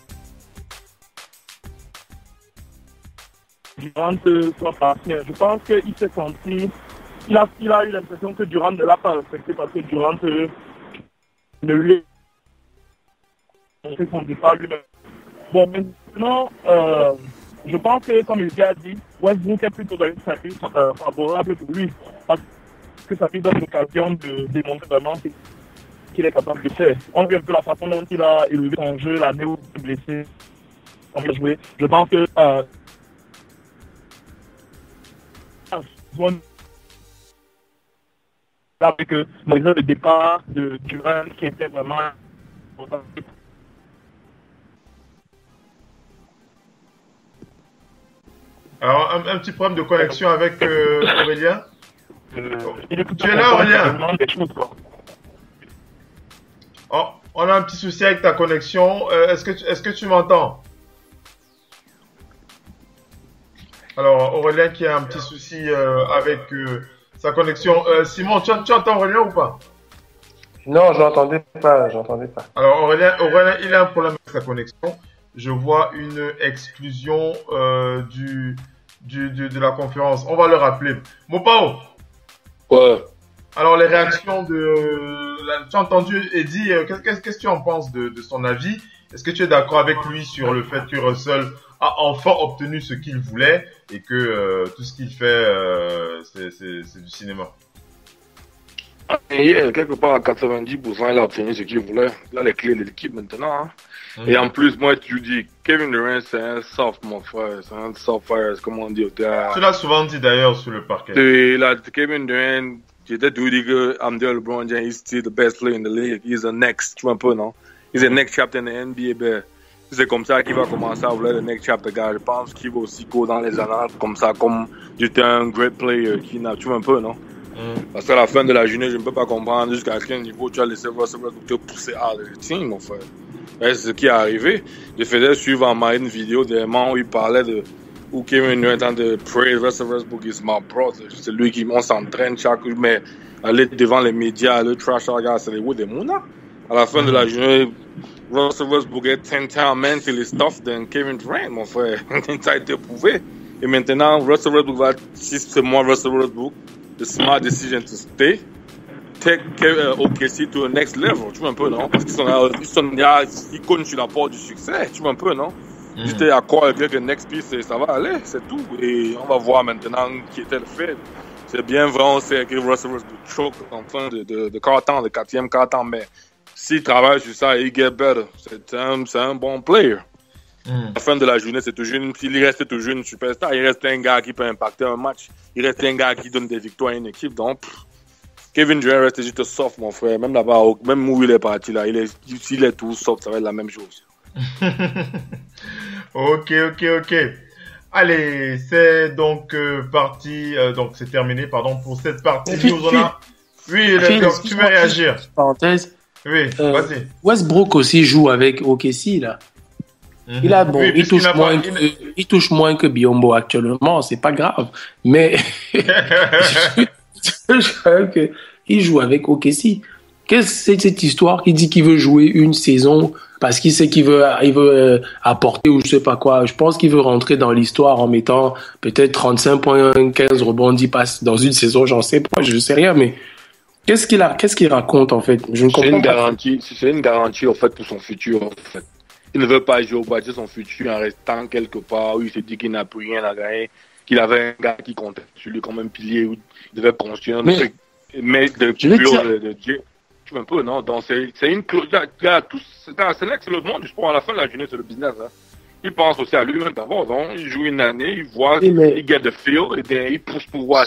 Durant soit parti. Je pense qu'il s'est senti, il a eu l'impression que Durant ne l'a pas respecté parce que Durant ne lui a fait son départ lui-même. Bon, maintenant, je pense que, comme il a dit, Westbrook est plutôt dans une situation favorable pour lui parce que ça lui donne l'occasion de démontrer vraiment qu'il est capable de faire. On voit un peu la façon dont il a élevé son jeu, l'année où il est blessé, quand il a joué. Je pense que avec le départ de Durant qui était vraiment important. Alors, un petit problème de connexion avec Aurélien. Tu es là, Aurélien? Oh, on a un petit souci avec ta connexion. Est-ce que tu m'entends? Alors, Aurélien qui a un petit souci avec sa connexion. Simon, tu entends Aurélien ou pas? Non, j'entendais pas. Alors, Aurélien, il a un problème avec sa connexion. Je vois une exclusion de la conférence. On va le rappeler. Mopao. Ouais. Alors, les réactions tu as entendu Eddie, qu'est-ce que tu en penses de son avis? Est-ce que tu es d'accord avec lui sur le fait que Russell a enfin obtenu ce qu'il voulait et que tout ce qu'il fait, c'est du cinéma? Et quelque part à 90%, il a obtenu ce qu'il voulait. Il a les clés de l'équipe maintenant. Hein. Et en plus, moi, tu dis, Kevin Durant, c'est un soft, mon frère. C'est un soft fire, comme on dit au théâtre. Tu l'as souvent dit d'ailleurs sur le parquet. Kevin Durant, j'étais toujours dit que I'm the LeBron James, he's still the best player in the league. He's the next, tu vois un peu, non? He's the next chapter in the NBA. Ben, c'est comme ça qu'il va commencer à vouloir le next chapter, gars. Je pense qu'il va aussi go dans les annales comme ça, comme j'étais un great player qui n'a, tu vois un peu, non? Parce qu'à la fin de la journée, je ne peux pas comprendre jusqu'à quel niveau tu as laissé Russell Westbrook te pousser à le team, mon frère. C'est ce qui est arrivé. Je faisais suivre en main une vidéo des moments où il parlait de où Kevin Durant est en train de praise Russell Westbrook is my brother. C'est lui qui s'entraîne chaque jour, mais aller devant les médias, le trash, regarde, c'est les wood des Mouna. À la fin de la journée, Russell Westbrook est 10 times mentally stuffed than Kevin Durant, mon frère. Ça a été prouvé. Et maintenant, Russell Westbrook va, si c'est moi Russell Westbrook, the smart decision to stay, take OKC to the next level, tu vois un peu, non? Parce qu'ils comptent sur la porte du succès, tu vois un peu, non? Juste à croire avec le next piece, ça va aller, c'est tout. Et on va voir maintenant qui était le fait. C'est bien vrai, c'est que Russell Westbrook choke en fin de quart-temps, de quatrième quart-temps, mais s'il travaille sur ça, il get better. C'est un bon player. À la fin de la journée, c'est toujours s'il reste toujours une superstar, il reste un gars qui peut impacter un match, il reste un gars qui donne des victoires à une équipe. Donc, Kevin Durant reste juste soft, mon frère. Même là-bas, même où il est parti là, s'il est tout soft, ça va être la même chose. Ok. Allez, c'est donc parti, donc c'est terminé, pardon, pour cette partie. Oui, tu veux réagir? Parenthèse. Oui, vas-y. Westbrook aussi joue avec OKC là. Il touche moins que Biyombo actuellement, c'est pas grave. Mais il joue avec OKC. Qu'est-ce que c'est cette histoire qui dit qu'il veut jouer une saison parce qu'il sait qu'il veut apporter ou je sais pas quoi. Je pense qu'il veut rentrer dans l'histoire en mettant peut-être 35 points, 15 rebonds, 10 passes dans une saison, j'en sais pas, je sais rien, mais qu'est-ce qu'il raconte en fait? Je ne comprends pas. C'est une garantie en fait pour son futur en fait. Il ne veut pas jouer au bâtir son futur en restant quelque part où il s'est dit qu'il n'a plus rien à gagner, qu'il avait un gars qui comptait sur lui comme un pilier où il devait construire mais de Dieu. Tu vois un peu, non? Donc c'est une clause. C'est le monde du sport. À la fin de la journée, c'est le business. Hein. il pense aussi à lui-même d'abord. Donc, il joue une année, il voit, il get the feel, et bien, il pousse pour voir.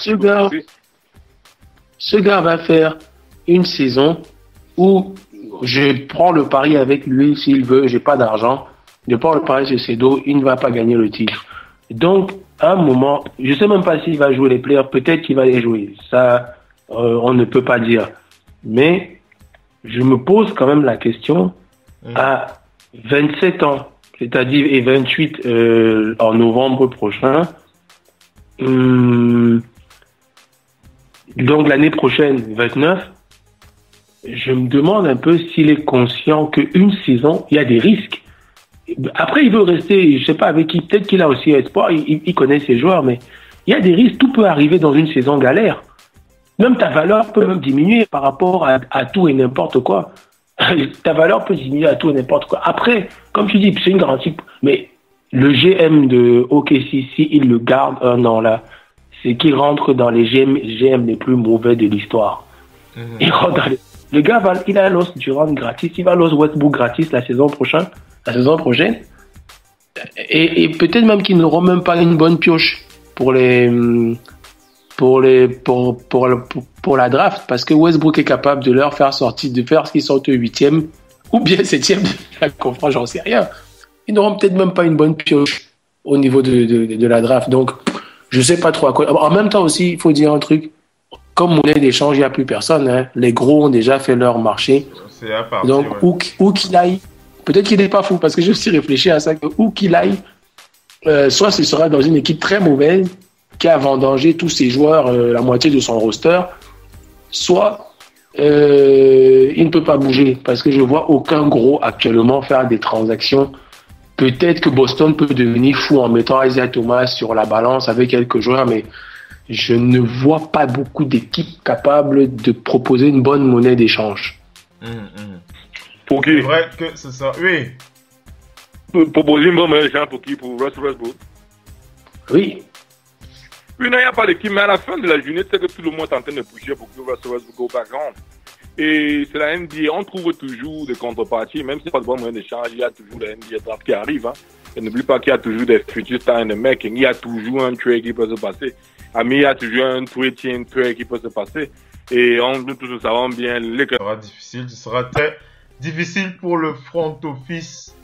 Ce gars va faire une saison où je prends le pari avec lui s'il veut, j'ai pas d'argent, je prends le pari sur ses dos, il ne va pas gagner le titre. Donc, à un moment, je sais même pas s'il va jouer les playoffs, peut-être qu'il va les jouer. Ça, on ne peut pas dire. Mais, je me pose quand même la question, à 27 ans, c'est-à-dire et 28 en novembre prochain, donc l'année prochaine, 29, je me demande un peu s'il est conscient qu'une saison, il y a des risques. Après, il veut rester, je sais pas avec qui, peut-être qu'il a aussi espoir, il connaît ses joueurs, mais il y a des risques, tout peut arriver dans une saison galère. Même ta valeur peut même diminuer par rapport à tout et n'importe quoi. Ta valeur peut diminuer à tout et n'importe quoi. Après, comme tu dis, c'est une garantie, mais le GM de OKC, si il le garde un an là, c'est qu'il rentre dans les GM les plus mauvais de l'histoire. Il rentre dans le gars, il a l'os Durant gratis, il va l'os Westbrook gratis la saison prochaine. Et peut-être même qu'ils n'auront même pas une bonne pioche pour la draft, parce que Westbrook est capable de leur faire sortir, de faire ce qu'ils sortent 8e ou bien 7e de la conférence, j'en sais rien. Ils n'auront peut-être même pas une bonne pioche au niveau de la draft. Donc, je sais pas trop à quoi. En même temps aussi, il faut dire un truc. Comme monnaie d'échange, il n'y a plus personne. Hein. Les gros ont déjà fait leur marché. C'est à partir, donc, où qu'il aille, peut-être qu'il n'est pas fou, parce que j'ai aussi réfléchi à ça, que où qu'il aille, soit ce sera dans une équipe très mauvaise, qui a vendangé tous ses joueurs, la moitié de son roster, soit il ne peut pas bouger, parce que je vois aucun gros actuellement faire des transactions. Peut-être que Boston peut devenir fou en mettant Isaiah Thomas sur la balance avec quelques joueurs, mais je ne vois pas beaucoup d'équipes capables de proposer une bonne monnaie d'échange. Pour qui? C'est vrai que c'est ça, oui. Proposer une bonne monnaie d'échange pour qui? Pour Russell Westbrook? Oui. Oui, non, il n'y a pas d'équipe, mais à la fin de la journée, c'est que tout le monde est en train de pousser pour que Russell Westbrook go back on. Et c'est la NBA, on trouve toujours des contreparties, même si c'est pas de bonne moyen d'échange, il y a toujours la NBA draft qui arrive. Hein. Et n'oublie pas qu'il y a toujours des futurs stars in the making, il y a toujours un trade qui peut se passer. Mais il y a toujours un trade qui peut se passer. Et nous tous nous savons bien, ce sera très difficile pour le front office,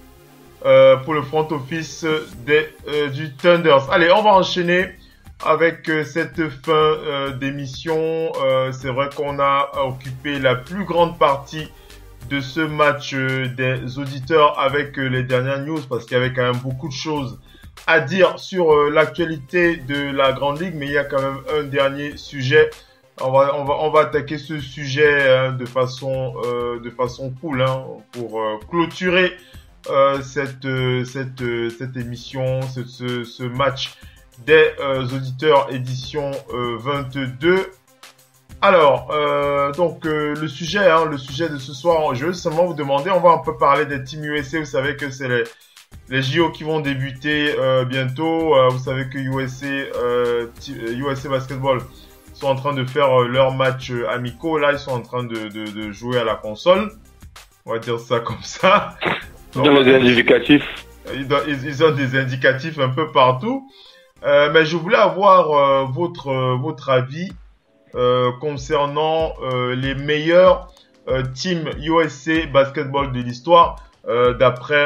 du Thunders. Allez, on va enchaîner avec cette fin d'émission. C'est vrai qu'on a occupé la plus grande partie de ce match des auditeurs avec les dernières news, parce qu'il y avait quand même beaucoup de choses à dire sur l'actualité de la Grande Ligue, mais il y a quand même un dernier sujet. On va attaquer ce sujet de façon cool, hein, pour clôturer cette émission, ce match des auditeurs édition 22. Alors, donc le sujet de ce soir, je veux seulement vous demander, on va un peu parler des Team USA. Vous savez que c'est les JO qui vont débuter bientôt. Vous savez que USA Basketball sont en train de faire leurs matchs amicaux. Là, ils sont en train de jouer à la console. On va dire ça comme ça. Ils ont des indicatifs. Ils ont des indicatifs un peu partout. Mais je voulais avoir votre avis concernant les meilleurs teams USA Basketball de l'histoire, d'après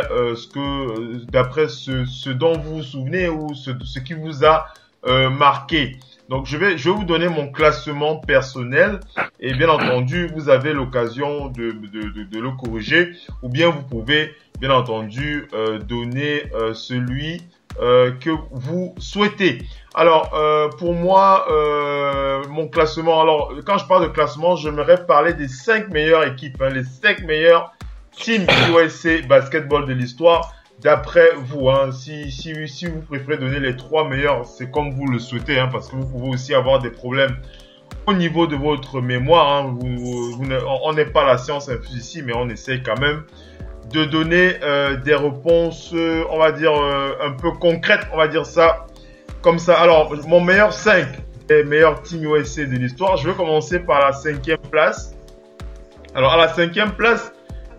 ce dont vous vous souvenez ou ce qui vous a marqué. Donc je vais vous donner mon classement personnel, et bien entendu vous avez l'occasion de le corriger, ou bien vous pouvez bien entendu donner celui que vous souhaitez. Alors pour moi, mon classement, alors quand je parle de classement, j'aimerais parler des 5 meilleures équipes, hein, les 5 meilleurs teams USA Basketball de l'histoire. D'après vous, hein, si vous préférez donner les 3 meilleurs, c'est comme vous le souhaitez, hein, parce que vous pouvez aussi avoir des problèmes au niveau de votre mémoire. Hein. On n'est pas la science infuse ici, mais on essaye quand même de donner des réponses, on va dire, un peu concrètes, on va dire ça comme ça. Alors, mon meilleur 5 des meilleurs teams USA de l'histoire, je vais commencer par la 5e place. Alors, à la 5e place,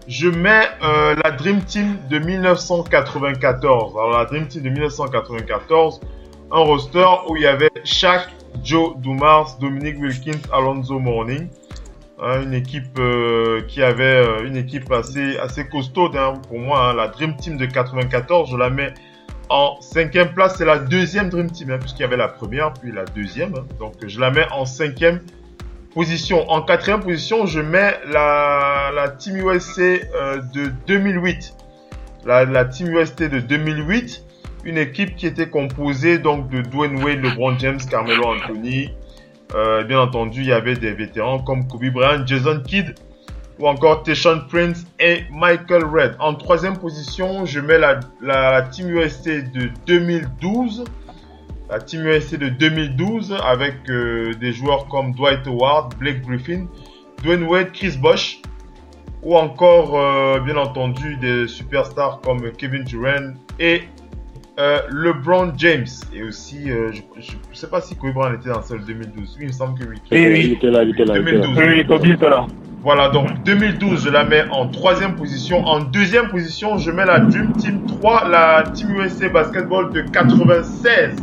je mets la Dream Team de 1994. Alors, la Dream Team de 1994, un roster où il y avait Shaq, Joe Dumars, Dominique Wilkins, Alonzo Mourning. Une équipe qui avait une équipe assez costaude pour moi. La Dream Team de 94, je la mets en 5e place. C'est la deuxième Dream Team, puisqu'il y avait la première, puis la deuxième. Donc, je la mets en 5e position. En 4e position, je mets la Team USA de 2008. La Team USA de 2008, une équipe qui était composée donc de Dwayne Wade, LeBron James, Carmelo Anthony. Bien entendu, il y avait des vétérans comme Kobe Bryant, Jason Kidd ou encore Tayshaun Prince et Michael Redd. En 3e position, je mets la Team USA de 2012. La Team USA de 2012 avec des joueurs comme Dwight Howard, Blake Griffin, Dwayne Wade, Chris Bosh ou encore bien entendu des superstars comme Kevin Durant et LeBron James. Et aussi, je ne sais pas si Kobe Bryant était dans celle 2012. Oui, il me semble que oui. Il était là. 2012. Oui, Kobe était là. Voilà, donc 2012, je la mets en 3e position. En 2e position, je mets la Dream Team 3, la Team USA Basketball de 96.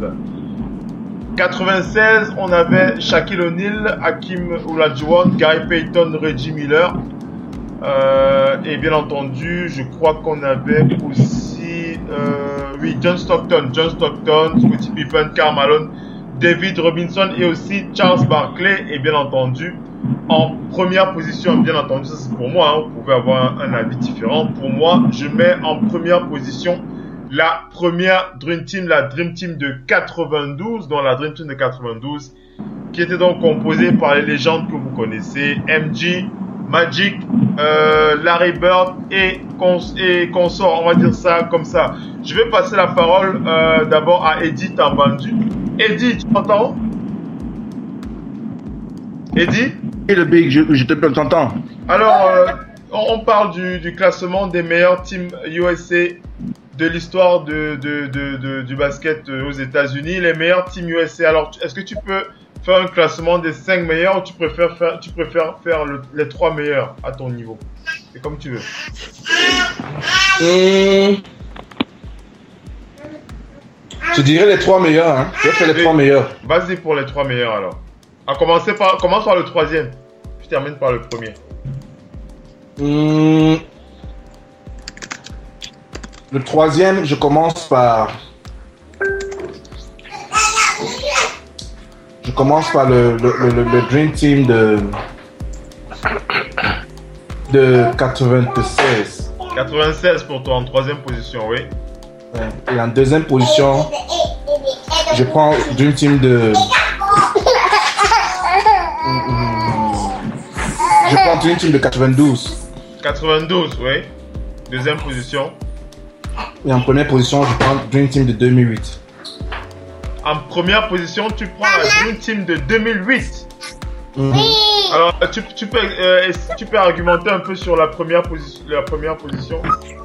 96, on avait Shaquille O'Neal, Hakeem Olajuwon, Gary Payton, Reggie Miller. Et bien entendu, je crois qu'on avait aussi John Stockton, Scottie Pippen, Karl Malone, David Robinson et aussi Charles Barkley. Et bien entendu, en première position, bien entendu, ça c'est pour moi, vous pouvez avoir un avis différent. Pour moi, je mets en première position la première Dream Team, la Dream Team de 92, dont la Dream Team de 92, qui était donc composée par les légendes que vous connaissez, MJ, Magic, Larry Bird et consorts, on va dire ça comme ça. Je vais passer la parole d'abord à Eddie Tambandu. Eddie, tu m'entends? Eddie? Et le big, je t'entends. Alors, on parle du classement des meilleurs teams USA de l'histoire du basket aux États-Unis, les meilleurs teams USA. Alors, est-ce que tu peux faire un classement des 5 meilleurs ou tu préfères faire les 3 meilleurs à ton niveau? C'est comme tu veux. Je dirais les 3 meilleurs. Hein. Je vais faire les 3 meilleurs. Vas-y pour les 3 meilleurs alors. Commence par le 3e. Je termine par le premier. Le 3e, je commence par le Dream Team de 96. 96 pour toi en 3e position, oui. Et en 2e position, je prends Dream Team de... Je prends Dream Team de 92. 92, oui. 2e position. Et en première position, je prends Dream Team de 2008. En première position, tu prends la Dream Team de 2008. Alors, tu peux argumenter un peu sur la première position.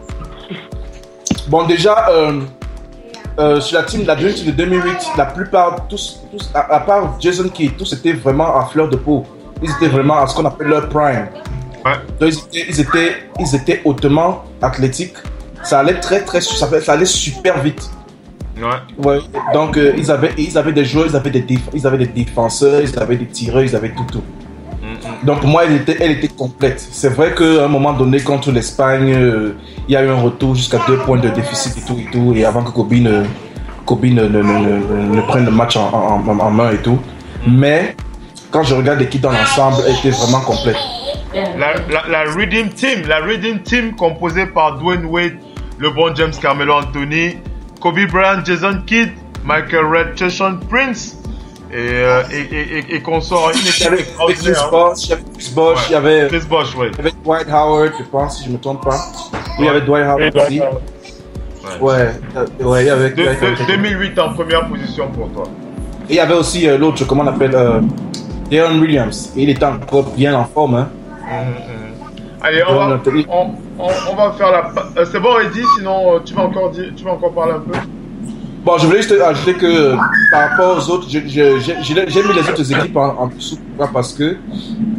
Bon, déjà, sur la Dream Team de 2008, la plupart, tous à part Jason Kidd, tous étaient vraiment à fleur de peau. Ils étaient vraiment à ce qu'on appelle leur prime. Ouais. Donc, ils étaient hautement athlétiques. Ça allait ça allait super vite. Ouais. Donc, ils avaient des joueurs, ils avaient des défenseurs, ils avaient des tireurs, ils avaient tout. Donc, pour moi, elle était complète. C'est vrai qu'à un moment donné, contre l'Espagne, il y a eu un retour jusqu'à 2 points de déficit et tout, et avant que Kobe ne prenne le match en main et tout. Mais, quand je regarde l'équipe dans l'ensemble, elle était vraiment complète. La Redeem Team composée par Dwayne Wade, LeBron James, Carmelo Anthony, Kobe Bryant, Jason Kidd, Michael Redd, Tayshaun Prince et consorts. Il y avait Chris Bosh, il y avait Dwight Howard, je pense, si je ne me trompe pas. Oui, il y avait Dwight Howard aussi. Ouais, il y avait 2008 en première position pour toi. Et il y avait aussi l'autre, comment on appelle, Deron Williams. Il était encore bien en forme. Hein. Allez, on va faire la... C'est bon, Eddie, sinon tu vas encore parler un peu. Bon, je voulais juste ajouter que par rapport aux autres, j'ai mis les autres équipes en dessous parce que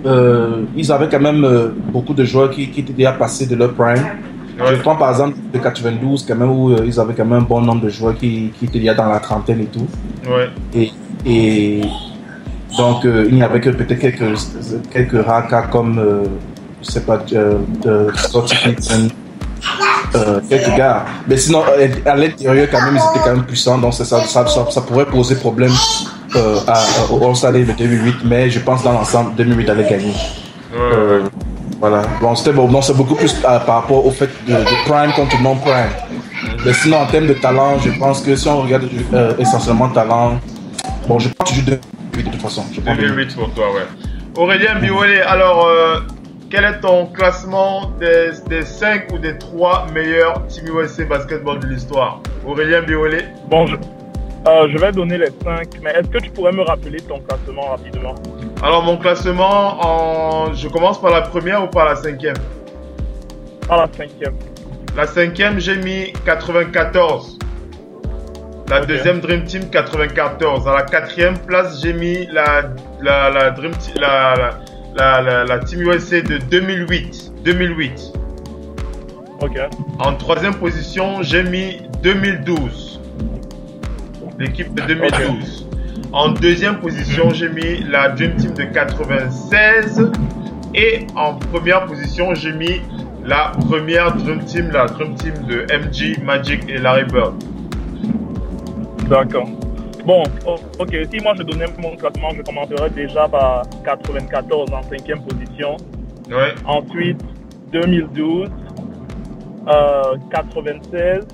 ils avaient quand même beaucoup de joueurs qui étaient déjà passés de leur prime. Je prends par exemple de 92 quand même où ils avaient quand même un bon nombre de joueurs qui étaient déjà dans la trentaine et tout. Et donc il n'y avait que peut-être quelques rares cas comme je sais pas Scottie Pippen, quelques gars. Mais sinon à l'intérieur quand même ils étaient quand même puissants, donc ça pourrait poser problème au All-Star de 2008, mais je pense dans l'ensemble 2008 allait gagner. Voilà. Bon, c'est beaucoup plus par rapport au fait de prime contre non prime. Mais sinon, en termes de talent, je pense que si on regarde essentiellement talent, bon, je pense toujours 2008 de toute façon. 2008 pour toi, ouais. Aurélien Biolay, alors, quel est ton classement des 5 ou des 3 meilleurs Team USA basketball de l'histoire? Aurélien Biolay. Bon, je vais donner les 5, mais est-ce que tu pourrais me rappeler ton classement rapidement? Alors, mon classement, je commence par la première ou par la cinquième? Par la cinquième. La cinquième, j'ai mis 94. La deuxième Dream Team, 94. À la quatrième place, j'ai mis la Dream Team, la Team USA de 2008. Ok. En troisième position, j'ai mis 2012. L'équipe de 2012. En deuxième position, j'ai mis la Dream Team de 96. Et en première position, j'ai mis la première Dream Team, la Dream Team de MJ, Magic et Larry Bird. D'accord. Bon, ok. Si moi je donnais mon classement, je commencerais déjà par 94 en cinquième position. Ouais. Ensuite, 2012, 96,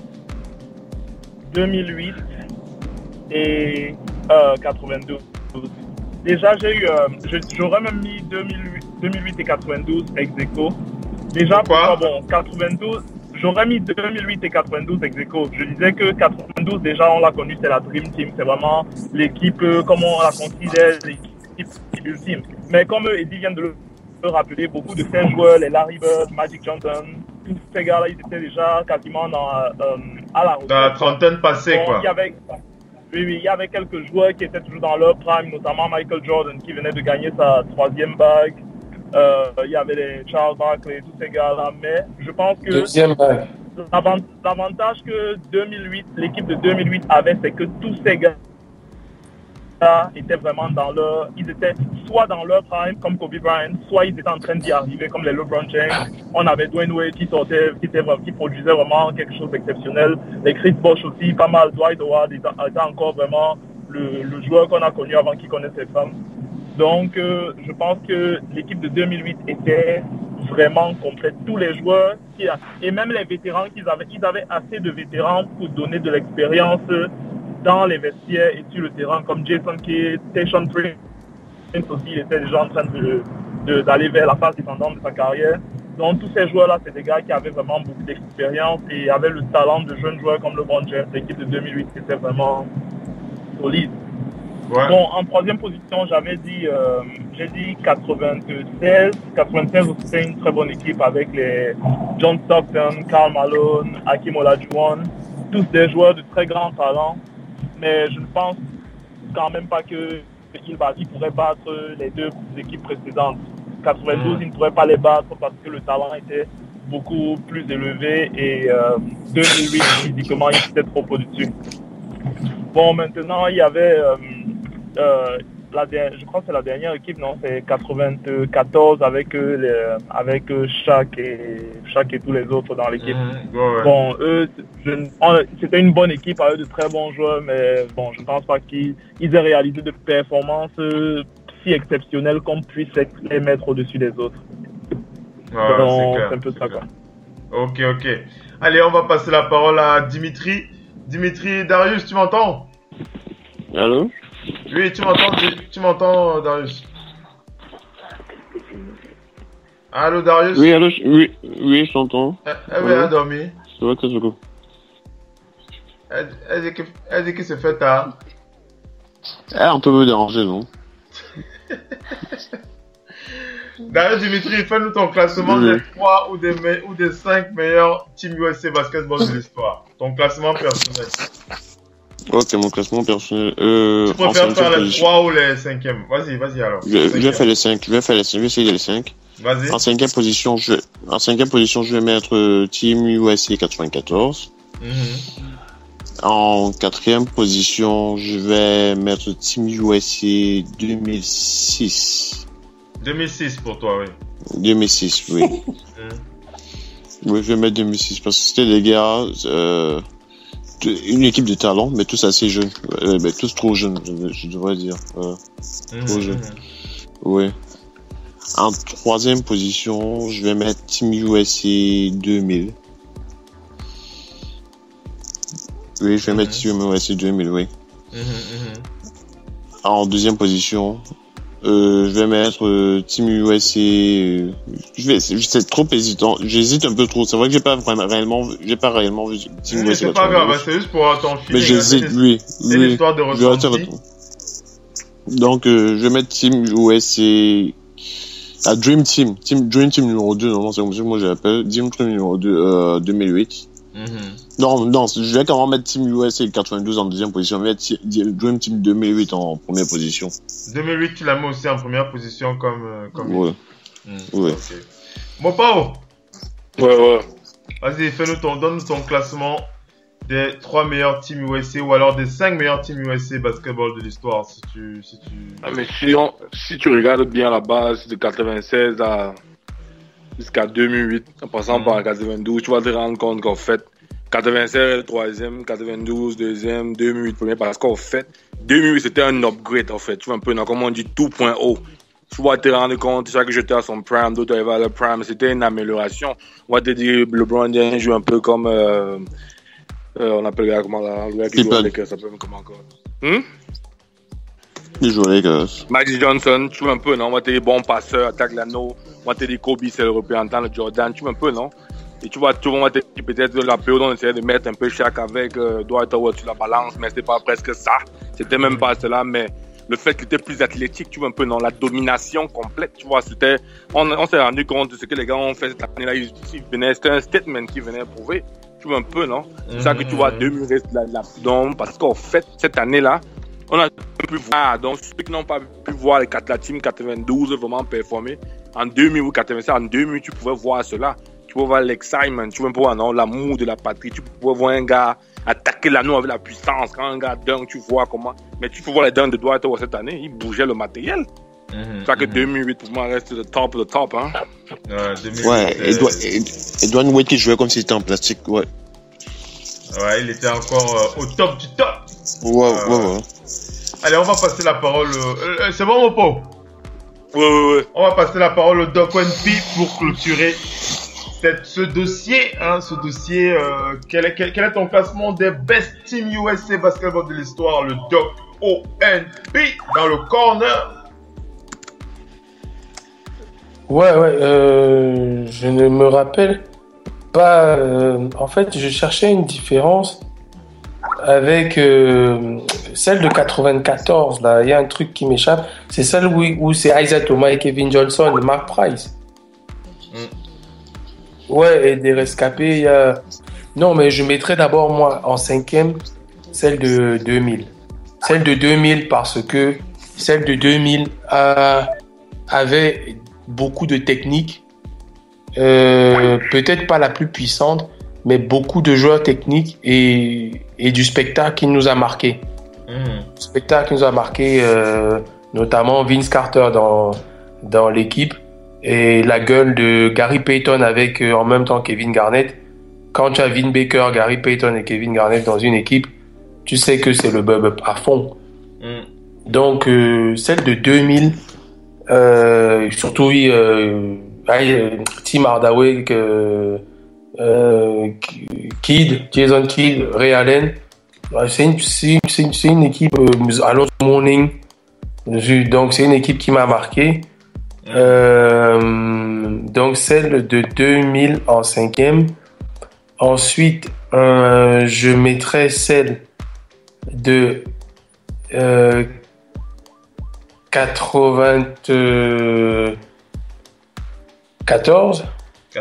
2008 et 92. Déjà, j'aurais même mis 2008 et 92 ex aequo. Déjà, pourquoi bon, 92, j'aurais mis 2008 et 92 ex aequo. Je disais que 92, déjà, on l'a connu, c'est la Dream Team. C'est vraiment l'équipe, comme on la considère, l'équipe ultime. Mais comme Eddie vient de le rappeler, beaucoup de ces joueurs, les Larry Bird, Magic Johnson, tous ces gars-là, ils étaient déjà quasiment à la retraite. Dans la trentaine passée, bon, quoi. Oui, il y avait quelques joueurs qui étaient toujours dans leur prime, notamment Michael Jordan qui venait de gagner sa 3e bague. Il y avait les Charles Barkley, tous ces gars-là. Mais je pense que l'avantage que 2008, l'équipe de 2008 avait, c'est que tous ces gars étaient vraiment ils étaient soit dans leur prime comme Kobe Bryant, soit ils étaient en train d'y arriver comme les LeBron James. On avait Dwayne Wade qui produisait vraiment quelque chose d'exceptionnel. Les Chris Bosh aussi, pas mal. Dwight Howard était encore vraiment le joueur qu'on a connu avant qu'il connaisse ses femmes. Donc, je pense que l'équipe de 2008 était vraiment complète. Tous les joueurs et même les vétérans ils avaient assez de vétérans pour donner de l'expérience dans les vestiaires et sur le terrain, comme Jason Kidd, Tayshaun Prince aussi, il était déjà en train d'aller vers la phase descendante de sa carrière. Donc tous ces joueurs-là, c'est des gars qui avaient vraiment beaucoup d'expérience et avaient le talent de jeunes joueurs comme LeBron James. L'équipe de 2008 était vraiment solide. Ouais. Bon, en troisième position, j'ai dit 96. 96 aussi, c'était une très bonne équipe avec les John Stockton, Karl Malone, Hakeem Olajuwon, tous des joueurs de très grand talent. Mais je ne pense quand même pas qu'ils pourraient battre les deux équipes précédentes. 92, ils ne pourraient pas les battre parce que le talent était beaucoup plus élevé et 2008, physiquement, ils étaient trop au-dessus. Bon, maintenant, il y avait, je crois que c'est la dernière équipe, non, c'est 94 avec Shaq et tous les autres dans l'équipe. Ouais. Bon, eux, c'était une bonne équipe avec de très bons joueurs, mais bon, je ne pense pas qu'ils aient réalisé de performances si exceptionnelles qu'on puisse les mettre au-dessus des autres. Ouais, donc, c'est un peu ça, quoi. Ok. Allez, on va passer la parole à Dimitri. Dimitri, Darius, tu m'entends? Allô? Oui, tu m'entends, Darius? Allô, Darius? Oui, allô, oui, je t'entends. Elle vient dormir. C'est vrai que c'est cool. Elle dit que c'est fait tard. On peut me déranger, non? Darius, Dimitri, fais-nous ton classement des 3 ou des 5 meilleurs Team USA basketball de l'histoire. Ton classement personnel. Ok, mon classement personnel. Tu préfères faire les 3 ou les 5e? Vas-y alors. Je vais faire les 5. Je vais essayer les 5. Vas-y. En 5e position, je vais mettre Team USA 94. En 4e position, je vais mettre Team USA 2006. 2006 pour toi, oui. 2006, oui. Oui, je vais mettre 2006 parce que c'était des gars, une équipe de talent, mais tous assez jeunes. Mais tous trop jeunes, je devrais dire. Trop jeunes. Oui. En 3e position, je vais mettre Team USA 2000. Oui, je vais mettre Team USA 2000, oui. En 2e position, je vais mettre Team USA. C'est trop hésitant. J'hésite un peu trop. C'est vrai que j'ai pas réellement vu Team USA. C'est pas grave, c'est juste pour ton feeling. Mais j'hésite, oui. C'est l'histoire de ressenti. Donc, je vais mettre Team USA. Dream Team numéro 2, normalement, c'est comme ça que moi je l'appelle. Dream Team numéro 2, 2008. Non, je vais quand même mettre Team USA 92 en 2e position. Je vais mettre Dream Team 2008 en 1re position. 2008, tu la mets aussi en 1re position comme ouais. Ouais. Okay. Bon, Pao. Ouais. Vas-y, donne-nous ton classement des 3 meilleurs Team USA ou alors des 5 meilleurs Team USA basketball de l'histoire si tu... Ah, mais si tu regardes bien la base de 96 jusqu'à 2008, en passant par 92, tu vas te rendre compte qu'en fait, 96 est le 3e, 92 2e, 2008 premier, parce qu'en fait, 2008 c'était un upgrade en fait, tu vois un peu, comment on dit 2.0. Tu vas te rendre compte, chaque jeté à son prime, d'autres arrivaient à leur prime, c'était une amélioration. On va te dire, LeBron James joue un peu comme, on appelle le gars comment là, le gars qui joue avec, ça s'appelle comment encore? Il joue avec Magic Johnson, tu vois un peu, non? On va te dire bon passeur, attaque l'anneau, on va te dire Kobe, c'est le représentant, le Jordan, tu vois un peu, non? Et tu vois, tout le monde va te dire peut-être la période on essayait de mettre un peu Shaq avec Dwight Howard sur la balance, mais c'était pas presque ça. C'était même pas cela, mais le fait qu'il était plus athlétique, tu vois un peu, non? La domination complète, tu vois, c'était, on s'est rendu compte de ce que les gars ont fait cette année-là, c'était un statement qui venait prouver, tu vois un peu, non? C'est ça que tu vois, 2000 reste donc, parce qu'en fait, cette année-là, on a pu voir, donc ceux qui n'ont pas pu voir la team 92 vraiment performer, en 2000 ou 87, en 2000, tu pouvais voir cela. Tu pouvais voir l'excitement, tu pouvais voir l'amour de la patrie, tu pouvais voir un gars attaquer l'anneau avec la puissance, quand un gars dunk, tu vois comment. Mais tu peux voir les dunks de Dwight Howard cette année, il bougeait le matériel. C'est ça que 2008 pour moi reste le top, hein. Ouais, Edouard Wade qui jouait comme si c'était en plastique, ouais. Ouais, il était encore au top du top. Ouais. Allez, on va passer la parole. C'est bon, mon pauvre? Ouais. On va passer la parole au Doc ONP pour clôturer ce dossier. Quel est ton classement des best Team USA basketball de l'histoire, le Doc ONP dans le corner? Ouais, je ne me rappelle pas. En fait, je cherchais une différence avec celle de 94. Là, il y a un truc qui m'échappe. C'est celle où c'est Isaiah Thomas et Kevin Johnson, et Mark Price. Ouais, et des rescapés, il y a... Non, mais je mettrais d'abord, moi, en 5e, celle de 2000. Celle de 2000 parce que celle de 2000 avait beaucoup de techniques. Peut-être pas la plus puissante, mais beaucoup de joueurs techniques et du spectacle qui nous a marqué. Spectacle qui nous a marqué, notamment Vince Carter dans l'équipe. Et la gueule de Gary Payton avec en même temps Kevin Garnett. Quand tu as Vin Baker, Gary Payton et Kevin Garnett dans une équipe, tu sais que c'est le bub à fond. Donc celle de 2000, surtout Tim Hardaway, Jason Kidd, Ray Allen, c'est une équipe Alonso Mourning. Donc c'est une équipe qui m'a marqué. Donc celle de 2000 en 5e. Ensuite, je mettrai celle de 94.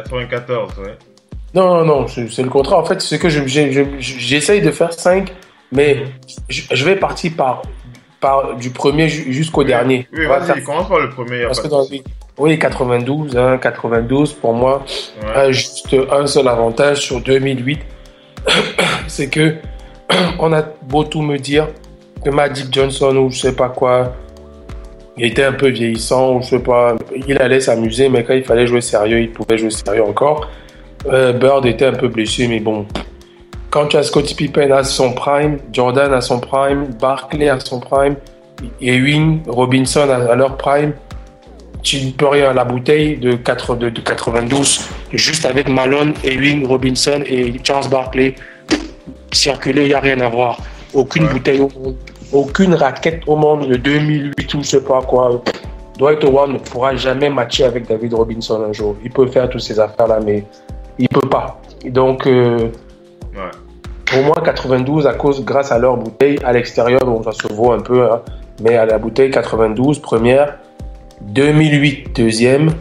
94, ouais. Non, c'est le contraire. En fait, c'est que j'essaye de faire 5 Mais je vais partir par du premier jusqu'au dernier. Oui, vas-y, commence par le premier. Parce que oui, 92, 92 pour moi, juste un seul avantage sur 2008, c'est que on a beau tout me dire que Magic Johnson ou je sais pas quoi, il était un peu vieillissant ou je sais pas, il allait s'amuser, mais quand il fallait jouer sérieux, il pouvait jouer sérieux encore. Bird était un peu blessé, mais bon. Quand tu as Scottie Pippen à son prime, Jordan à son prime, Barkley à son prime, Ewing, Robinson à leur prime, tu ne peux rien à la bouteille de 92, juste avec Malone, Ewing, Robinson et Charles Barkley. Circuler, il n'y a rien à voir. Aucune bouteille au monde, aucune raquette au monde de 2008 ou je sais pas quoi. Dwight Howard ne pourra jamais matcher avec David Robinson un jour. Il peut faire toutes ces affaires-là, mais il peut pas. Et donc, pour moi, 92, grâce à leur bouteille, à l'extérieur, bon, ça se vaut un peu, hein, mais à la bouteille, 92, première, 2008, deuxième,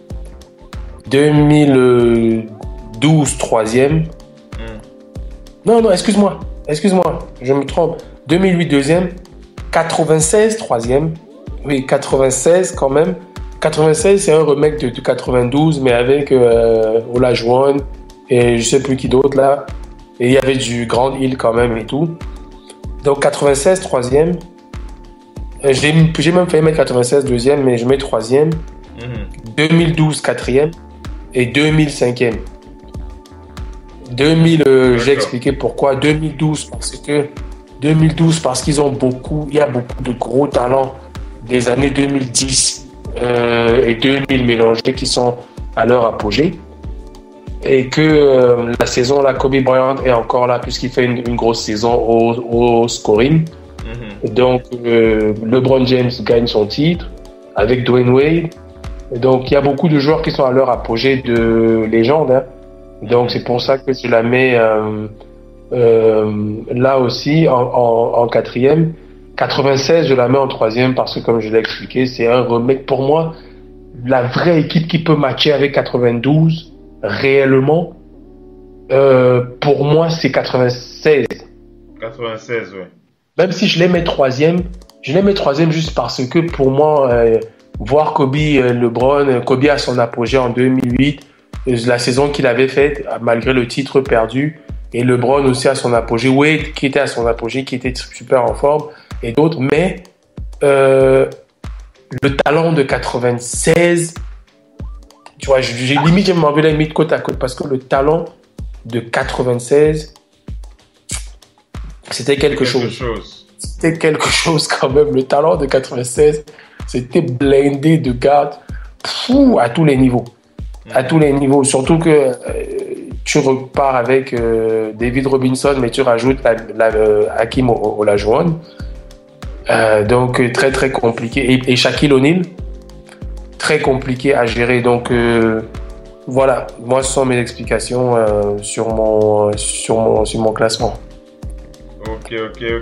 2012, troisième. Non, excuse-moi, je me trompe. 2008, deuxième, 96, troisième. Oui, 96 quand même. 96, c'est un remake de 92, mais avec Olajuwon et je sais plus qui d'autre là. Et il y avait du Grand Hill quand même et tout. Donc 96, troisième. J'ai même failli mettre 96 deuxième, mais je mets troisième. 2012, quatrième. Et 2000, cinquième. 2000, j'ai expliqué pourquoi. 2012, parce qu'ils ont il y a beaucoup de gros talents des années 2010 et 2000 mélangés qui sont à leur apogée. Et que la saison, là, Kobe Bryant est encore là puisqu'il fait une grosse saison au scoring. Donc, LeBron James gagne son titre avec Dwayne Wade. Et donc, il y a beaucoup de joueurs qui sont à leur apogée de légende. Hein. Donc, c'est pour ça que je la mets là aussi en quatrième. 96, je la mets en troisième parce que, comme je l'ai expliqué, c'est un remake. Pour moi, la vraie équipe qui peut matcher avec 92, réellement, pour moi, c'est 96. 96, oui. Même si je les mets troisième juste parce que pour moi, voir Kobe à son apogée en 2008, la saison qu'il avait faite, malgré le titre perdu, et LeBron aussi à son apogée, Wade qui était à son apogée, qui était super en forme, et d'autres, mais le talent de 96, tu vois, j'ai m'enlevé la limite côte à côte parce que le talent de 96, c'était quelque chose. C'était quelque chose quand même. Le talent de 96, c'était blindé de garde à tous les niveaux. À tous les niveaux. Surtout que tu repars avec David Robinson, mais tu rajoutes Hakeem Olajuwon. Donc, très, très compliqué. Et Shaquille O'Neal, très compliqué à gérer. Donc, voilà. Moi, ce sont mes explications sur mon classement. Ok.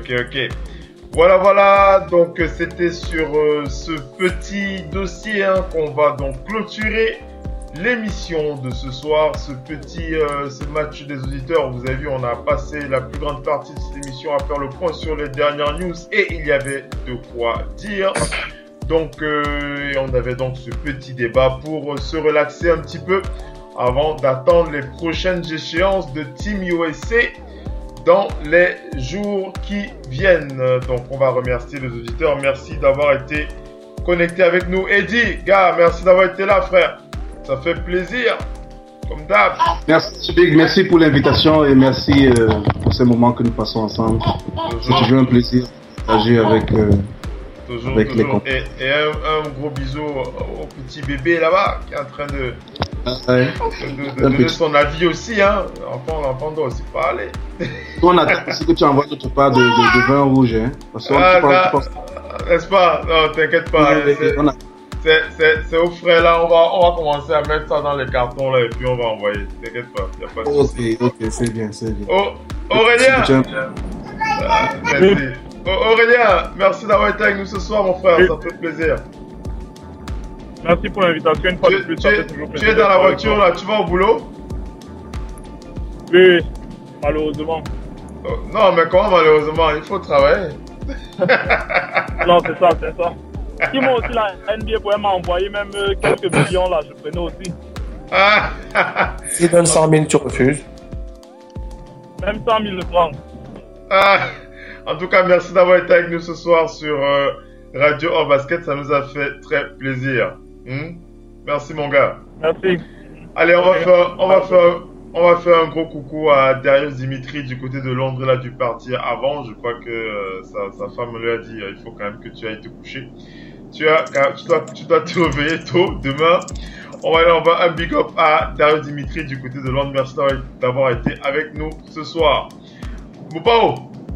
Voilà. Donc, c'était sur ce petit dossier qu'on va donc clôturer l'émission de ce soir. Ce match des auditeurs. Vous avez vu, on a passé la plus grande partie de cette émission à faire le point sur les dernières news et il y avait de quoi dire. Donc, on avait donc ce petit débat pour se relaxer un petit peu avant d'attendre les prochaines échéances de Team USA dans les jours qui viennent. Donc, on va remercier les auditeurs. Merci d'avoir été connectés avec nous. Eddie, gars, merci d'avoir été là, frère. Ça fait plaisir, comme d'hab. Merci, Big. Merci pour l'invitation et merci pour ces moments que nous passons ensemble. C'est toujours un plaisir de partager avec les compagnes. Et un gros bisou au petit bébé là-bas qui est en train de donner son avis aussi. Hein. L'enfant doit aussi parler. On attend aussi que tu envoies notre part de vin rouge. Hein. Parce que n'est-ce pas? Non, t'inquiète pas. C'est au frais là. On va commencer à mettre ça dans les cartons là et puis on va envoyer. T'inquiète pas. Y a pas de souci. Ok, c'est bien. Aurélien! Merci. Aurélien, merci d'avoir été avec nous ce soir, mon frère. Ça fait plaisir. Merci pour l'invitation. Une fois de plus, ça fait toujours plaisir. Tu es dans la voiture là, tu vas au boulot? Oui, malheureusement. Non, mais comment malheureusement, il faut travailler. Non, c'est ça. Si moi aussi, la NBA pourrait m'envoyer même quelques millions, là, je prenais aussi. S'ils donnent 100 000, tu refuses? Même 100 000 francs. En tout cas, merci d'avoir été avec nous ce soir sur Radio Hors Basket. Ça nous a fait très plaisir. Merci, mon gars. Merci. Allez, on va faire un gros coucou à Darius Dimitri du côté de Londres. Il a dû partir avant. Je crois que sa femme lui a dit il faut quand même que tu ailles te coucher. Tu dois te réveiller tôt demain. On va un big up à Darius Dimitri du côté de Londres. Merci d'avoir été avec nous ce soir. Moupao.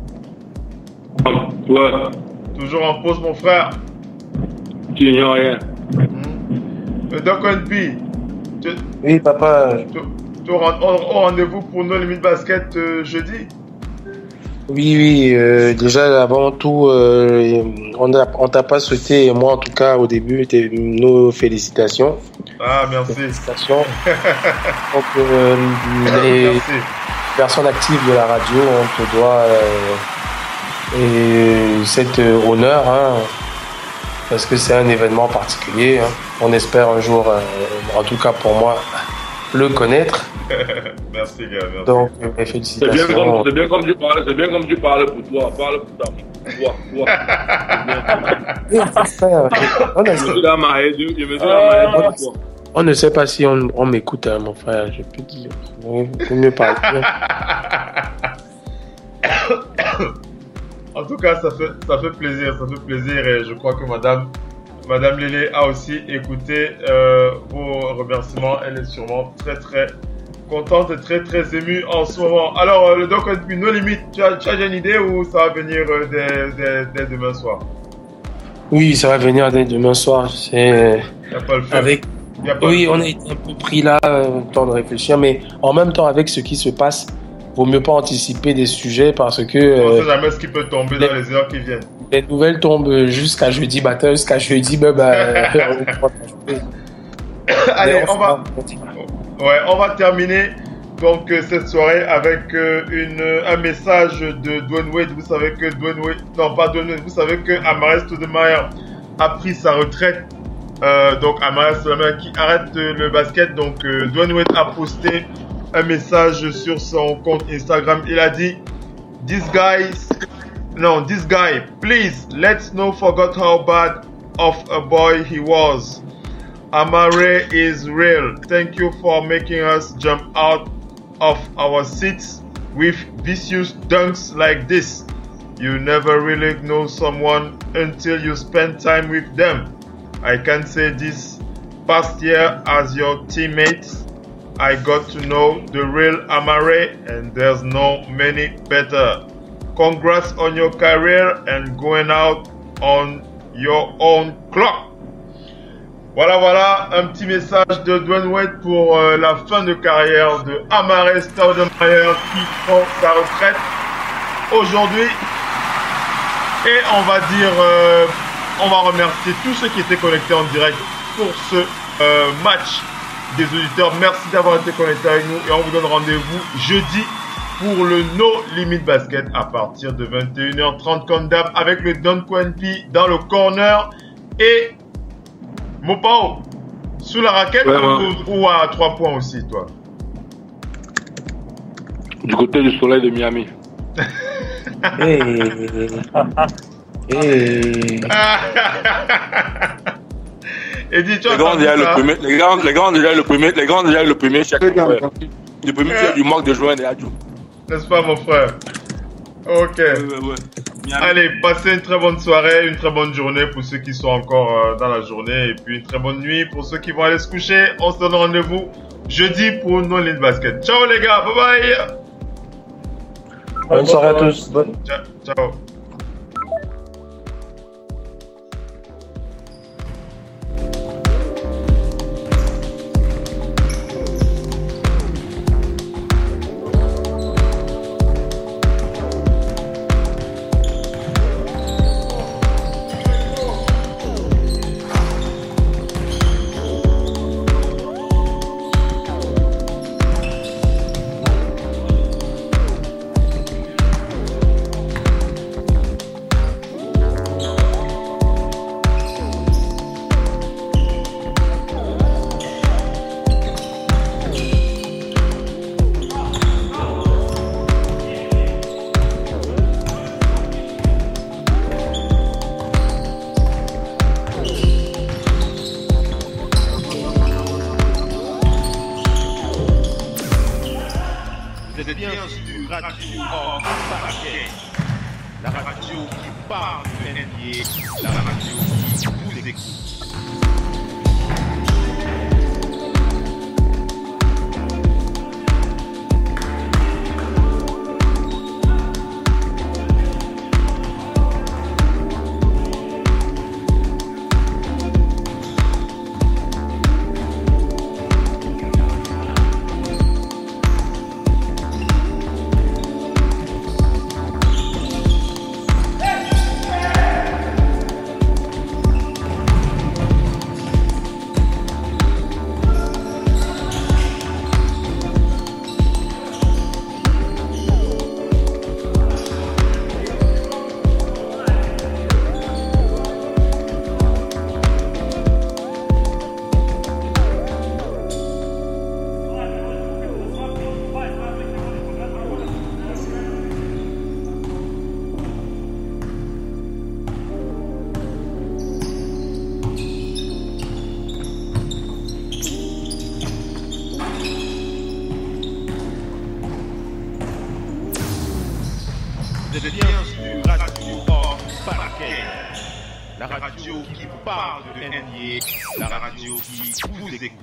Ouais. Toujours en pause, mon frère. Tu ignores rien. Doc NP. Oui, papa. Tu au rendez-vous pour nos limites basket jeudi? Oui, déjà avant tout, on t'a pas souhaité, et moi en tout cas au début, nos félicitations. Ah, merci. Félicitations. Donc, les personnes actives de la radio, on te doit cet honneur, parce que c'est un événement particulier. On espère un jour, en tout cas pour moi, le connaître. Merci, gars. Merci. Donc, félicitations. C'est bien comme tu parles pour toi. Parle pour toi. On ne sait pas si on m'écoute, mon frère. Je peux dire. Je ne parle pas. En tout cas, ça fait plaisir. Et je crois que Madame Lélé a aussi écouté vos remerciements. Elle est sûrement très très contente et très très émue en ce moment. Alors, le Doc NP, nos limites, tu as déjà une idée ou ça va venir dès demain soir? Oui, ça va venir dès demain soir. C'est oui, on a été un peu pris là, temps de réfléchir, mais en même temps, avec ce qui se passe, vaut mieux pas anticiper des sujets parce que on sait jamais ce qui peut tomber dans les heures qui viennent. Les nouvelles tombent jusqu'à jeudi matin, jusqu'à jeudi même. Allez, on va terminer donc cette soirée avec un message de Dwayne Wade. Vous savez que vous savez que Amar'e Stoudemire a pris sa retraite. Donc Amar'e Stoudemire qui arrête le basket. Donc Dwayne Wade a posté un message sur son compte Instagram. Il a dit this guy, please, let's not forget how bad of a boy he was. Amar'e is real. Thank you for making us jump out of our seats with vicious dunks like this. You never really know someone until you spend time with them. I can say this past year as your teammate, I got to know the real Amar'e, and there's no many better. Congrats on your career and going out on your own clock. Voilà, un petit message de Dwayne Wade pour la fin de carrière de Amar'e Stoudemire qui prend sa retraite aujourd'hui. Et on va remercier tous ceux qui étaient connectés en direct pour ce match des auditeurs. Merci d'avoir été connectés avec nous et on vous donne rendez-vous jeudi pour le No Limit Basket à partir de 21h30 comme d'hab avec le Don Quenpi dans le corner et Mopao sous la raquette ou à 3 points aussi, toi? Du côté du soleil de Miami. Et dis, les grands déjà le premier chaque fois. Le premier du manque de joueurs déjà. N'est-ce pas, mon frère? Ok. Ouais. Allez, passez une très bonne soirée, une très bonne journée pour ceux qui sont encore dans la journée et puis une très bonne nuit pour ceux qui vont aller se coucher. On se donne rendez-vous jeudi pour No Limit Basket. Ciao les gars, bye bye. Bonne soirée à tous. Ciao. radio hors parquet. La radio qui parle de NBA. La radio qui vous écoute. La radio qui parle de NBA, la radio qui vous écoute.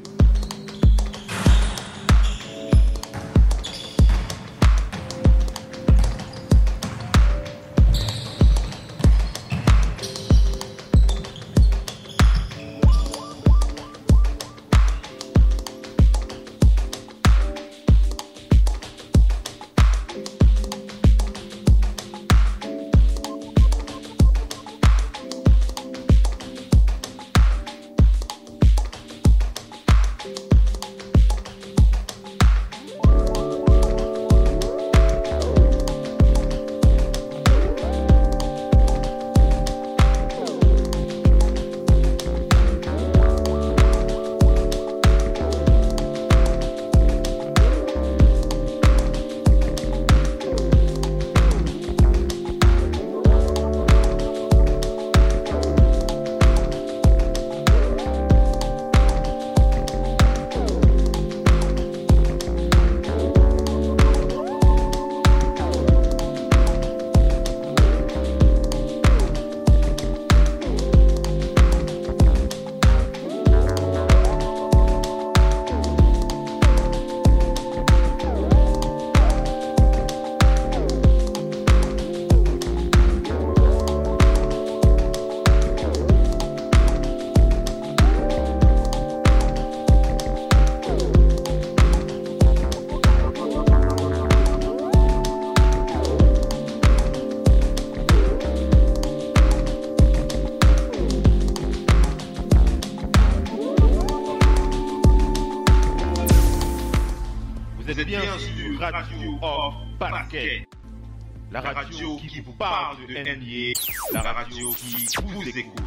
Vous êtes bien sur Radio Hors Parquet. La radio qui vous parle de NBA, la radio qui vous écoute.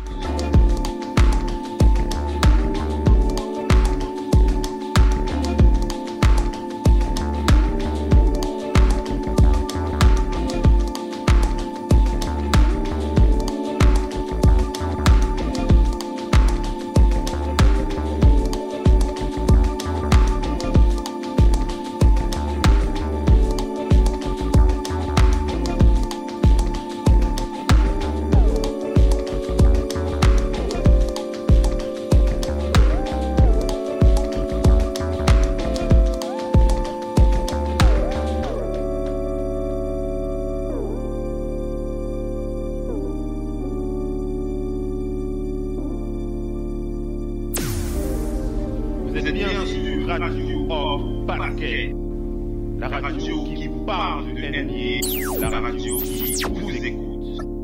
Vous êtes bien sur Radio Hors Parquet. La radio qui vous parle de NBA, la radio qui vous écoute.